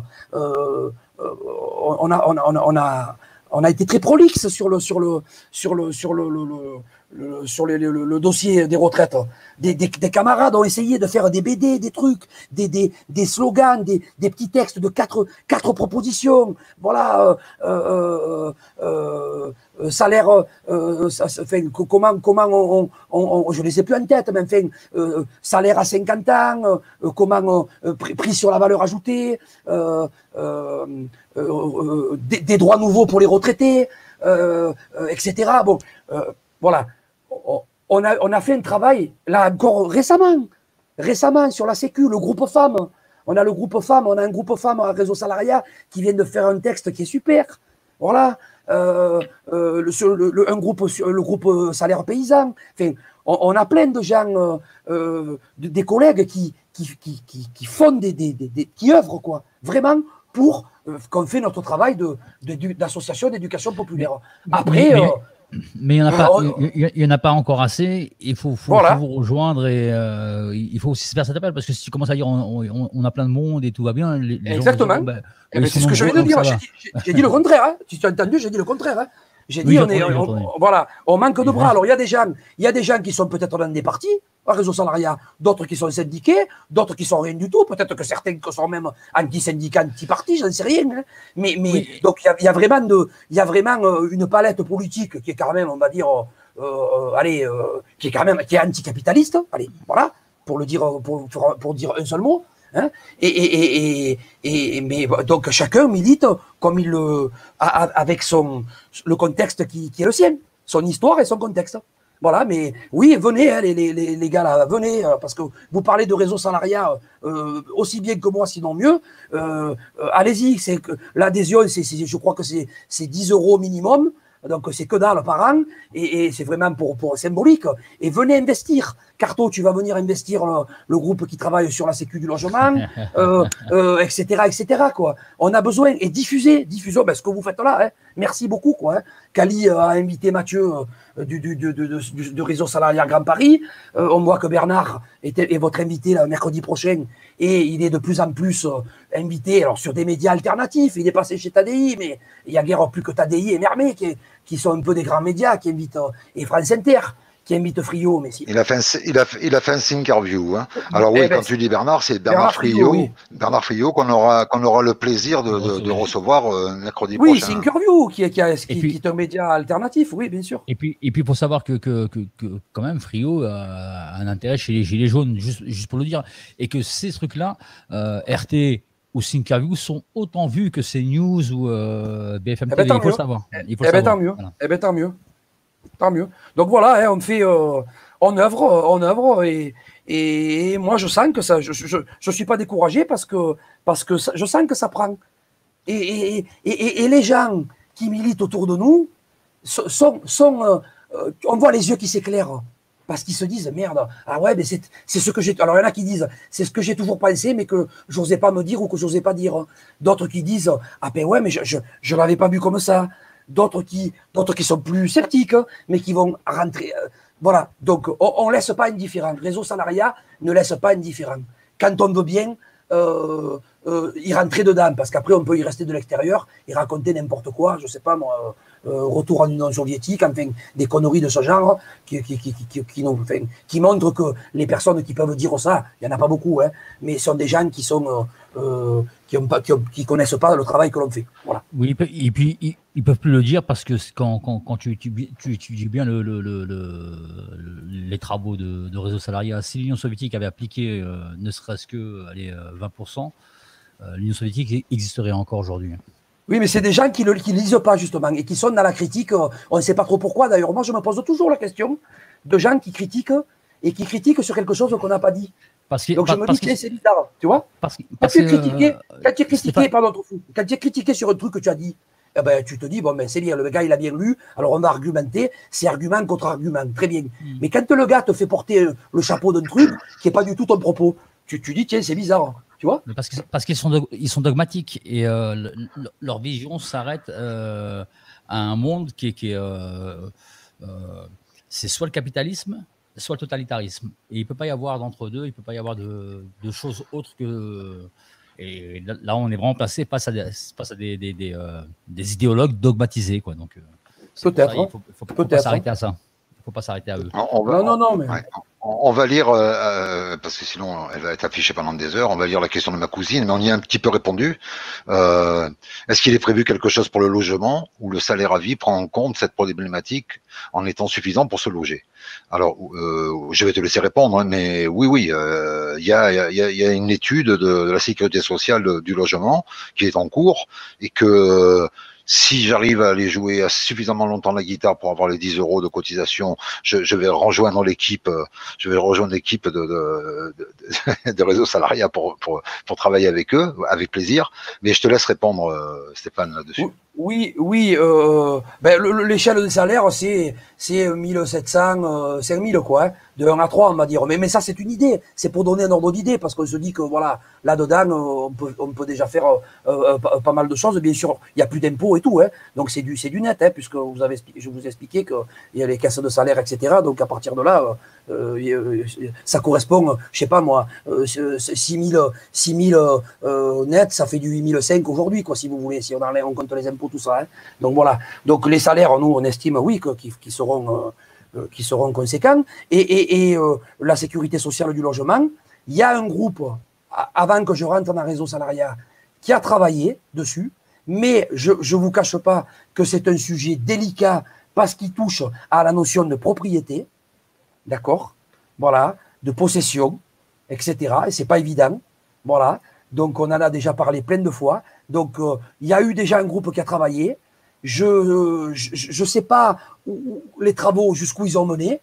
très prolixe sur le dossier des retraites. Des camarades ont essayé de faire des BD, des trucs, des slogans, des petits textes de quatre propositions. Voilà, salaire, comment je les ai plus en tête, mais enfin, salaire à 50 ans, comment prix sur la valeur ajoutée, des droits nouveaux pour les retraités, etc. Bon, voilà. On a fait un travail, là encore récemment sur la Sécu, le groupe femmes. On a un groupe femmes à Réseau Salariat qui vient de faire un texte qui est super. Voilà. Le groupe salaire paysan. Enfin, on a plein de gens, des collègues qui font qui œuvrent, quoi, vraiment pour qu'on fait notre travail d'association d'éducation populaire. Après. Mais il n'y en a pas encore assez. Il faut vous rejoindre, et il faut aussi se faire cet appel, parce que si tu commences à dire on a plein de monde et tout va bien, les exactement. Gens c'est ce que je viens de dire. J'ai dit le contraire. Hein. Si tu as entendu, j'ai dit le contraire. Hein. J'ai dit on manque de bras. Alors il y a des gens qui sont peut-être dans des partis à Réseau Salariat, d'autres qui sont syndiqués, d'autres qui sont rien du tout. Peut-être que certains sont même anti-syndicats, anti-partis, je n'en sais rien. Hein. Mais donc il y a vraiment une palette politique qui est quand même, on va dire, qui est anticapitaliste. Allez, voilà, pour dire un seul mot. Hein, mais donc chacun milite comme avec le contexte qui est le sien, son histoire et son contexte. Voilà, mais oui, venez, hein, les gars, là, venez, parce que vous parlez de réseau salariat aussi bien que moi, sinon mieux. Allez-y, l'adhésion, je crois que c'est 10 € minimum. Donc, c'est que dalle par an, et c'est vraiment pour symbolique. Et venez investir. Carto, tu vas venir investir le groupe qui travaille sur la sécu du logement, etc., etc., quoi. On a besoin, et diffusons ce que vous faites là, hein. Merci beaucoup, quoi. Hein. Cali a invité Mathieu du réseau salarial Grand Paris. On voit que Bernard est votre invité là, mercredi prochain, et il est de plus en plus invité alors, sur des médias alternatifs. Il est passé chez TADI, mais il y a guère plus que TADI et Mermet qui sont un peu des grands médias, qui invitent, et France Inter, qui invite Friot. Mais si... il a fait un Thinkerview. Hein. Alors oui, quand tu dis Bernard, c'est Bernard Friot, oui. Bernard Friot qu'on aura le plaisir de recevoir mercredi prochain. Oui, Thinkerview, qui est un média alternatif, oui, bien sûr. Et puis faut savoir que quand même Friot a un intérêt chez les Gilets jaunes, juste pour le dire, et que ces trucs-là, RT ou Thinkerview sont autant vus que CNews ou BFM TV. Il faut le savoir. Tant mieux. Voilà. Tant mieux. Tant mieux. Donc voilà, hein, on fait, on œuvre, et moi je sens que ça, je suis pas découragé parce que je sens que ça prend. Et les gens qui militent autour de nous on voit les yeux qui s'éclairent. Parce qu'ils se disent, merde, ah ouais, mais c'est ce que j'ai. Alors il y en a qui disent, c'est ce que j'ai toujours pensé, mais que j'osais pas me dire ou que j'osais pas dire. D'autres qui disent, ah ben ouais, mais je l'avais pas vu comme ça. D'autres qui sont plus sceptiques, mais qui vont rentrer. Voilà. Donc, on ne laisse pas indifférent. Réseau salariat ne laisse pas indifférent. Quand on veut bien y rentrer dedans, parce qu'après, on peut y rester de l'extérieur et raconter n'importe quoi, je ne sais pas moi, retour en Union soviétique, enfin, des conneries de ce genre qui montrent que les personnes qui peuvent dire ça, il n'y en a pas beaucoup, hein, mais ce sont des gens qui sont. Qui connaissent pas le travail que l'on fait. Voilà. Oui, et puis ils peuvent plus le dire parce que quand tu dis bien les travaux de réseau salariat, si l'Union soviétique avait appliqué ne serait-ce que 20%, l'Union soviétique existerait encore aujourd'hui. Oui, mais c'est des gens qui ne lisent pas justement et qui sont dans la critique. On ne sait pas trop pourquoi d'ailleurs. Moi, je me pose toujours la question de gens qui critiquent et qui critiquent sur quelque chose qu'on n'a pas dit. Donc je me dis que c'est bizarre, tu vois. Quand tu es critiqué sur un truc que tu as dit, eh ben, tu te dis, bon, ben, c'est bien, le gars, il a bien lu, alors on va argumenter, c'est argument contre argument, très bien. Mais quand le gars te fait porter le chapeau d'un truc qui n'est pas du tout ton propos, tu dis, tiens, c'est bizarre, tu vois. Parce qu'ils sont dogmatiques et leur vision s'arrête à un monde qui est c'est soit le capitalisme, soit le totalitarisme. Et il ne peut pas y avoir d'entre-deux, il ne peut pas y avoir de choses autres que... Et là, on est vraiment placé face à des idéologues dogmatisés, quoi. Donc, peut-être. Il ne faut pas s'arrêter à ça. Il ne faut pas s'arrêter à eux. On va lire, parce que sinon elle va être affichée pendant des heures, on va lire la question de ma cousine, mais on y a un petit peu répondu. Est-ce qu'il est prévu quelque chose pour le logement où le salaire à vie prend en compte cette problématique en étant suffisant pour se loger? Alors, je vais te laisser répondre, hein, mais oui, il y a une étude de la sécurité sociale du logement qui est en cours et que si j'arrive à aller jouer suffisamment longtemps la guitare pour avoir les 10 € de cotisation, je vais rejoindre l'équipe. De réseau salariat pour travailler avec eux, avec plaisir. Mais je te laisse répondre, Stéphane, là-dessus. Oui. L'échelle de salaire, c'est 1700, 5000, quoi. Hein, de 1 à 3, on va dire. Mais ça, c'est une idée. C'est pour donner un ordre d'idée, parce qu'on se dit que, voilà, là-dedans, on peut déjà faire pas mal de choses. Bien sûr, il n'y a plus d'impôts et tout. Hein, donc, c'est du net, hein, puisque je vous ai expliqué qu'il y a les caisses de salaire, etc. Donc, à partir de là, ça correspond, je sais pas moi, 6 000 net, ça fait du 8 500 aujourd'hui, quoi, si vous voulez, si on compte les impôts, tout ça. Hein. Donc voilà. Donc les salaires, nous, on estime, oui, qu'ils seront conséquents. Et la sécurité sociale du logement, il y a un groupe, avant que je rentre dans le réseau salariat, qui a travaillé dessus, mais je ne vous cache pas que c'est un sujet délicat parce qu'il touche à la notion de propriété, d'accord, voilà, de possession, etc. Et c'est pas évident, voilà. Donc on en a déjà parlé plein de fois. Donc il y a eu déjà un groupe qui a travaillé. Je sais pas les travaux jusqu'où ils ont mené.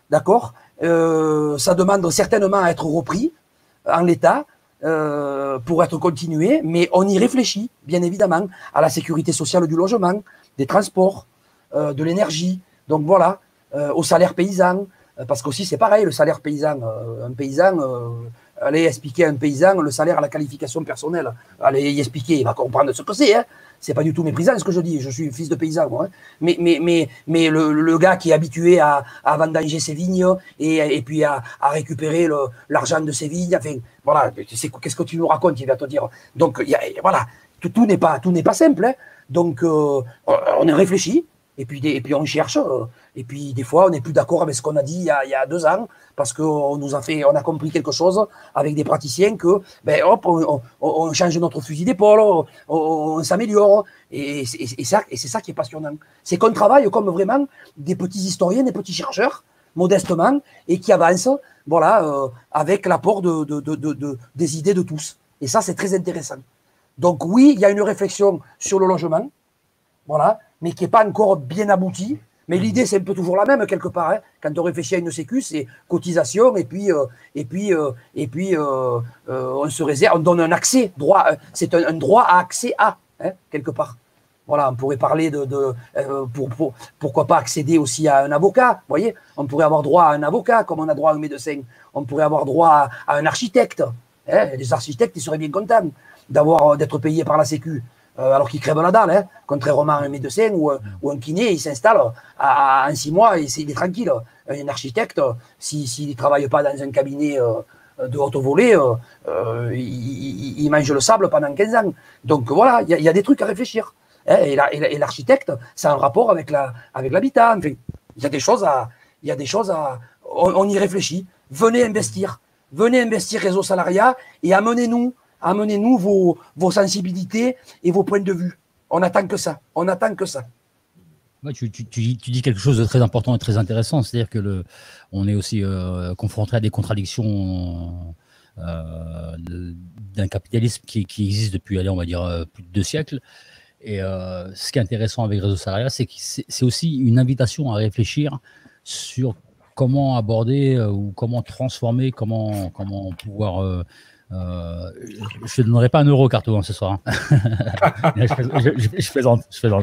d'accord, ça demande certainement à être repris en l'état pour être continué, mais on y réfléchit, bien évidemment, à la sécurité sociale du logement, des transports, de l'énergie, donc voilà, au salaire paysan, parce qu'aussi c'est pareil, le salaire paysan, un paysan, allez expliquer à un paysan le salaire à la qualification personnelle, allez y expliquer, il va comprendre ce que c'est, hein. C'est pas du tout méprisant ce que je dis, je suis fils de paysan, moi, hein. Mais le gars qui est habitué à vendanger ses vignes et puis à récupérer l'argent de ses vignes, enfin, voilà, qu'est-ce que tu nous racontes, il va te dire. Donc, voilà, tout n'est pas simple, hein. Donc, on est réfléchi. Et puis on cherche, et puis des fois on n'est plus d'accord avec ce qu'on a dit il y a 2 ans, parce qu'on on a compris quelque chose avec des praticiens que, ben hop, on change notre fusil d'épaule, on s'améliore, et c'est ça qui est passionnant. C'est qu'on travaille comme vraiment des petits historiens, des petits chercheurs, modestement, et qui avancent, voilà, avec l'apport des idées de tous. Et ça, c'est très intéressant. Donc oui, il y a une réflexion sur le logement, voilà, mais qui n'est pas encore bien abouti. Mais l'idée, c'est un peu toujours la même, quelque part, hein. Quand on réfléchit à une sécu, c'est cotisation, et puis on se réserve, on donne un accès, c'est un droit à accès à, hein, quelque part. Voilà, on pourrait parler pourquoi pas accéder aussi à un avocat, vous voyez, on pourrait avoir droit à un avocat, comme on a droit à un médecin, on pourrait avoir droit à un architecte, hein. Les architectes, ils seraient bien contents d'être payés par la sécu. Alors qu'il crève la dalle, hein, contrairement à un médecin ou un kiné, il s'installe en 6 mois et il est tranquille. Un architecte, s'il ne travaille pas dans un cabinet de haute volée, il mange le sable pendant 15 ans. Donc voilà, il y a des trucs à réfléchir. Hein, et l'architecte, c'est un rapport avec l'habitat. Enfin, il y a des choses à. On y réfléchit. Venez investir Réseau Salariat et amenez-nous vos sensibilités et vos points de vue. On n'attend que ça. Ouais, tu dis quelque chose de très important et très intéressant, c'est-à-dire que on est aussi confronté à des contradictions d'un capitalisme qui existe depuis, on va dire, plus de 2 siècles. Et ce qui est intéressant avec Réseau Salariat, c'est que c'est aussi une invitation à réfléchir sur comment aborder ou comment transformer, comment pouvoir... je ne te donnerai pas 1 euro, Carto, ce soir. Hein. je plaisante.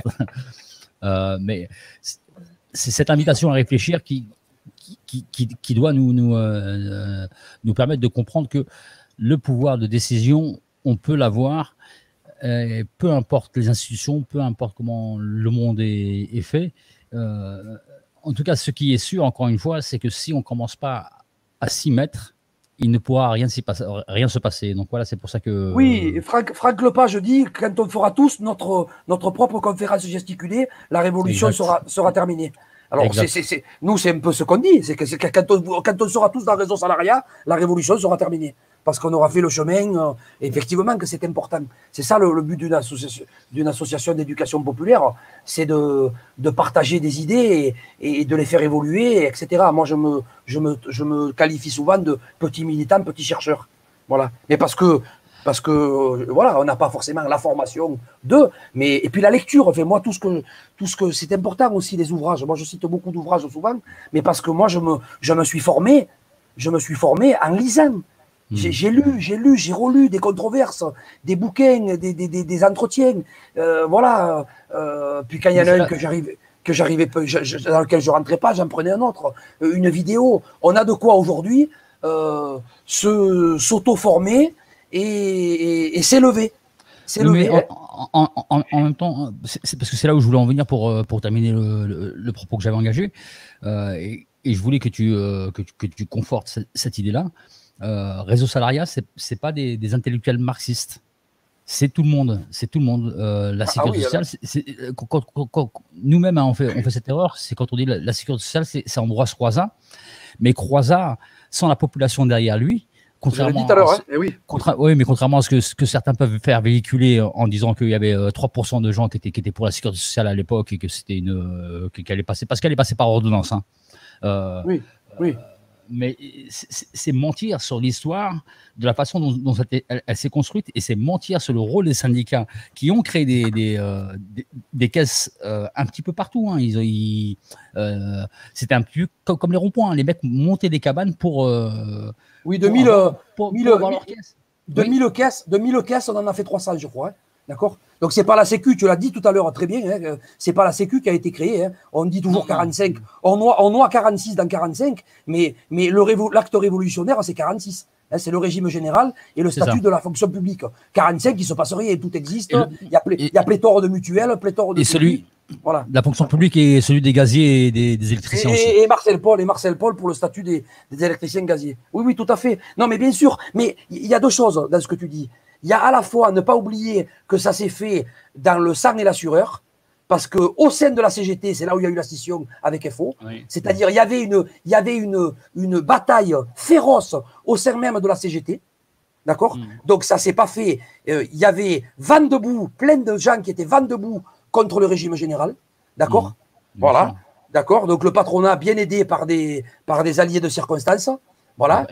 Mais c'est cette invitation à réfléchir qui doit nous permettre de comprendre que le pouvoir de décision, on peut l'avoir, peu importe les institutions, peu importe comment le monde est fait. En tout cas, ce qui est sûr, encore une fois, c'est que si on ne commence pas à s'y mettre, il ne pourra rien se passer. Donc voilà, c'est pour ça que... Oui, Franck Lepage dit, quand on fera tous notre propre conférence gesticulée, la révolution sera terminée. Alors, nous, c'est un peu ce qu'on dit, c'est que quand on sera tous dans le Réseau Salariat, la révolution sera terminée. Parce qu'on aura fait le chemin, effectivement, que c'est important. C'est ça le but d'une association d'éducation populaire, c'est de partager des idées et de les faire évoluer, etc. Moi, je me qualifie souvent de petit militant, petit chercheur. Voilà. Mais parce que voilà, on n'a pas forcément la formation et puis la lecture. Enfin, moi, tout ce que c'est important aussi, les ouvrages. Moi, je cite beaucoup d'ouvrages souvent, mais parce que moi, je me suis formé en lisant. J'ai lu, j'ai relu des controverses, des bouquins, des entretiens, voilà. Puis quand il y en a un dans lequel je rentrais pas, j'en prenais un autre, une vidéo. On a de quoi aujourd'hui s'auto-former et s'élever. En même temps, c'est parce que c'est là où je voulais en venir pour terminer le propos que j'avais engagé, et je voulais que tu confortes cette idée-là. Réseau Salariat, c'est pas des intellectuels marxistes, c'est tout le monde. La sécurité sociale, quand nous-mêmes on fait cette erreur, c'est quand on dit la sécurité sociale, c'est Ambroise Croizat, mais Croizat sans la population derrière lui. Contrairement à ce que certains peuvent faire véhiculer en disant qu'il y avait 3% de gens qui étaient pour la sécurité sociale à l'époque et que c'était qu'elle est passée, parce qu'elle est passée par ordonnance. Hein. Oui. mais c'est mentir sur l'histoire, de la façon dont elle s'est construite, et c'est mentir sur le rôle des syndicats qui ont créé des caisses un petit peu partout. Hein. C'était un peu comme les ronds-points. Hein. Les mecs montaient des cabanes pour. Oui, pour avoir leur caisse. 2000 caisses, on en a fait 300, je crois. Hein. D'accord. Donc, c'est pas la Sécu, tu l'as dit tout à l'heure très bien, hein, c'est pas la Sécu qui a été créée. Hein. On dit toujours 45. On noie 46 dans 45, mais l'acte révolutionnaire, c'est 46. Hein, c'est le régime général et le statut de la fonction publique. 45, il ne se passe rien, tout existe. Il y a pléthore de mutuelles, pléthore de. Et voilà. La fonction publique et celui des gaziers et des électriciens aussi. Et Marcel Paul pour le statut des électriciens gaziers. Oui, tout à fait. Non, mais bien sûr. Mais il y a deux choses dans ce que tu dis. Il y a à la fois ne pas oublier que ça s'est fait dans le sang et la sueur, parce qu'au sein de la CGT, c'est là où il y a eu la scission avec FO, c'est-à-dire il y avait une bataille féroce au sein même de la CGT, d'accord. Donc ça s'est pas fait. Il y avait vent debout, plein de gens qui étaient vent debout contre le régime général, d'accord. Voilà, d'accord. Donc le patronat bien aidé par des alliés de circonstance. Voilà.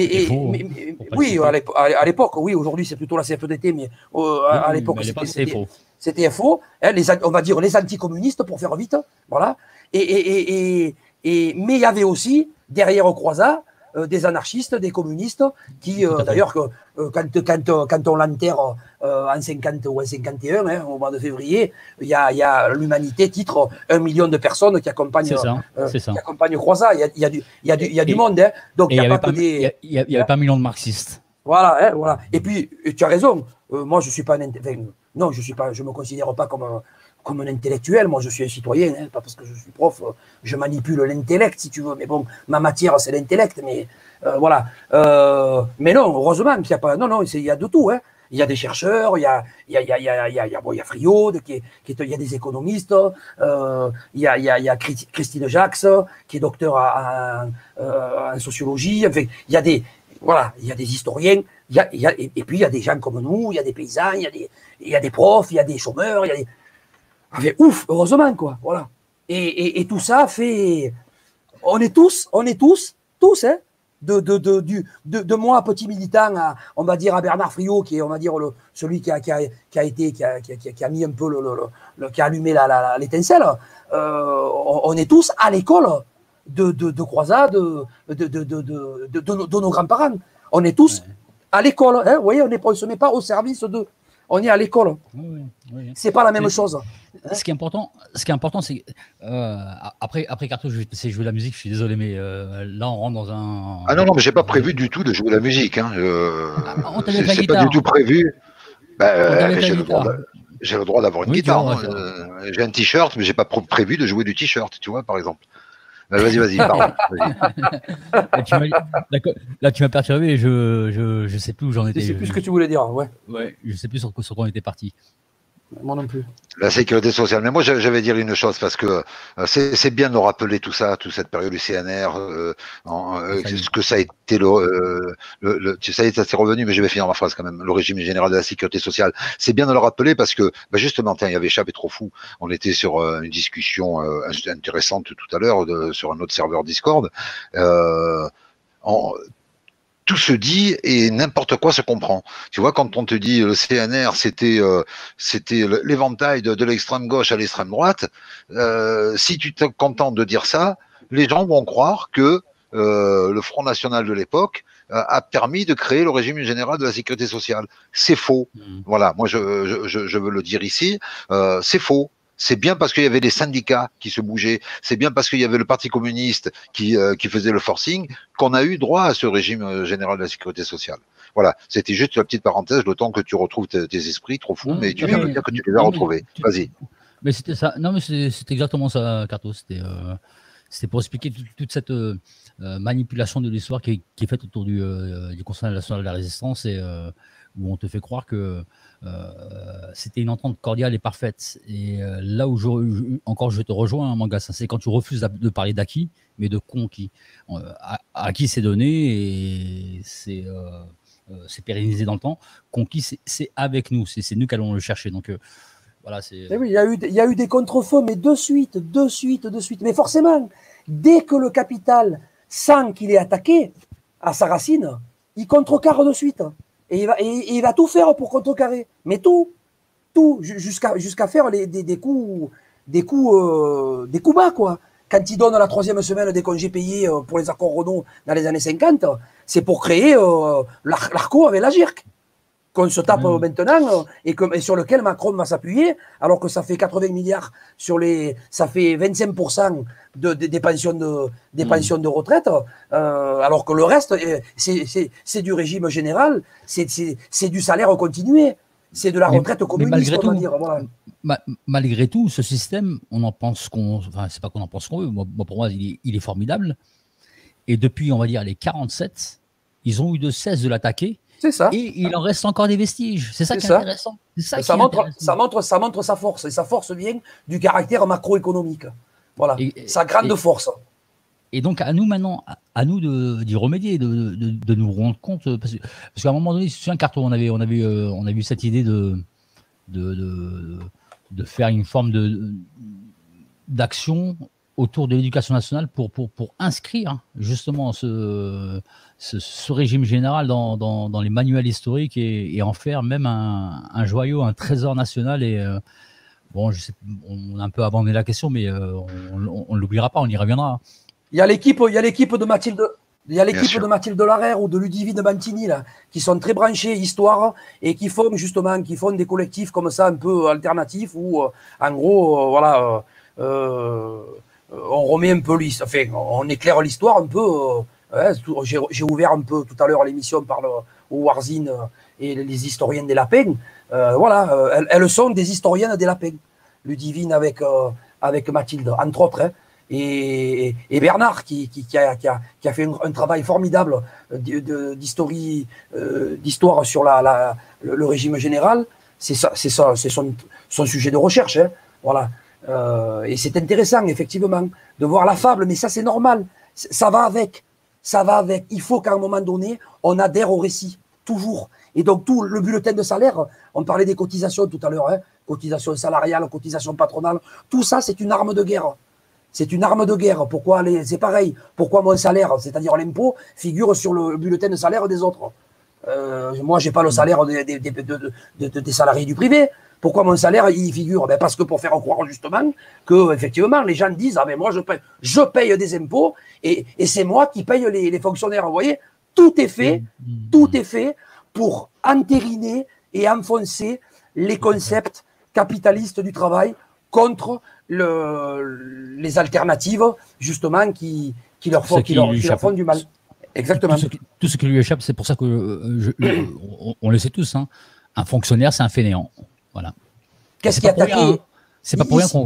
Oui, à l'époque, oui, aujourd'hui c'est plutôt la CFDT, mais à l'époque c'était FO. Hein, on va dire les anticommunistes pour faire vite. Voilà. Mais il y avait aussi, derrière Croizat, des anarchistes, des communistes, qui, d'ailleurs, quand on l'enterre en 50 ou en 51, hein, au mois de février, il y a l'Humanité titre 1 million de personnes qui accompagnent Croizat. Il y a du monde. Hein, donc il n'y avait pas 1 million de marxistes. Voilà, hein, voilà. Et puis, tu as raison. Moi, je suis pas non, je me considère pas comme un intellectuel. Moi, je suis un citoyen, hein, pas parce que je suis prof, je manipule l'intellect, si tu veux. Mais bon, ma matière, c'est l'intellect. Mais voilà. Mais non, heureusement qu'il n'y a pas. Non, il y a de tout. Hein. Il y a des chercheurs, il y a Friot, il y a des économistes, il y a Christine Jacques, qui est docteur en sociologie. Enfin, il y a des historiens. Et puis il y a des gens comme nous, il y a des paysans, il y a des profs, il y a des chômeurs, Enfin, ouf, heureusement, quoi. Voilà. Et tout ça fait. On est tous, hein, de moi, petit militant, on va dire à Bernard Friot, qui est, on va dire, celui qui a mis un peu qui a allumé l'étincelle. On est tous à l'école de Croizat, de nos grands-parents. On est tous à l'école. Hein, vous voyez, on ne se met pas au service de. On est à l'école. Oui. C'est pas la même chose. Ce qui est important, c'est après Carto, je vais te laisser jouer la musique. Je suis désolé, mais là on rentre dans un. Ah non, mais j'ai pas prévu du tout de jouer la musique. Hein. C'est pas du tout prévu. J'ai le droit d'avoir une guitare. J'ai un t-shirt, mais j'ai pas prévu de jouer du t-shirt, tu vois, par exemple. Vas-y, pardon. Là, tu m'as perturbé et je sais plus où j'en étais. Je sais plus ce que tu voulais dire, ouais. Je sais plus sur quoi on était parti. Moi non plus. La sécurité sociale. Mais moi, j'avais dire une chose, parce que c'est bien de rappeler tout ça, toute cette période du CNR, ce que ça a été ça y est, ça s'est revenu, mais je vais finir ma phrase quand même. Le régime général de la sécurité sociale. C'est bien de le rappeler parce que, justement, il y avait Chap et Trop Fou. On était sur une discussion intéressante tout à l'heure sur un autre serveur Discord. Tout se dit et n'importe quoi se comprend. Tu vois, quand on te dit le CNR, c'était l'éventail de l'extrême gauche à l'extrême droite, si tu te contentes de dire ça, les gens vont croire que le Front National de l'époque a permis de créer le régime général de la sécurité sociale. C'est faux. Voilà, moi je veux le dire ici, c'est faux. C'est bien parce qu'il y avait des syndicats qui se bougeaient, c'est bien parce qu'il y avait le Parti communiste qui faisait le forcing qu'on a eu droit à ce régime général de la sécurité sociale. Voilà, c'était juste la petite parenthèse, le temps que tu retrouves tes esprits trop fous, mais tu viens de dire que tu les as retrouvés. Vas-y. Mais c'était ça. Non, mais c'était exactement ça, Carto. C'était pour expliquer toute cette manipulation de l'histoire qui est faite autour du Conseil national de la résistance et où on te fait croire que c'était une entente cordiale et parfaite. Et là où je te rejoins, Mangas, c'est quand tu refuses de parler d'acquis, mais de conquis. Acquis, c'est donné et c'est pérennisé dans le temps. Conquis, c'est avec nous. C'est nous qui allons le chercher. Donc, voilà, oui, il y a eu des contre-feux, mais de suite. Mais forcément, dès que le capital sans qu'il ait attaqué à sa racine, il contrecarre de suite. Et il va tout faire pour contrecarrer. Mais tout, jusqu'à faire des coups bas, quoi. Quand il donne la 3e semaine des congés payés pour les accords Renault dans les années 50, c'est pour créer l'ARCO avec la GIRC, qu'on se tape maintenant et sur lequel Macron va s'appuyer, alors que ça fait 80 milliards ça fait 25% des pensions de retraite, alors que le reste, c'est du régime général, c'est du salaire continué. C'est de la retraite communiste, on va dire. Voilà. Malgré tout, ce système, on en pense enfin, c'est pas qu'on en pense qu'on veut. Moi, pour moi, il est formidable. Et depuis, on va dire, les 47, ils ont eu de cesse de l'attaquer. C'est ça. Et il en reste encore des vestiges. C'est ça qui est intéressant. Ça montre sa force. Et sa force vient du caractère macroéconomique. Voilà. Sa grande force. Et donc, à nous maintenant, à nous d'y remédier, de nous rendre compte. Parce qu'à un moment donné, c'est un carton, on avait eu cette idée de faire une forme d'action autour de l'éducation nationale pour inscrire justement ce régime général dans les manuels historiques et en faire même un joyau, un trésor national. Et bon, je sais, on a un peu abandonné la question, mais on ne l'oubliera pas, on y reviendra. Il y a l'équipe de Mathilde. Il y a l'équipe de Mathilde Larère ou de Ludivine Mantini là, qui sont très branchés histoire et qui font des collectifs comme ça un peu alternatifs où en gros voilà on remet un peu on éclaire l'histoire un peu. J'ai ouvert un peu tout à l'heure l'émission par le Warzine et les historiens des lapins. Voilà, elles sont des historiennes des lapins. Ludivine avec Mathilde entre autres. Hein. Et Bernard qui a fait un travail formidable d'histoire sur le régime général, c'est son sujet de recherche, hein, voilà. Et c'est intéressant effectivement de voir la fable, mais ça c'est normal, ça va avec. Il faut qu'à un moment donné on adhère au récit, toujours. Et donc tout le bulletin de salaire, on parlait des cotisations tout à l'heure, hein, cotisations salariales, cotisations patronales, tout ça c'est une arme de guerre. C'est une arme de guerre. Pourquoi c'est pareil. Pourquoi mon salaire, c'est-à-dire l'impôt, figure sur le bulletin de salaire des autres. Moi, j'ai pas le salaire des salariés du privé. Pourquoi mon salaire il figure? Parce que pour faire croire justement que effectivement les gens disent ah mais moi je paye des impôts et c'est moi qui paye les fonctionnaires. Vous voyez, tout est fait pour entériner et enfoncer les concepts capitalistes du travail contre les alternatives justement qui leur font du mal. Exactement. Tout ce qui lui échappe, c'est pour ça que on le sait tous, hein, un fonctionnaire c'est un fainéant. Voilà. Qu'est-ce qui a attaqué? C'est pas pour rien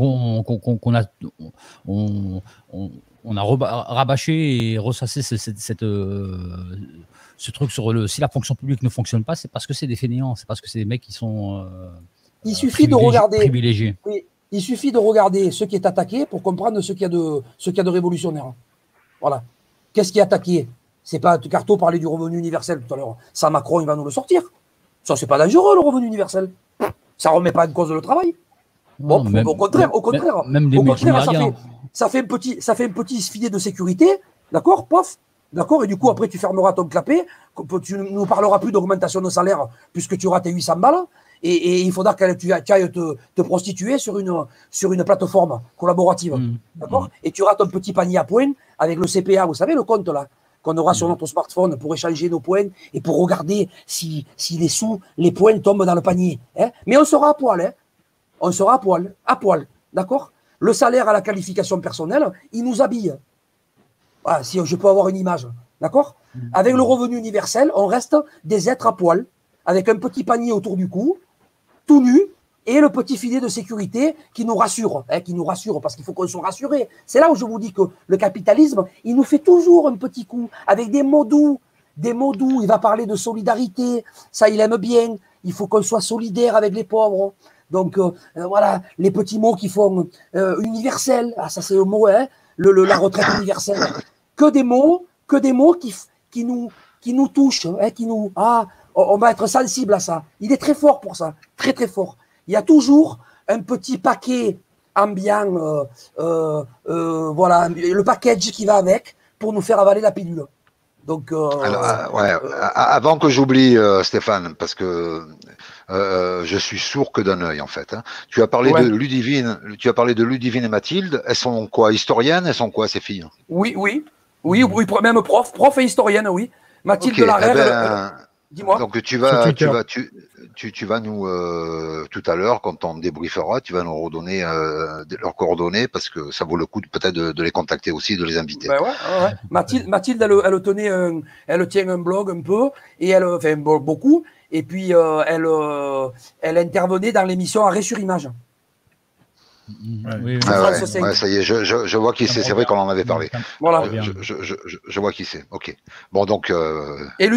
qu'on a rabâché et ressassé ce truc sur si la fonction publique ne fonctionne pas, c'est parce que c'est des fainéants, c'est parce que c'est des mecs qui sont il suffit de regarder privilégiés. Oui. Il suffit de regarder ce qui est attaqué pour comprendre ce qu'il y a de révolutionnaire. Voilà. Qu'est-ce qui est attaqué? C'est pas Carto parlait du revenu universel tout à l'heure. Ça, Macron, il va nous le sortir. Ça, c'est pas dangereux, le revenu universel. Ça remet pas en cause le travail. Bon, non, au contraire. Même des multimilliardaires. Ça fait un petit filet de sécurité. D'accord, pof. D'accord, et du coup, après, tu fermeras ton clapet. Tu ne nous parleras plus d'augmentation de salaire puisque tu auras tes 800 balles. Et il faudra que tu ailles te prostituer sur une plateforme collaborative. D'accord. Et tu auras ton petit panier à points avec le CPA, vous savez, le compte là, qu'on aura sur notre smartphone pour échanger nos points et pour regarder si les points tombent dans le panier. Hein. Mais on sera à poil. Hein. On sera à poil. D'accord. Le salaire à la qualification personnelle, il nous habille. Voilà, si je peux avoir une image. D'accord. Avec le revenu universel, on reste des êtres à poil, avec un petit panier autour du cou, tout nu, et le petit filet de sécurité qui nous rassure, parce qu'il faut qu'on soit rassuré. C'est là où je vous dis que le capitalisme, il nous fait toujours un petit coup, avec des mots doux. Il va parler de solidarité, ça il aime bien, il faut qu'on soit solidaire avec les pauvres. Donc voilà, les petits mots qui font universel, ça c'est le mot, hein, la retraite universelle. Que des mots qui nous touchent, hein, on va être sensible à ça. Il est très fort pour ça, très très fort. Il y a toujours un petit paquet ambiant, voilà, le package qui va avec, pour nous faire avaler la pilule. Donc, Alors, ouais, avant que j'oublie, Stéphane, parce que je suis sourd que d'un œil en fait. Hein. Tu as parlé de Ludivine et Mathilde. Elles sont quoi, historiennes? Elles sont quoi, ces filles? Oui, même prof et historienne, oui. Mathilde Okay, Larère, dis-moi. Donc tu vas nous tout à l'heure, quand on débriefera, tu vas nous redonner leurs coordonnées parce que ça vaut le coup peut-être de les contacter aussi, de les inviter. Ben ouais. Mathilde, elle tient un blog un peu et enfin beaucoup. Et puis elle intervenait dans l'émission Arrêt sur Image. Oui. Ouais, ça y est, je vois qui c'est. C'est vrai qu'on en avait parlé. Voilà. Je vois qui c'est. Ok. Bon donc. Et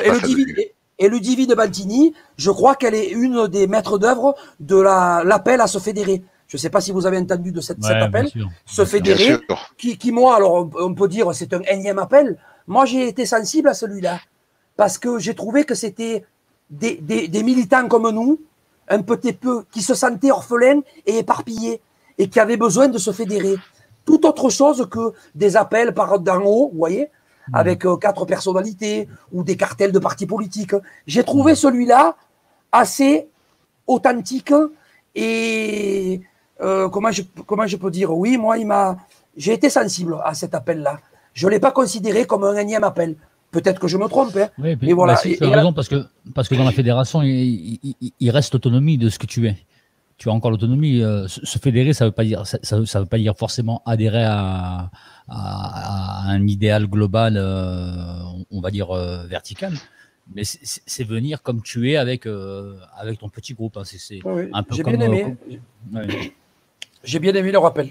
Ludivine Bantini, je crois qu'elle est une des maîtres d'œuvre de l'appel à se fédérer. Je ne sais pas si vous avez entendu de cet appel. Se fédérer, qui moi, alors on peut dire c'est un énième appel. Moi, j'ai été sensible à celui-là parce que j'ai trouvé que c'était des militants comme nous, un petit peu, qui se sentaient orphelins et éparpillés et qui avaient besoin de se fédérer. Tout autre chose que des appels par d'en haut, vous voyez, avec 4 personnalités ou des cartels de partis politiques. J'ai trouvé celui-là assez authentique et comment je peux dire, oui, moi, j'ai été sensible à cet appel-là. Je ne l'ai pas considéré comme un énième appel. Peut-être que je me trompe. Hein. Oui, mais voilà. Tu as raison, parce que dans la fédération, il reste l'autonomie de ce que tu es. Tu as encore l'autonomie. Se fédérer, ça veut pas dire forcément adhérer à un idéal global, on va dire vertical. Mais c'est venir comme tu es avec ton petit groupe. Hein. C'est un peu comme. Bien aimé. J'ai bien aimé le rappel.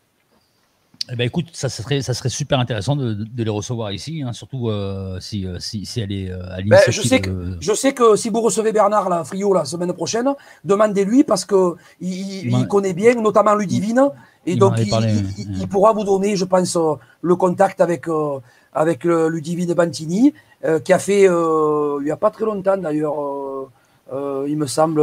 Eh ben écoute, ça serait super intéressant de les recevoir ici, hein, surtout si elle est à l'initiative. Je sais que si vous recevez Bernard là, Friot la semaine prochaine, demandez-lui parce que il connaît bien, notamment Ludivine, et donc il pourra vous donner, je pense, le contact avec Ludivine Bantini, qui a fait il n'y a pas très longtemps d'ailleurs, il me semble,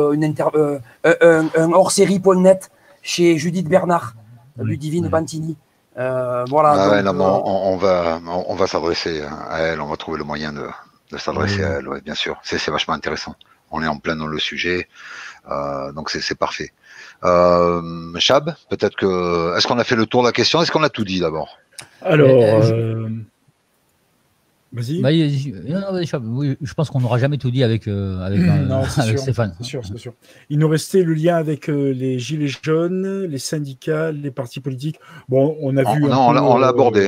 un hors-série.net chez Judith Bernard, Ludivine Bantini. Voilà. On va s'adresser à elle, on va trouver le moyen de s'adresser à elle, ouais, bien sûr. C'est vachement intéressant. On est en plein dans le sujet, donc c'est parfait. Chab, peut-être que. Est-ce qu'on a fait le tour de la question? Est-ce qu'on a tout dit d'abord? Alors. Vas-y. Oui, je pense qu'on n'aura jamais tout dit avec Stéphane. C'est sûr. Il nous restait le lien avec les gilets jaunes, les syndicats, les partis politiques. Bon, on a vu. On l'a abordé.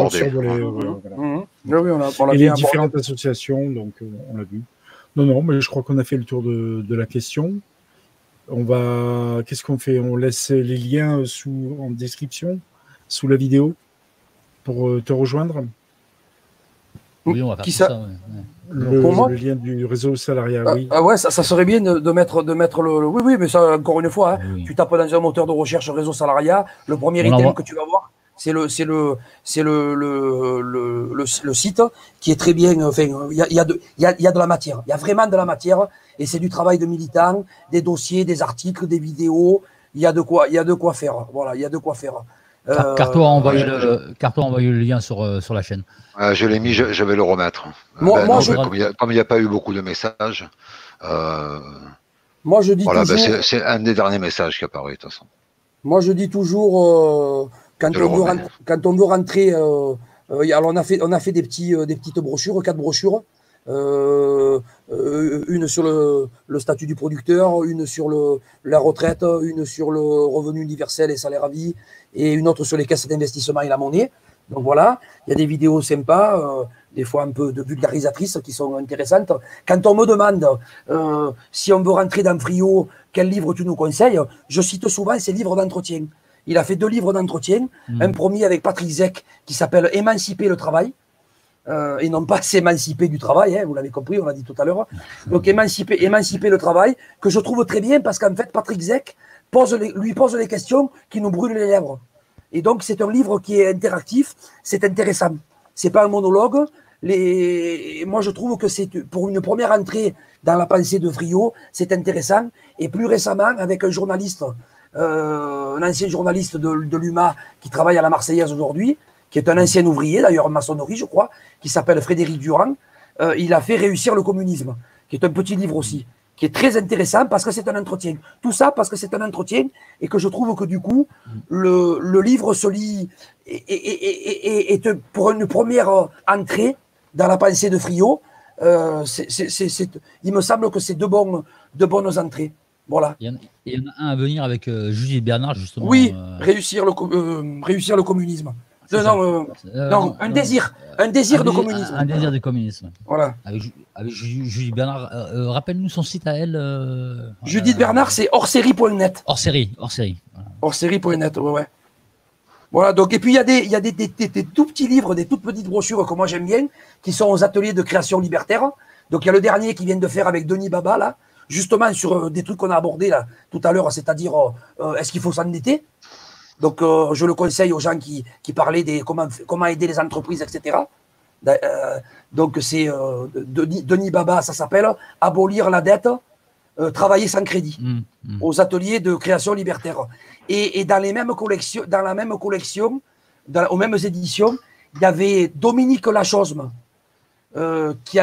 Et les différentes associations, donc on l'a vu. Non, mais je crois qu'on a fait le tour de la question. Qu'est-ce qu'on fait? On laisse les liens en description, sous la vidéo, pour te rejoindre. Oui, on va faire ça. Le lien du réseau salariat, oui. Ouais, ça serait bien de mettre le. Oui, mais ça, encore une fois, tu tapes dans un moteur de recherche réseau salariat, le premier item que tu vas voir, c'est le site qui est très bien. Enfin, il y a de la matière. Il y a vraiment de la matière et c'est du travail de militants, des dossiers, des articles, des vidéos. Il y a de quoi faire. Voilà, il y a de quoi faire. Carto a envoyé le lien sur la chaîne. Je l'ai mis, je vais le remettre. Comme il n'y a pas eu beaucoup de messages. Moi, je dis toujours. C'est un des derniers messages qui apparaît de toute façon. Moi, je dis toujours quand on veut rentrer. Alors, on a fait des petites brochures, 4 brochures. Une sur le statut du producteur, une sur la retraite, une sur le revenu universel et salaire à vie, et une autre sur les caisses d'investissement et la monnaie. Donc voilà, il y a des vidéos sympas, des fois un peu de vulgarisatrices qui sont intéressantes. Quand on me demande si on veut rentrer dans Friot, quel livre tu nous conseilles, je cite souvent ces livres d'entretien. Il a fait 2 livres d'entretien, un premier avec Patrick Zek qui s'appelle « Émanciper le travail ». Et non pas s'émanciper du travail, hein, vous l'avez compris, on l'a dit tout à l'heure. Donc émanciper le travail, que je trouve très bien parce qu'en fait Patrick Zek lui pose les questions qui nous brûlent les lèvres. Et donc c'est un livre qui est interactif, c'est intéressant. C'est pas un monologue. Moi je trouve que c'est pour une première entrée dans la pensée de Friot, c'est intéressant. Et plus récemment avec un journaliste, un ancien journaliste de l'UMA qui travaille à la Marseillaise aujourd'hui, qui est un ancien ouvrier, d'ailleurs en maçonnerie, je crois, qui s'appelle Frédéric Durand. Il a fait Réussir le communisme, qui est un petit livre aussi, qui est très intéressant parce que c'est un entretien. Tout ça parce que c'est un entretien et que je trouve que du coup, le livre se lit et pour une première entrée dans la pensée de Friot, il me semble que c'est de bonnes entrées. Voilà. Il y en a un à venir avec Judith Bernard, justement. Oui, réussir le communisme. Non, un désir de communisme. Un désir de communisme. Voilà. Avec Judith Bernard. Rappelle-nous son site à elle. Judith Bernard, c'est hors-série.net. Hors-série. Voilà. Hors-série.net, ouais. Voilà, donc, et puis il y a des tout petits livres, des toutes petites brochures que moi j'aime bien, qui sont aux ateliers de création libertaire. Donc il y a le dernier qui vient de faire avec Denis Baba, là, justement sur des trucs qu'on a abordés là, tout à l'heure, c'est-à-dire est-ce qu'il faut s'endetter? Donc je le conseille aux gens qui parlaient des comment aider les entreprises, etc. Donc c'est Denis Baba, ça s'appelle Abolir la dette, travailler sans crédit, aux ateliers de création libertaire. Et dans la même collection, aux mêmes éditions, il y avait Dominique Lachosme, qui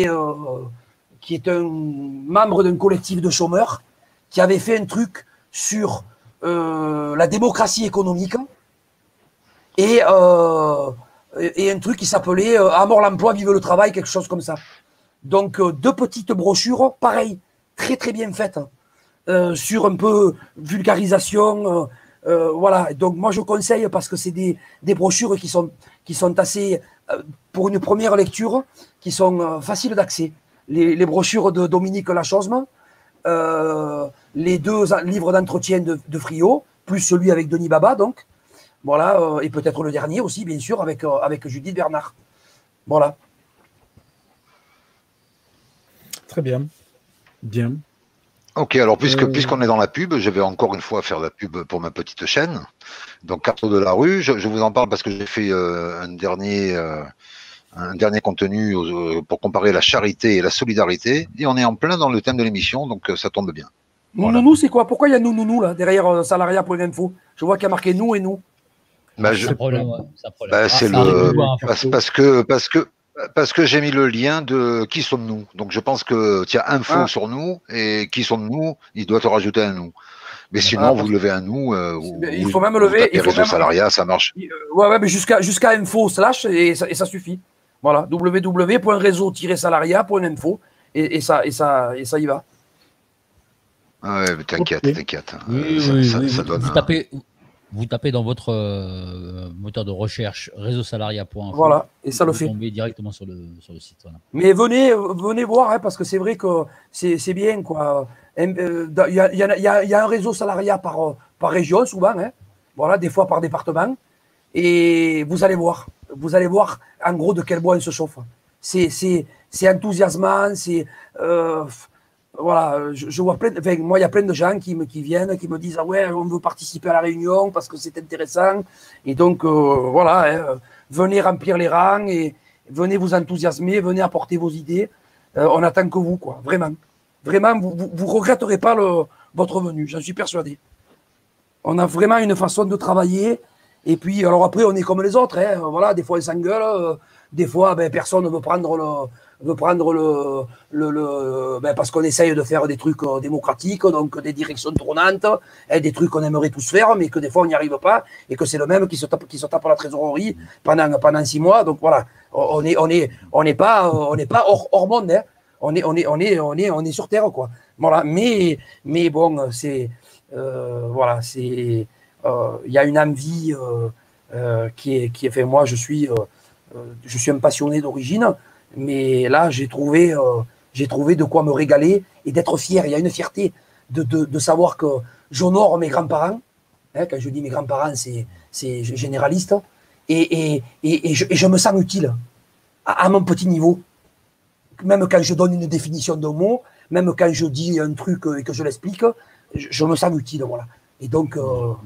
est un membre d'un collectif de chômeurs, qui avait fait un truc sur la démocratie économique et un truc qui s'appelait À mort l'emploi, vive le travail, quelque chose comme ça. Donc deux petites brochures, pareil, très très bien faites, sur un peu vulgarisation. Voilà, donc moi je conseille parce que c'est des brochures qui sont assez, pour une première lecture, qui sont faciles d'accès. Les brochures de Dominique Lachosme, les deux livres d'entretien de Friot, plus celui avec Denis Baba, donc. Voilà, et peut-être le dernier aussi, bien sûr, avec Judith Bernard. Voilà. Très bien. Bien. Ok, alors puisqu'on est dans la pub, je vais encore une fois faire la pub pour ma petite chaîne. Donc, Carreau de la rue, je vous en parle parce que j'ai fait un dernier contenu pour comparer la charité et la solidarité. Et on est en plein dans le thème de l'émission, donc ça tombe bien. Voilà. Nous, c'est quoi? Pourquoi il y a nous là, derrière salariat.info? Je vois qu'il y a marqué nous et nous. C'est parce que j'ai mis le lien de qui sommes-nous. Donc je pense que tu as info sur nous et qui sommes-nous, il doit te rajouter un nous. Mais sinon, vous levez un nous. Il faut même lever. Il faut réseau salariat, ça marche. Ouais, mais jusqu'à info / et ça suffit. Voilà, www.réseau-salariat.info et ça y va. Ah ouais, mais t'inquiète. Ça donne. Vous tapez dans votre moteur de recherche réseau-salariat.info. Voilà, et ça le fait. Vous tombez directement sur le site. Voilà. Mais venez voir, hein, parce que c'est vrai que c'est bien, quoi. Il y a un réseau salariat par région, souvent, hein. Voilà, des fois par département. Et vous allez voir en gros de quel bois on se chauffe. C'est enthousiasmant, voilà, je vois moi il y a plein de gens qui viennent, qui me disent ah ouais, on veut participer à la réunion parce que c'est intéressant. Et donc voilà, hein, venez remplir les rangs et venez vous enthousiasmer, venez apporter vos idées. On attend que vous, quoi, vraiment. Vraiment, vous regretterez pas votre venue, j'en suis persuadé. On a vraiment une façon de travailler. Et puis, alors après, on est comme les autres. Hein, voilà, des fois, on s'engueule. Des fois, personne ne veut prendre parce qu'on essaye de faire des trucs démocratiques, donc des directions tournantes, des trucs qu'on aimerait tous faire, mais que des fois, on n'y arrive pas. Et que c'est le même qui se tape à la trésorerie pendant 6 mois. Donc voilà, on n'est pas hors monde. Hein. On est sur Terre, quoi. Voilà, mais bon, c'est voilà, c'est il y a une envie qui est fait. Moi, je suis un passionné d'origine, mais là, j'ai trouvé de quoi me régaler et d'être fier. Il y a une fierté de savoir que j'honore mes grands-parents. Hein, quand je dis mes grands-parents, c'est généraliste. Et je me sens utile à mon petit niveau. Même quand je donne une définition d'un mot, même quand je dis un truc et que je l'explique, je me sens utile, voilà. Et donc...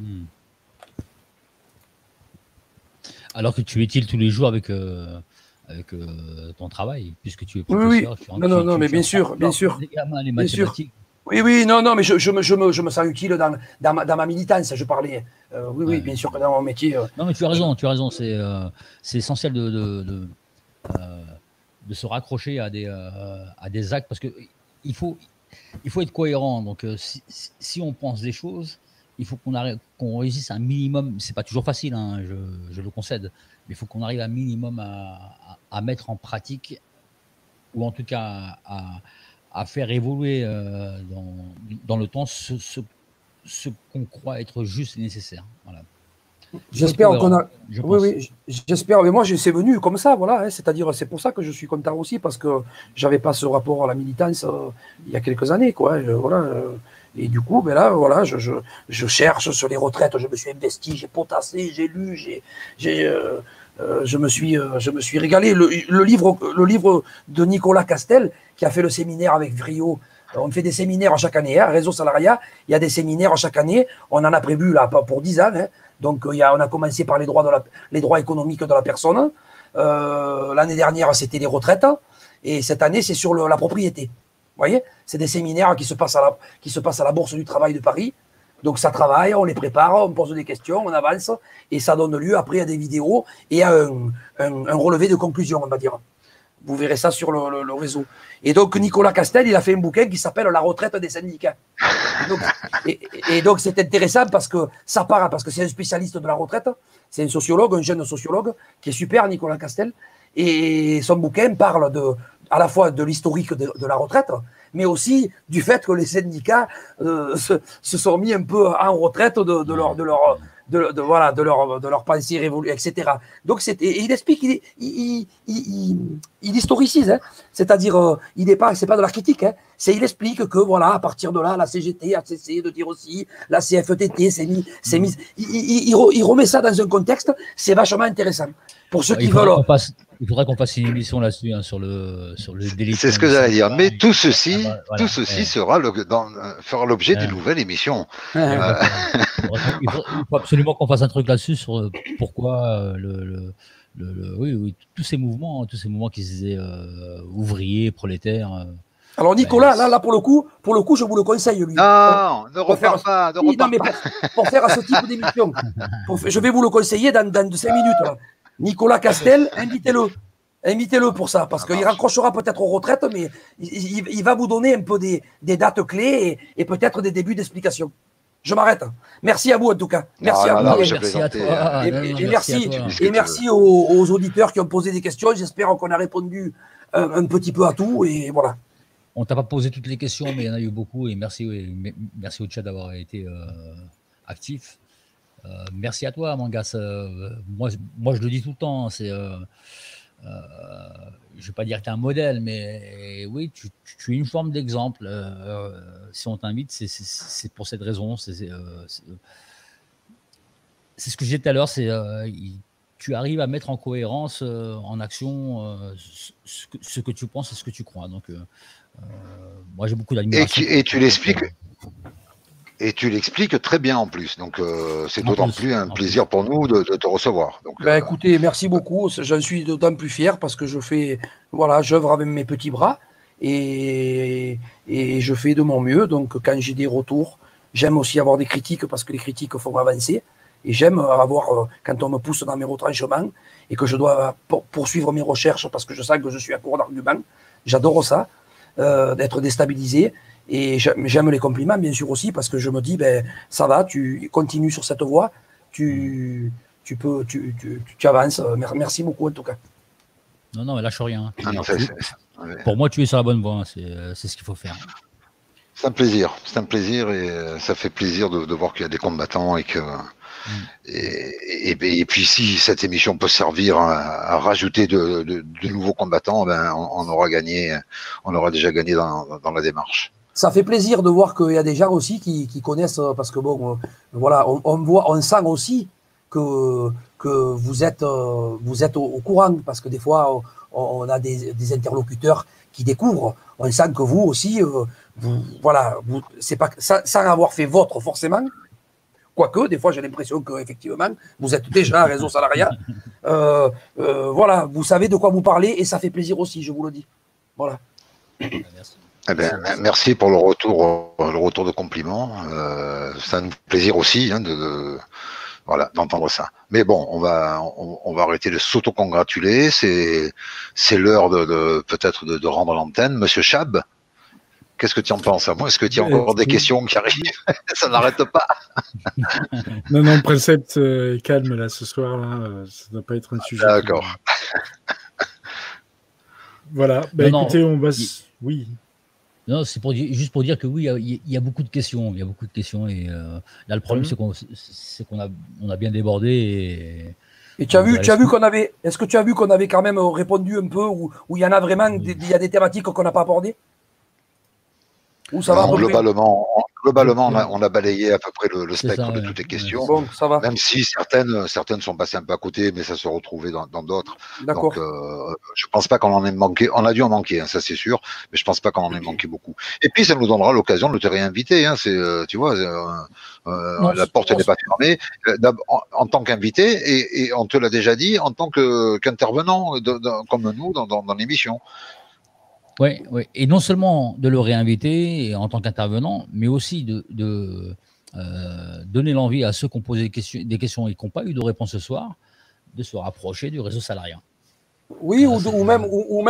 Alors que tu es utile tous les jours avec ton travail, puisque tu es professeur. Oui. Non, mais bien sûr. Les mathématiques. Oui, non, mais je me sens utile dans ma militance, je parlais. Oui, bien sûr que dans mon métier. Non, mais tu as raison. C'est essentiel de se raccrocher à des actes parce que il faut être cohérent. Donc, si on pense des choses, il faut qu'on réussisse un minimum. C'est pas toujours facile, hein, je le concède, mais il faut qu'on arrive un minimum à mettre en pratique, ou en tout cas à faire évoluer dans le temps ce qu'on croit être juste et nécessaire. Voilà. J'espère qu'on a. Oui, j'espère. Mais moi, c'est venu comme ça, voilà. Hein, c'est-à-dire, c'est pour ça que je suis content aussi, parce que j'avais pas ce rapport à la militance il y a quelques années, quoi. Et du coup, ben là, voilà, je cherche sur les retraites. Je me suis investi, j'ai potassé, j'ai lu, je me suis régalé. Le livre de Nicolas Castel, qui a fait le séminaire avec Vrio. On fait des séminaires chaque année, hein, Réseau Salariat. Il y a des séminaires chaque année. On en a prévu là pour 10 ans. Hein. Donc, on a commencé par les droits économiques de la personne. L'année dernière, c'était les retraites. Et cette année, c'est sur la propriété. Vous voyez, c'est des séminaires qui se passent à la Bourse du Travail de Paris. Donc, ça travaille, on les prépare, on pose des questions, on avance. Et ça donne lieu après à des vidéos et à un relevé de conclusion, on va dire. Vous verrez ça sur le réseau. Et donc, Nicolas Castel, il a fait un bouquin qui s'appelle « La retraite des syndicats ». Et donc, c'est intéressant parce que c'est un spécialiste de la retraite. C'est un sociologue, un jeune sociologue, qui est super, Nicolas Castel. Et son bouquin parle à la fois de l'historique de la retraite, mais aussi du fait que les syndicats se sont mis un peu en retraite de leur pensée révolue, etc. Donc, il explique, il historicise, hein. C'est-à-dire, c'est pas de la critique, hein. Il explique que, voilà, à partir de là, la CGT a cessé de dire aussi, la CFTT s'est mise, il remet ça dans un contexte, c'est vachement intéressant. Pour ceux qui veulent. Il faudra qu'on fasse une émission là-dessus, hein, sur le délit. C'est ce que j'allais dire. Mais tout ceci fera l'objet d'une nouvelle émission. Il faut absolument qu'on fasse un truc là-dessus sur pourquoi tous ces mouvements qui se disaient ouvriers, prolétaires. Alors Nicolas, là pour le coup, je vous le conseille, lui. Non, ne repars pas. Pour faire ce type d'émission, je vais vous le conseiller dans 5 minutes. Là. Nicolas Castel, invitez-le pour ça, parce qu'il raccrochera peut-être aux retraites, mais il va vous donner un peu des dates clés et peut-être des débuts d'explication. Je m'arrête. Merci à vous en tout cas. Merci à vous. Merci à toi. Et merci aux auditeurs qui ont posé des questions. J'espère qu'on a répondu un petit peu à tout et voilà. On t'a pas posé toutes les questions, mais il y en a eu beaucoup et merci au chat d'avoir été actif. Merci à toi, Mangas. Moi, je le dis tout le temps. Je ne vais pas dire que tu es un modèle, mais oui, tu es une forme d'exemple. Si on t'invite, c'est pour cette raison. C'est ce que je disais tout à l'heure. Tu arrives à mettre en cohérence, en action, ce que tu penses et ce que tu crois. Donc, moi, j'ai beaucoup d'admiration. Et tu l'expliques. Et tu l'expliques très bien en plus. Donc, c'est d'autant plus un plaisir pour nous de te recevoir. Donc, écoutez, merci beaucoup. J'en suis d'autant plus fier parce que j'œuvre avec mes petits bras et je fais de mon mieux. Donc, quand j'ai des retours, j'aime aussi avoir des critiques parce que les critiques font avancer. Et j'aime avoir, quand on me pousse dans mes retranchements et que je dois poursuivre mes recherches parce que je sens que je suis à court d'arguments. J'adore ça, d'être déstabilisé. Et j'aime les compliments, bien sûr, aussi, parce que je me dis, ça va, tu continues sur cette voie, tu avances. Merci beaucoup, en tout cas. Non, mais lâche rien. Pour moi, tu es sur la bonne voie, c'est ce qu'il faut faire. C'est un plaisir et ça fait plaisir de voir qu'il y a des combattants et que. Et puis si cette émission peut servir à rajouter de nouveaux combattants, on aura déjà gagné dans la démarche. Ça fait plaisir de voir qu'il y a des gens aussi qui connaissent, parce que voilà, on sent aussi que vous êtes au courant, parce que des fois on a des interlocuteurs qui découvrent. On sent que vous aussi, c'est pas sans avoir fait votre forcément. Quoique, des fois, j'ai l'impression qu'effectivement, vous êtes déjà un réseau salariat. Voilà, vous savez de quoi vous parlez et ça fait plaisir aussi, je vous le dis. Voilà. Merci. Eh ben, merci pour le retour de compliment. Ça nous fait plaisir aussi voilà, d'entendre ça. Mais bon, on va arrêter de s'auto-congratuler. C'est l'heure peut-être de rendre l'antenne. Monsieur Chab, qu'est-ce que tu en penses à moi? Est-ce que tu as encore des questions qui arrivent? Ça n'arrête pas. Non, Princeps calme là ce soir là. Ça ne doit pas être un sujet. D'accord. Voilà. Écoutez, on va. Oui. Non, c'est juste pour dire que oui, il y a beaucoup de questions. Il y a beaucoup de questions. Et là, le problème, c'est qu'on a bien débordé. Et tu as vu qu'on avait. Est-ce que tu as vu qu'on avait quand même répondu un peu, où il y en a vraiment, il y a des thématiques qu'on n'a pas abordées? Ou ça va globalement, on a balayé à peu près le spectre de toutes les questions. Bon, ça va. Même si certaines sont passées un peu à côté, mais ça se retrouvait dans d'autres. D'accord. Donc, je pense pas qu'on en ait manqué. On a dû en manquer, hein, ça c'est sûr, mais je pense pas qu'on en ait manqué beaucoup. Et puis, ça nous donnera l'occasion de te réinviter. Hein, tu vois, la porte n'est pas fermée. En tant qu'invité, et on te l'a déjà dit, en tant qu'intervenant, comme nous, dans l'émission. Oui, et non seulement de le réinviter en tant qu'intervenant, mais aussi de donner l'envie à ceux qui ont posé des questions et qui n'ont pas eu de réponse ce soir, de se rapprocher du réseau Salariat. Oui, ou même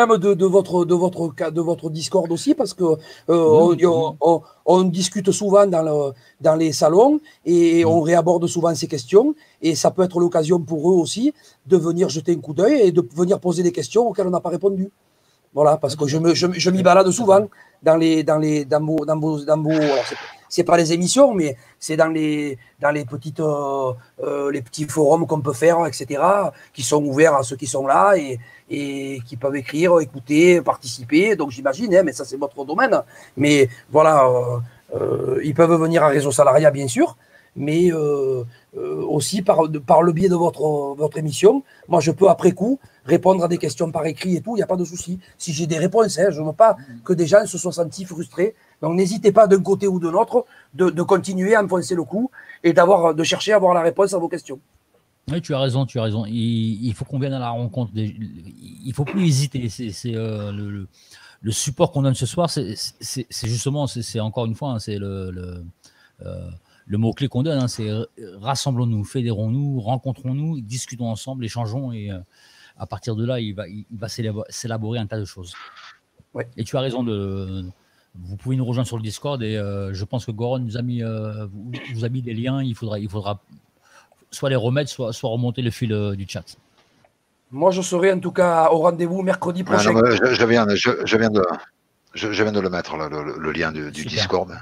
de votre Discord aussi, parce que on discute souvent dans les salons et on réaborde souvent ces questions, et ça peut être l'occasion pour eux aussi de venir jeter un coup d'œil et de venir poser des questions auxquelles on n'a pas répondu. Voilà, parce que je m'y balade souvent dans vos, alors c'est pas les émissions, mais c'est dans les petites, les petits forums qu'on peut faire, etc., qui sont ouverts à ceux qui sont là et qui peuvent écrire, écouter, participer. Donc j'imagine, hein, mais ça c'est votre domaine. Mais voilà, ils peuvent venir à Réseau Salariat, bien sûr, mais aussi par le biais de votre émission. Moi, je peux après coup répondre à des questions par écrit et tout, il n'y a pas de souci. Si j'ai des réponses, hein, je ne veux pas que des gens se soient sentis frustrés. Donc n'hésitez pas d'un côté ou de l'autre de continuer à enfoncer le cou et de chercher à avoir la réponse à vos questions. Oui, tu as raison. Il faut qu'on vienne à la rencontre. Il ne faut plus hésiter. C'est le support qu'on donne ce soir, c'est justement, c'est encore une fois, hein, c'est le mot-clé qu'on donne, hein, c'est rassemblons-nous, fédérons-nous, rencontrons-nous, discutons ensemble, échangeons, et à partir de là, il va s'élaborer un tas de choses. Ouais. Et tu as raison, vous pouvez nous rejoindre sur le Discord, et je pense que Goron vous a mis des liens, il faudra soit les remettre, soit remonter le fil du chat. Moi, je serai en tout cas au rendez-vous mercredi prochain. Non, je viens de le mettre, là, le lien du Discord.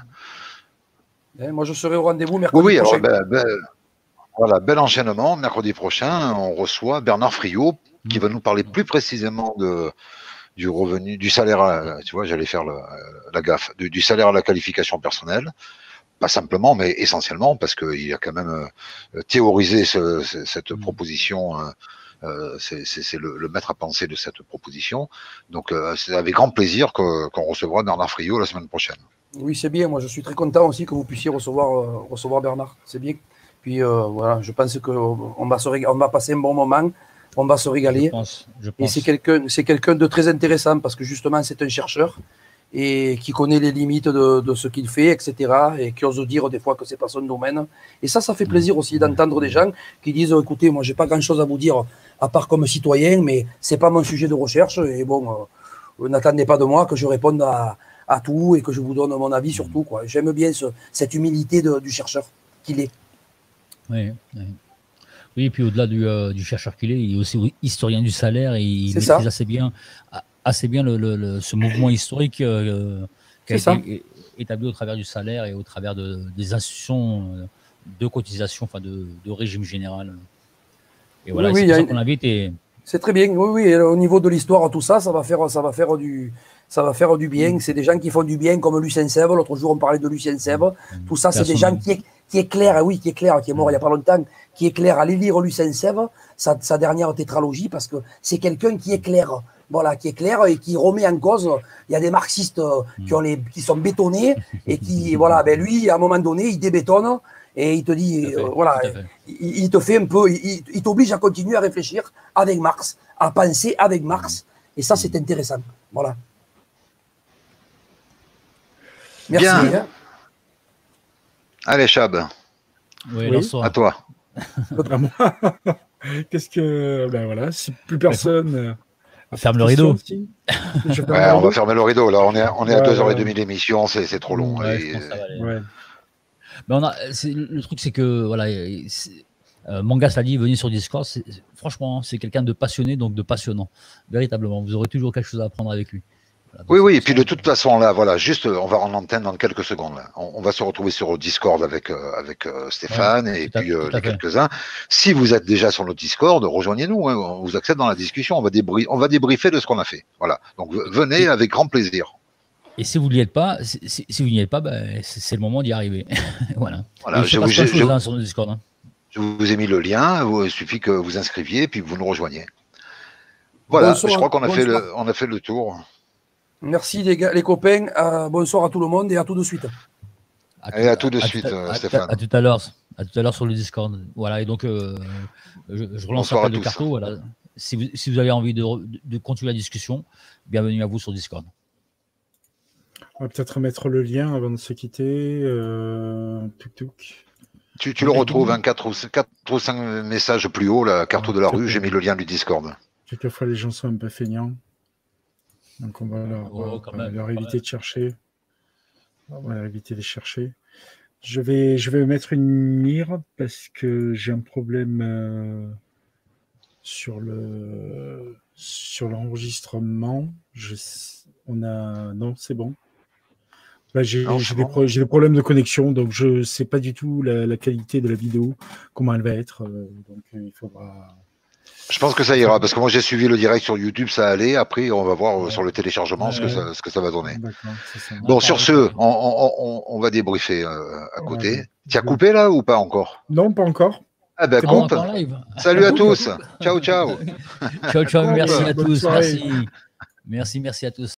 Moi, je serai au rendez-vous mercredi prochain. Alors, voilà, bel enchaînement. Mercredi prochain, on reçoit Bernard Friot, qui va nous parler plus précisément du revenu, du salaire, tu vois, j'allais faire la gaffe, du salaire à la qualification personnelle. Pas simplement, mais essentiellement, parce qu'il a quand même théorisé cette proposition. C'est le maître à penser de cette proposition. Donc, c'est avec grand plaisir qu'on recevra Bernard Friot la semaine prochaine. Oui, c'est bien. Moi, je suis très content aussi que vous puissiez recevoir Bernard. C'est bien. Puis, voilà, je pense qu'on va passer un bon moment. On va se régaler. Je pense. Et c'est quelqu'un de très intéressant, parce que justement, c'est un chercheur et qui connaît les limites de ce qu'il fait, etc. Et qui ose dire des fois que c'est pas son domaine. Et ça fait plaisir aussi d'entendre des gens qui disent, écoutez, moi, j'ai pas grand-chose à vous dire, à part comme citoyen, mais c'est pas mon sujet de recherche. Et bon, n'attendez pas de moi que je réponde à tout et que je vous donne mon avis sur tout, quoi. J'aime bien cette humilité du chercheur qu'il est. Oui, et puis au-delà du chercheur qu'il est, il est aussi historien du salaire, et il maîtrise assez bien ce mouvement historique qui a été établi au travers du salaire et au travers des institutions de cotisation, enfin de régime général. Et voilà, c'est pour ça qu'on l'invite. C'est très bien, oui. Et au niveau de l'histoire, tout ça, ça va faire du bien. C'est des gens qui font du bien, comme Lucien Sèvres. L'autre jour, on parlait de Lucien Sèvres. Tout ça, c'est des gens qui éclairent, qui est mort il n'y a pas longtemps, qui éclairent. Allez lire Lucien Sèvres, sa dernière tétralogie, parce que c'est quelqu'un qui éclaire. Voilà, qui éclaire et qui remet en cause. Il y a des marxistes qui sont bétonnés et qui, voilà, ben lui, à un moment donné, il débétonne et il te dit, voilà, il te fait un peu, il t'oblige à continuer à réfléchir avec Marx, à penser avec Marx. Et ça, c'est intéressant. Voilà. Merci. Bien. Hein. Allez, Chab, Oui, Oui. lance-toi. à toi. À moi. Qu'est-ce que. Ben voilà, si plus personne. Ferme le question, rideau. si. Je ferme Ouais, le on va rideau. fermer le rideau. Là, on est à Ouais, 2h30 d'émission, c'est trop long. Ouais, Et, je pense que ça va aller. ouais. Mais le truc, c'est que voilà, Mangas l'a dit, venez sur Discord. Franchement, c'est quelqu'un de passionné, donc de passionnant. Véritablement, vous aurez toujours quelque chose à apprendre avec lui. Voilà, donc Oui, c'est oui, et pour puis ça de que- toute façon, là, voilà, juste, on va en antenne dans quelques secondes. Là. On va se retrouver sur Discord avec Stéphane et puis tout à les fait. quelques-uns. Si vous êtes déjà sur notre Discord, rejoignez-nous, hein, on vous accepte dans la discussion, on va débriefer de ce qu'on a fait. Voilà, donc venez avec grand plaisir. Et si vous n'y êtes pas, si vous n'y êtes pas, ben, c'est le moment d'y arriver. Voilà. Voilà, Et il se passe plein de choses sur le Discord. Hein. je vous ai mis le lien, il suffit que vous inscriviez et puis que vous nous rejoignez. Voilà, Bonsoir, je crois qu'on a bonsoir. fait le tour. Merci les gars, les copains. Bonsoir à tout le monde et à tout de suite. Allez, à tout de suite, Stéphane. À tout à l'heure sur le Discord. Voilà, et donc je relance Bonsoir l'appel à de tous. Carto. Voilà. Si vous avez envie de continuer la discussion, bienvenue à vous sur Discord. On va peut-être remettre le lien avant de se quitter. Tuk-tuk. Tu le retrouves, 4 ou 5 messages plus haut, la carte de la rue, j'ai mis le lien du Discord. Quelquefois, les gens sont un peu feignants. Donc, on va leur éviter de chercher. On va leur éviter de chercher. Je vais mettre une mire parce que j'ai un problème sur l'enregistrement. Non, c'est bon. Là, j'ai des problèmes de connexion, donc je ne sais pas du tout la qualité de la vidéo, comment elle va être. Donc, il faudra. Je pense que ça ira, parce que moi j'ai suivi le direct sur YouTube, ça allait. Après, on va voir sur le téléchargement ce que ça va donner. Bon, sur ce, on va débriefer à côté. Tu as coupé là ou pas encore? Non, pas encore. Ah ben, coupe. Salut à tous. Ciao, ciao. Ciao, ciao. Merci à tous. Merci à tous.